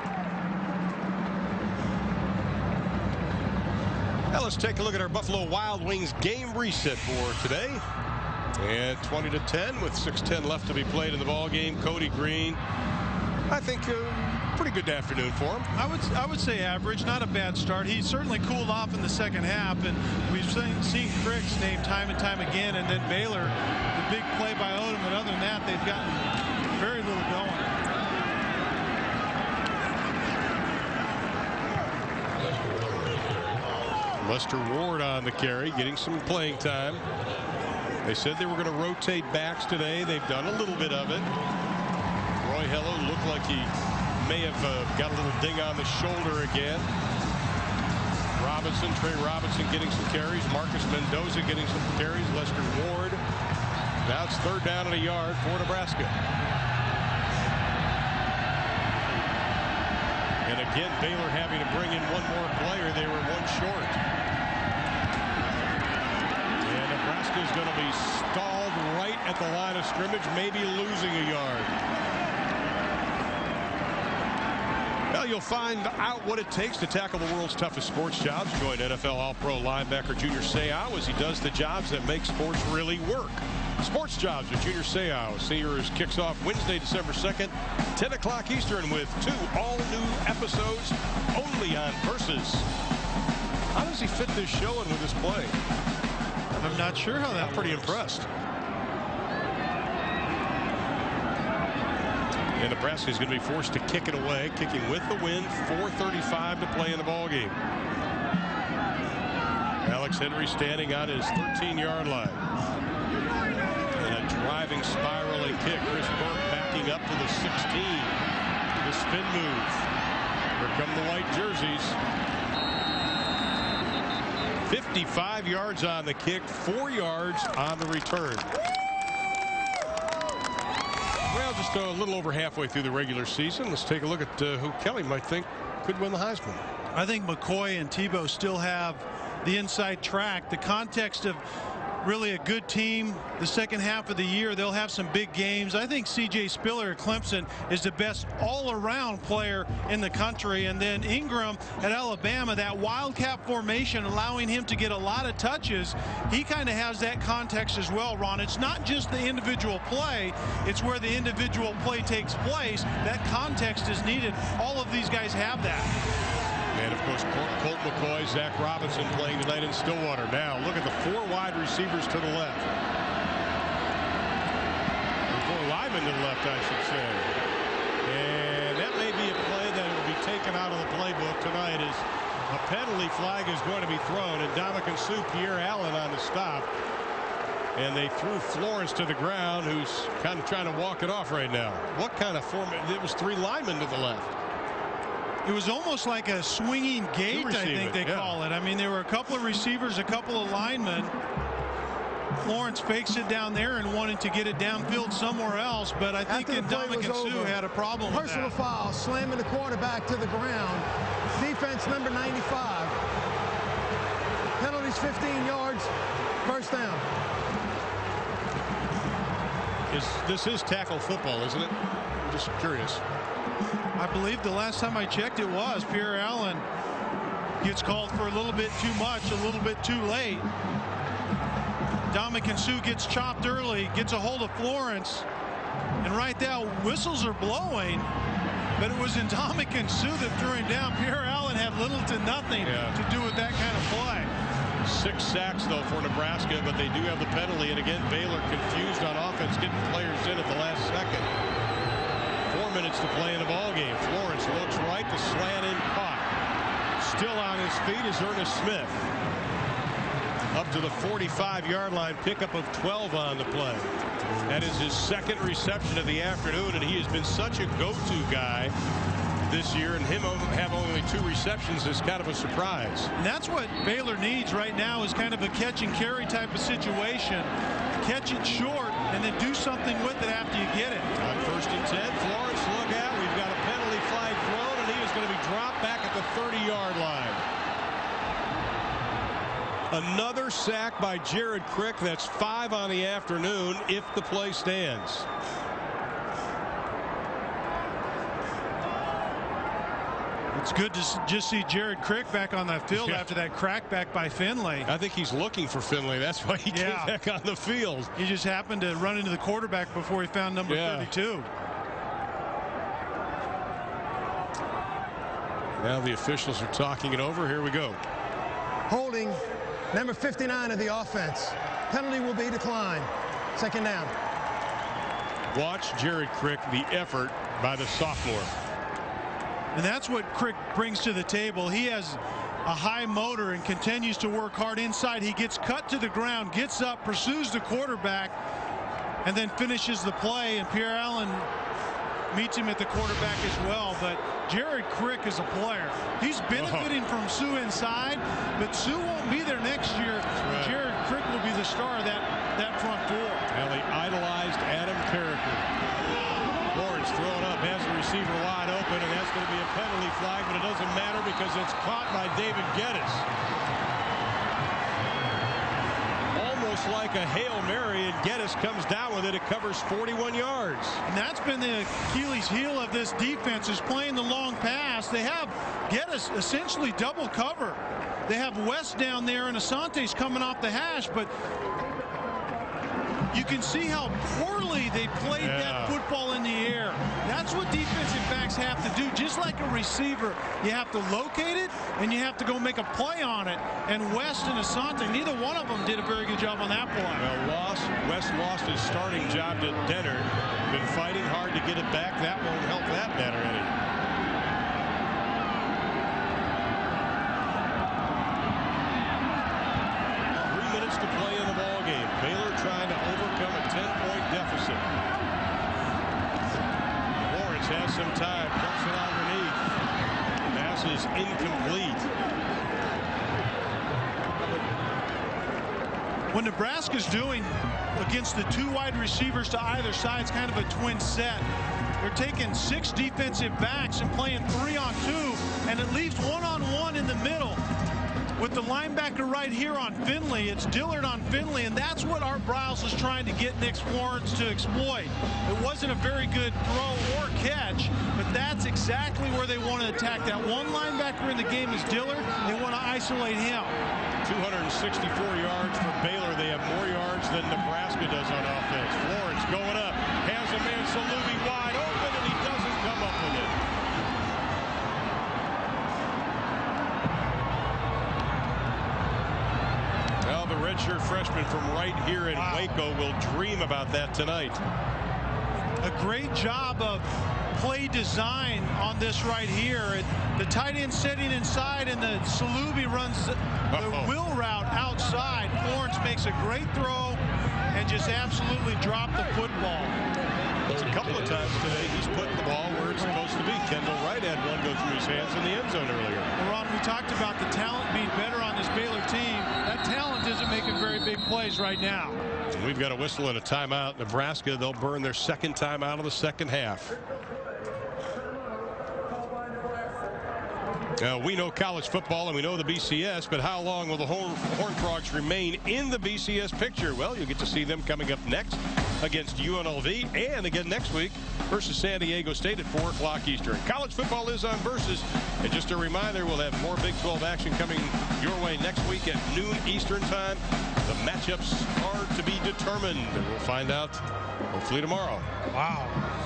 Now let's take a look at our Buffalo Wild Wings game reset for today. And twenty to ten with six ten left to be played in the ball game. Cody Green, I think a pretty good afternoon for him. I would I would say average, not a bad start. He certainly cooled off in the second half, and we've seen, seen Crick's name time and time again, and then Baylor, the big play by Odom, but other than that, they've gotten very little going. Lester Ward on the carry, getting some playing time. They said they were going to rotate backs today. They've done a little bit of it. Roy Hello looked like he may have uh, got a little ding on the shoulder again. Robinson, Trey Robinson getting some carries. Marcus Mendoza getting some carries. Lester Ward. Now it's third down and a yard for Nebraska. And again, Baylor having to bring in one more player. They were one short. Is going to be stalled right at the line of scrimmage, maybe losing a yard. Well, you'll find out what it takes to tackle the world's toughest sports jobs. Join N F L All-Pro linebacker Junior Seau as he does the jobs that make sports really work. Sports Jobs with Junior Seau. Seniors kicks off Wednesday, December second, ten o'clock Eastern, with two all-new episodes only on Versus. How does he fit this show in with his play? I'm not sure how that. I'm pretty works. impressed. And Nebraska is going to be forced to kick it away, kicking with the wind. four thirty-five to play in the ball game. Alex Henry standing on his thirteen yard line. And a driving spiraling kick. Chris Burke backing up to the sixteen. The spin move. Here come the white jerseys. fifty-five yards on the kick, four yards on the return. Well, Well, just a little over halfway through the regular season. Let's take a look at uh, who Kelly might think could win the Heisman. I think McCoy and Tebow still have the inside track. The context of really a good team the second half of the year, they'll have some big games. I think C J Spiller at Clemson is the best all-around player in the country, and then Ingram at Alabama, that wildcat formation allowing him to get a lot of touches. He kind of has that context as well, Ron. It's not just the individual play, it's where the individual play takes place. That context is needed. All of these guys have that. And, of course, Colt McCoy, Zach Robinson playing tonight in Stillwater. Now, look at the four wide receivers to the left. Four linemen to the left, I should say. And that may be a play that will be taken out of the playbook tonight as a penalty flag is going to be thrown. And Dominican Sue, Pierre Allen on the stop. And they threw Florence to the ground, who's kind of trying to walk it off right now. What kind of form? It was three linemen to the left. It was almost like a swinging gate, I think they yeah. call it. I mean, there were a couple of receivers, a couple of linemen. Florence fakes it down there and wanted to get it downfield somewhere else, but I think Dominican Sue had a problem with that. Personal foul, slamming the quarterback to the ground. Defense number ninety-five. Penalties fifteen yards, first down. Is, this is tackle football, isn't it? I'm just curious. I believe the last time I checked it was. Pierre Allen gets called for a little bit too much, a little bit too late. Dominican Sue gets chopped early, gets a hold of Florence, and right now whistles are blowing, but it was in Dominican Sue that threw him down. Pierre Allen had little to nothing yeah. to do with that kind of play. Six sacks, though, for Nebraska, but they do have the penalty, and again, Baylor confused on offense, getting players in at the last second. Four minutes to play in the ball game. Florence looks right, the slant in, caught. Still on his feet is Ernest Smith. Up to the forty-five yard line, pickup of twelve on the play. That is his second reception of the afternoon, and he has been such a go-to guy this year, and him have only two receptions is kind of a surprise. And that's what Baylor needs right now, is kind of a catch and carry type of situation. Catch it short and then do something with it after you get it. On first and ten, Florence, look out. We've got a penalty flag thrown, and he is going to be dropped back at the thirty yard line. Another sack by Jared Crick. That's five on the afternoon if the play stands. It's good to just see Jared Crick back on the field yeah. after that crackback by Finley. I think he's looking for Finley. That's why he yeah. came back on the field. He just happened to run into the quarterback before he found number yeah. thirty-two. Now the officials are talking it over. Here we go. Holding number fifty-nine of the offense. Penalty will be declined. Second down. Watch Jared Crick, the effort by the sophomore. And that's what Crick brings to the table. He has a high motor and continues to work hard inside. He gets cut to the ground, gets up, pursues the quarterback, and then finishes the play. And Pierre Allen meets him at the quarterback as well. But Jared Crick is a player. He's benefiting oh. from Sue inside, but Sue won't be there next year. Right. Jared Crick will be the star of that, that front four. Well, they idolized Adam Carricker. Lawrence throwing up, has the receiver wide open, and that's going to be a penalty flag, but it doesn't matter because it's caught by David Geddes. Almost like a Hail Mary, and Geddes comes down with it. It covers forty-one yards. And that's been the Achilles heel of this defense, is playing the long pass. They have Geddes essentially double cover. They have West down there, and Asante's coming off the hash, but you can see how poorly they played yeah. that football in the air. That's what defensive backs have to do. Just like a receiver, you have to locate it, and you have to go make a play on it. And West and Asante, neither one of them did a very good job on that play. Well, lost, West lost his starting job to Dennard. Been fighting hard to get it back. That won't help that matter any. Three minutes to play in the ball game. Baylor trying to overcome a ten point deficit. Lawrence has some time. Puts it underneath. Pass is incomplete. what Nebraska's doing against the two wide receivers to either side is kind of a twin set. They're taking six defensive backs and playing three on two, and it leaves one on one in the middle. With the linebacker right here on Finley, it's Dillard on Finley, and that's what Art Briles is trying to get Nick Florence to exploit. It wasn't a very good throw or catch, but that's exactly where they want to attack. That one linebacker in the game is Dillard. They want to isolate him. two hundred sixty-four yards for Baylor. They have more yards than Nebraska does on offense. Florence going up, has a man, Salubi wide open, and he doesn't come up with it. Well, the redshirt freshman from right here in wow. Waco will dream about that tonight. A great job of play design on this right here. It, the tight end sitting inside, and the Salubi runs the Uh-oh. wheel route outside. Florence makes a great throw and just absolutely dropped the football. A couple of times today, he's putting the ball where it's supposed to be. Kendall Wright had one go through his hands in the end zone earlier. Well, Ron, we talked about the talent being better on this Baylor team. That talent isn't making very big plays right now. And we've got a whistle and a timeout. Nebraska, they'll burn their second timeout of the second half. Uh, we know college football and we know the B C S, but how long will the Horn, Horned Frogs remain in the B C S picture? Well, you'll get to see them coming up next against U N L V, and again next week versus San Diego State at four o'clock Eastern. College football is on Versus, and just a reminder, we'll have more Big twelve action coming your way next week at noon Eastern time. The matchups are to be determined, and we'll find out hopefully tomorrow. Wow.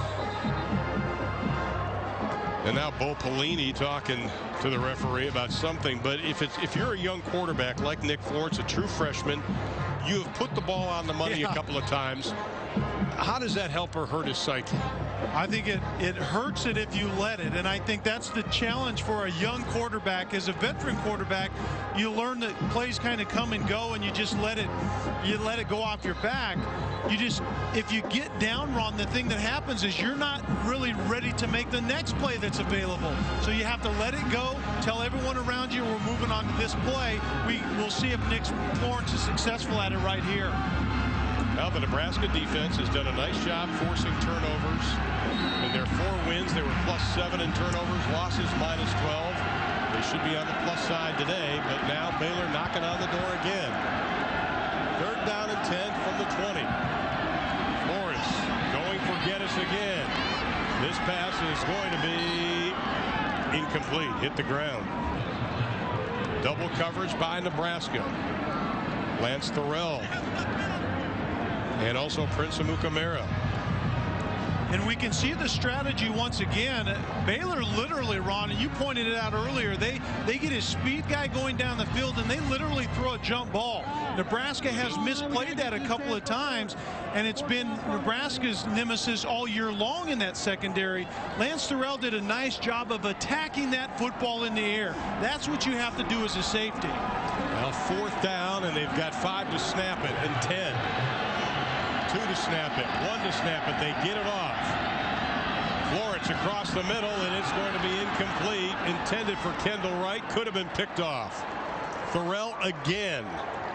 And now Bo Pelini talking to the referee about something. But if it's if you're a young quarterback like Nick Florence, a true freshman, you have put the ball on the money yeah. a couple of times. How does that help or hurt his psyche? I think it it hurts it if you let it, and I think that's the challenge for a young quarterback. As a veteran quarterback, you learn that plays kind of come and go, and you just let it you let it go off your back. You just, if you get down wrong, the thing that happens is you're not really ready to make the next play that's available. So you have to let it go, tell everyone around you we're moving on to this play. We will see if Nick Florence is successful at it right here. Now the Nebraska defense has done a nice job forcing turnovers. In their four wins, they were plus seven in turnovers, losses minus twelve. They should be on the plus side today, but now Baylor knocking on the door again. Third down and ten from the twenty. Florence going for Geddes again. This pass is going to be incomplete. Hit the ground. Double coverage by Nebraska. Lance Thorell. And also Prince Amukamara. And we can see the strategy once again. Baylor literally, Ron, and you pointed it out earlier, they they get a speed guy going down the field and they literally throw a jump ball. Nebraska has misplayed that a couple of times, and it's been Nebraska's nemesis all year long in that secondary. Lance Thorell did a nice job of attacking that football in the air. That's what you have to do as a safety. Well, fourth down, and they've got five to snap it, and ten. Two to snap it, one to snap it. They get it off. Florence across the middle, and it's going to be incomplete. Intended for Kendall Wright, could have been picked off. Thorell again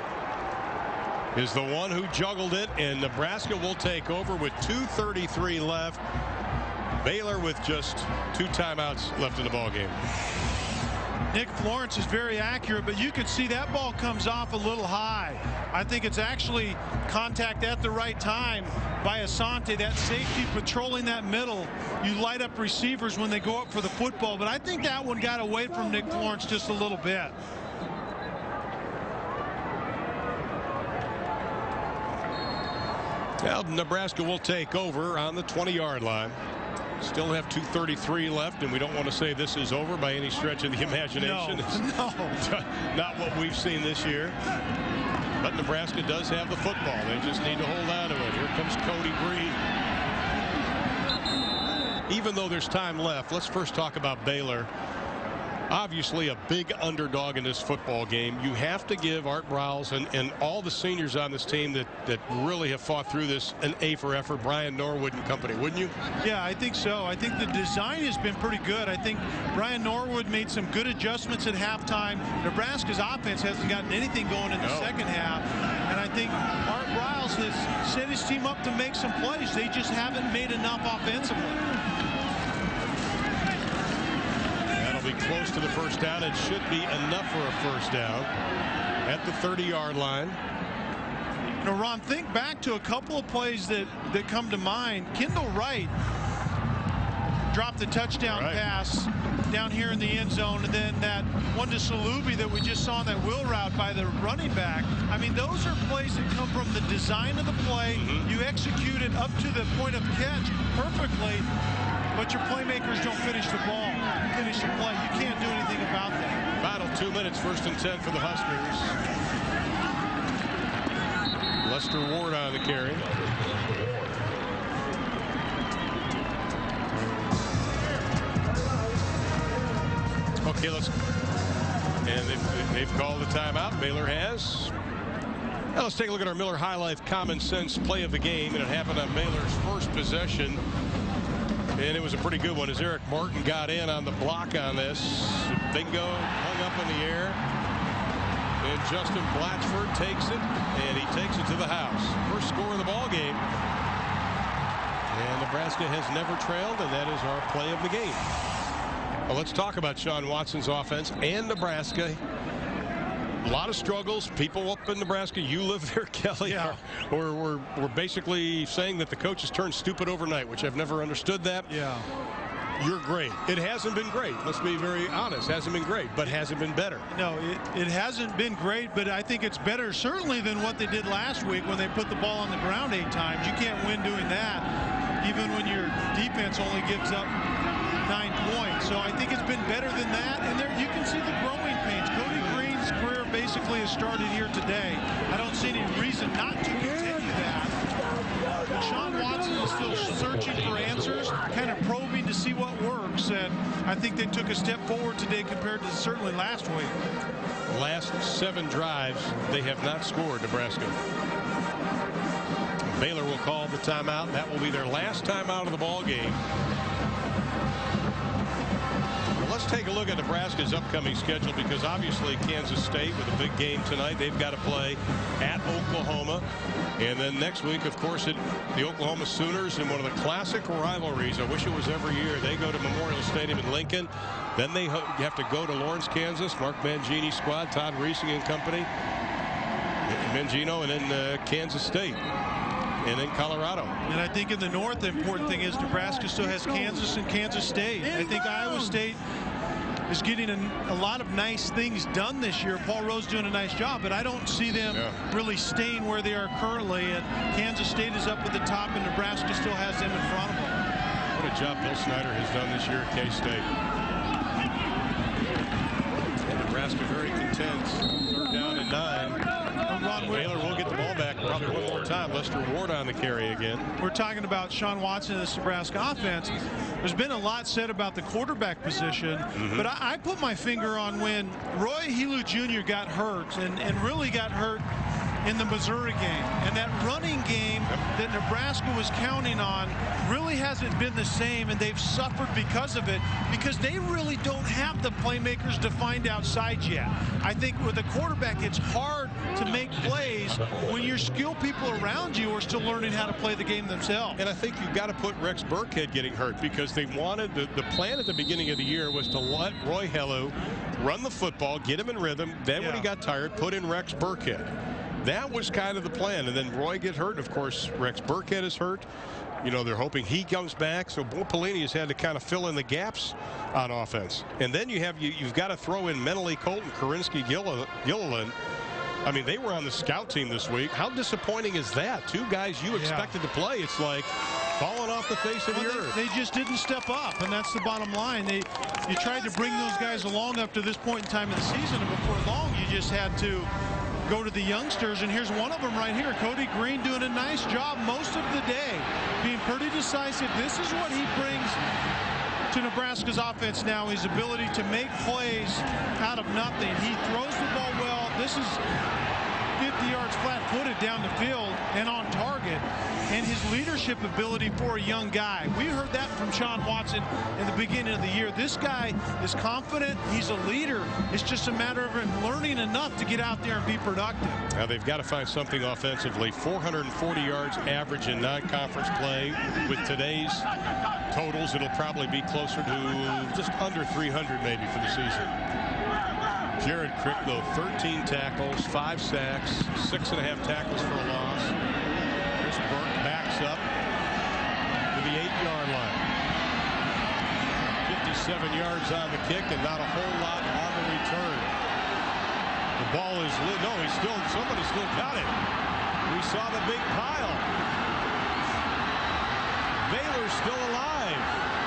is the one who juggled it, and Nebraska will take over with two thirty-three left. Baylor with just two timeouts left in the ball game. Nick Florence is very accurate, but you can see that ball comes off a little high. I think it's actually contact at the right time by Asante, that safety patrolling that middle. You light up receivers when they go up for the football, but I think that one got away from Nick Florence just a little bit. Well, Nebraska will take over on the twenty yard line. Still have two thirty-three left, and we don't want to say this is over by any stretch of the imagination. No, it's no. not what we've seen this year. But Nebraska does have the football. They just need to hold on to it. Here comes Cody Breed. Even though there's time left, let's first talk about Baylor. Obviously a big underdog in this football game. You have to give Art Briles and, and all the seniors on this team that, that really have fought through this an A for effort, Brian Norwood and company, wouldn't you? Yeah, I think so. I think the design has been pretty good. I think Brian Norwood made some good adjustments at halftime. Nebraska's offense hasn't gotten anything going in the no. second half. And I think Art Briles has set his team up to make some plays. They just haven't made enough offensively. That'll be close to the first down. It should be enough for a first down at the thirty yard line. You know, Ron, think back to a couple of plays that, that come to mind. Kendall Wright dropped the touchdown right. pass down here in the end zone, and then that one to Salubi that we just saw in that wheel route by the running back. I mean, those are plays that come from the design of the play. Mm-hmm. You execute it up to the point of catch perfectly, but your playmakers don't finish the ball, finish the play. You can't do anything about that. Final two minutes, first and ten for the Huskers. Lester Ward on the carry. Okay, let's. And they've, they've called the timeout. Baylor has. Now let's take a look at our Miller High Life Common Sense play of the game, and it happened on Baylor's first possession. And it was a pretty good one as Eric Martin got in on the block on this. Bingo hung up in the air. And Justin Blatchford takes it, and he takes it to the house. First score of the ball game. And Nebraska has never trailed, and that is our play of the game. Well, let's talk about Sean Watson's offense and Nebraska. A lot of struggles. People up in Nebraska, you live there, Kelly, yeah. We're, we're, we're basically saying that the coaches turned stupid overnight, which I've never understood that. Yeah. You're great. It hasn't been great. Let's be very honest. Hasn't been great, but hasn't been better. No, it, it hasn't been great, but I think it's better certainly than what they did last week when they put the ball on the ground eight times. You can't win doing that, even when your defense only gives up nine points. So I think it's been better than that, and there you can see the growing pains. Cody Green's career basically has started here today. I don't see any reason not to continue that. But Sean Watson is still searching for answers, kind of probing to see what works, and I think they took a step forward today compared to certainly last week. Last seven drives, they have not scored, Nebraska. Baylor will call the timeout. That will be their last timeout of the ball game. Let's take a look at Nebraska's upcoming schedule, because obviously Kansas State with a big game tonight. They've got to play at Oklahoma. And then next week, of course, it, the Oklahoma Sooners in one of the classic rivalries. I wish it was every year. They go to Memorial Stadium in Lincoln. Then they have to go to Lawrence, Kansas. Mark Mangini's squad, Todd Reesing and company. Mangino, and then uh, Kansas State. And then Colorado. And I think in the north, the important thing is Nebraska still has Kansas and Kansas State. I think Iowa State is getting a, a lot of nice things done this year. Paul Rowe's doing a nice job, but I don't see them yeah. really staying where they are currently. And Kansas State is up at the top, and Nebraska still has them in front of them. What a job Bill Snyder has done this year at K-State. And Nebraska very content. Third down and nine. Baylor will get the ball back probably one more time. Lester Ward on the carry again. We're talking about Sean Watson and this Nebraska offense. There's been a lot said about the quarterback position, mm-hmm. but I, I put my finger on when Roy Helu Junior got hurt and, and really got hurt in the Missouri game. And that running game yep. that Nebraska was counting on really hasn't been the same, and they've suffered because of it, because they really don't have the playmakers defined outside yet. I think with a quarterback, it's hard to make plays when your skilled people around you are still learning how to play the game themselves. And I think you've got to put Rex Burkhead getting hurt, because they wanted, the, the plan at the beginning of the year was to let Roy Helu run the football, get him in rhythm, then yeah. when he got tired, put in Rex Burkhead. That was kind of the plan, and then Roy gets hurt. Of course, Rex Burkhead is hurt. You know, they're hoping he comes back. So Bo Pelini has had to kind of fill in the gaps on offense. And then you have you, you've got to throw in mentally Colton Karinsky Gilliland. I mean, they were on the scout team this week. How disappointing is that? Two guys you expected yeah. to play. It's like falling off the face of well, the they, earth. They just didn't step up, and that's the bottom line. They, you tried to bring those guys along up to this point in time of the season, and before long, you just had to go to the youngsters, and here's one of them right here. Cody Green doing a nice job most of the day, being pretty decisive. This is what he brings to Nebraska's offense now, his ability to make plays out of nothing. He throws the ball well. This is fifty yards flat-footed down the field and on target. And his leadership ability for a young guy. We heard that from Sean Watson in the beginning of the year. This guy is confident. He's a leader. It's just a matter of him learning enough to get out there and be productive. Now they've got to find something offensively. four hundred forty yards average in non-conference play. With today's totals, it'll probably be closer to just under three hundred maybe for the season. Jared Crick, though, thirteen tackles, five sacks, six and a half tackles for a loss. Chris Burke backs up to the eight-yard line. fifty-seven yards on the kick and not a whole lot on the return. The ball is lit. No, he's still, somebody still got it. We saw the big pile. Baylor's still alive.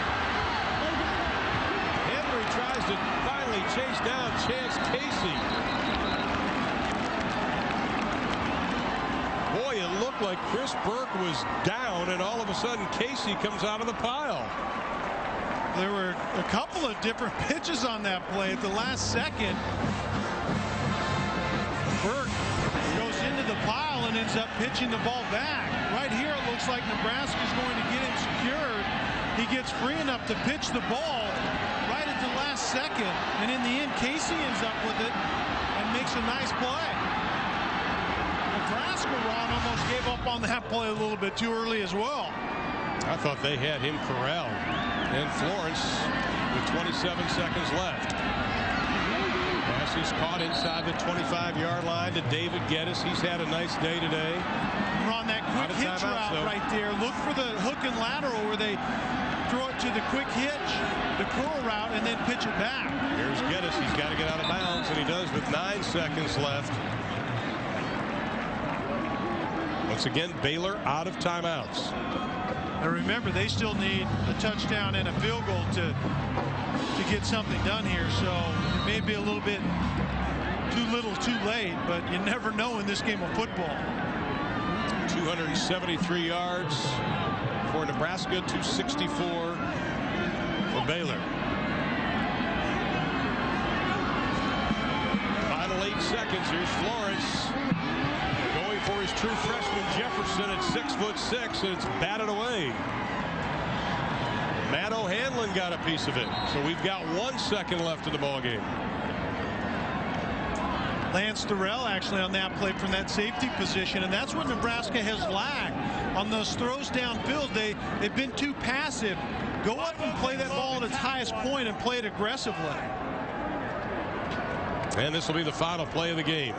Henry tries to finally chase down Chance Casey. Boy, it looked like Chris Burke was down, and all of a sudden Casey comes out of the pile. There were a couple of different pitches on that play at the last second. Burke goes into the pile and ends up pitching the ball back. Right here, it looks like Nebraska's going to get him secured. He gets free enough to pitch the ball right at the last second. And in the end, Casey ends up with it and makes a nice play. Nebraska, Ron, almost gave up on that play a little bit too early as well. I thought they had him corralled. And Florence with twenty-seven seconds left. Pass is caught inside the twenty-five-yard line to David Geddes. He's had a nice day today. Ron, that quick hitch route so. right there. Look for the hook and lateral where they throw it to the quick hitch, the curl route, and then pitch it back. Here's Geddes. He's got to get out of bounds, and he does with nine seconds left. Once again, Baylor out of timeouts. And remember, they still need a touchdown and a field goal to to get something done here. So it may be a little bit too little, too late, but you never know in this game of football. two hundred seventy-three yards for Nebraska, two sixty-four for Baylor. Final eight seconds. Here's Florence going for his true freshman Jefferson at six foot six, and it's batted away. Matt O'Hanlon got a piece of it, so we've got one second left in the ball game. Lance Thurell actually on that play from that safety position, and that's what Nebraska has lacked on those throws downfield. They they've been too passive. Go up and play that ball at its highest point and play it aggressively. And this will be the final play of the game.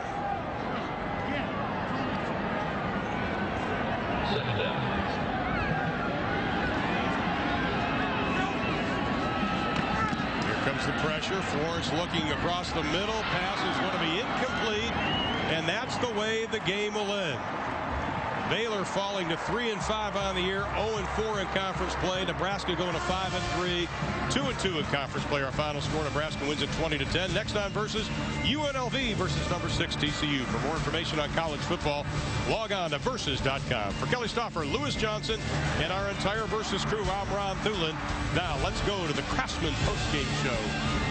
The pressure. Florence looking across the middle. Pass is going to be incomplete, and that's the way the game will end. Baylor falling to three and five on the year, oh and four in conference play. Nebraska going to five and three, two and two in conference play. Our final score: Nebraska wins it twenty to ten. Next time versus U N L V versus number six T C U. For more information on college football, log on to versus dot com. For Kelly Stauffer, Lewis Johnson, and our entire Versus crew, I'm Ron Thulin. Now let's go to the Craftsman postgame show.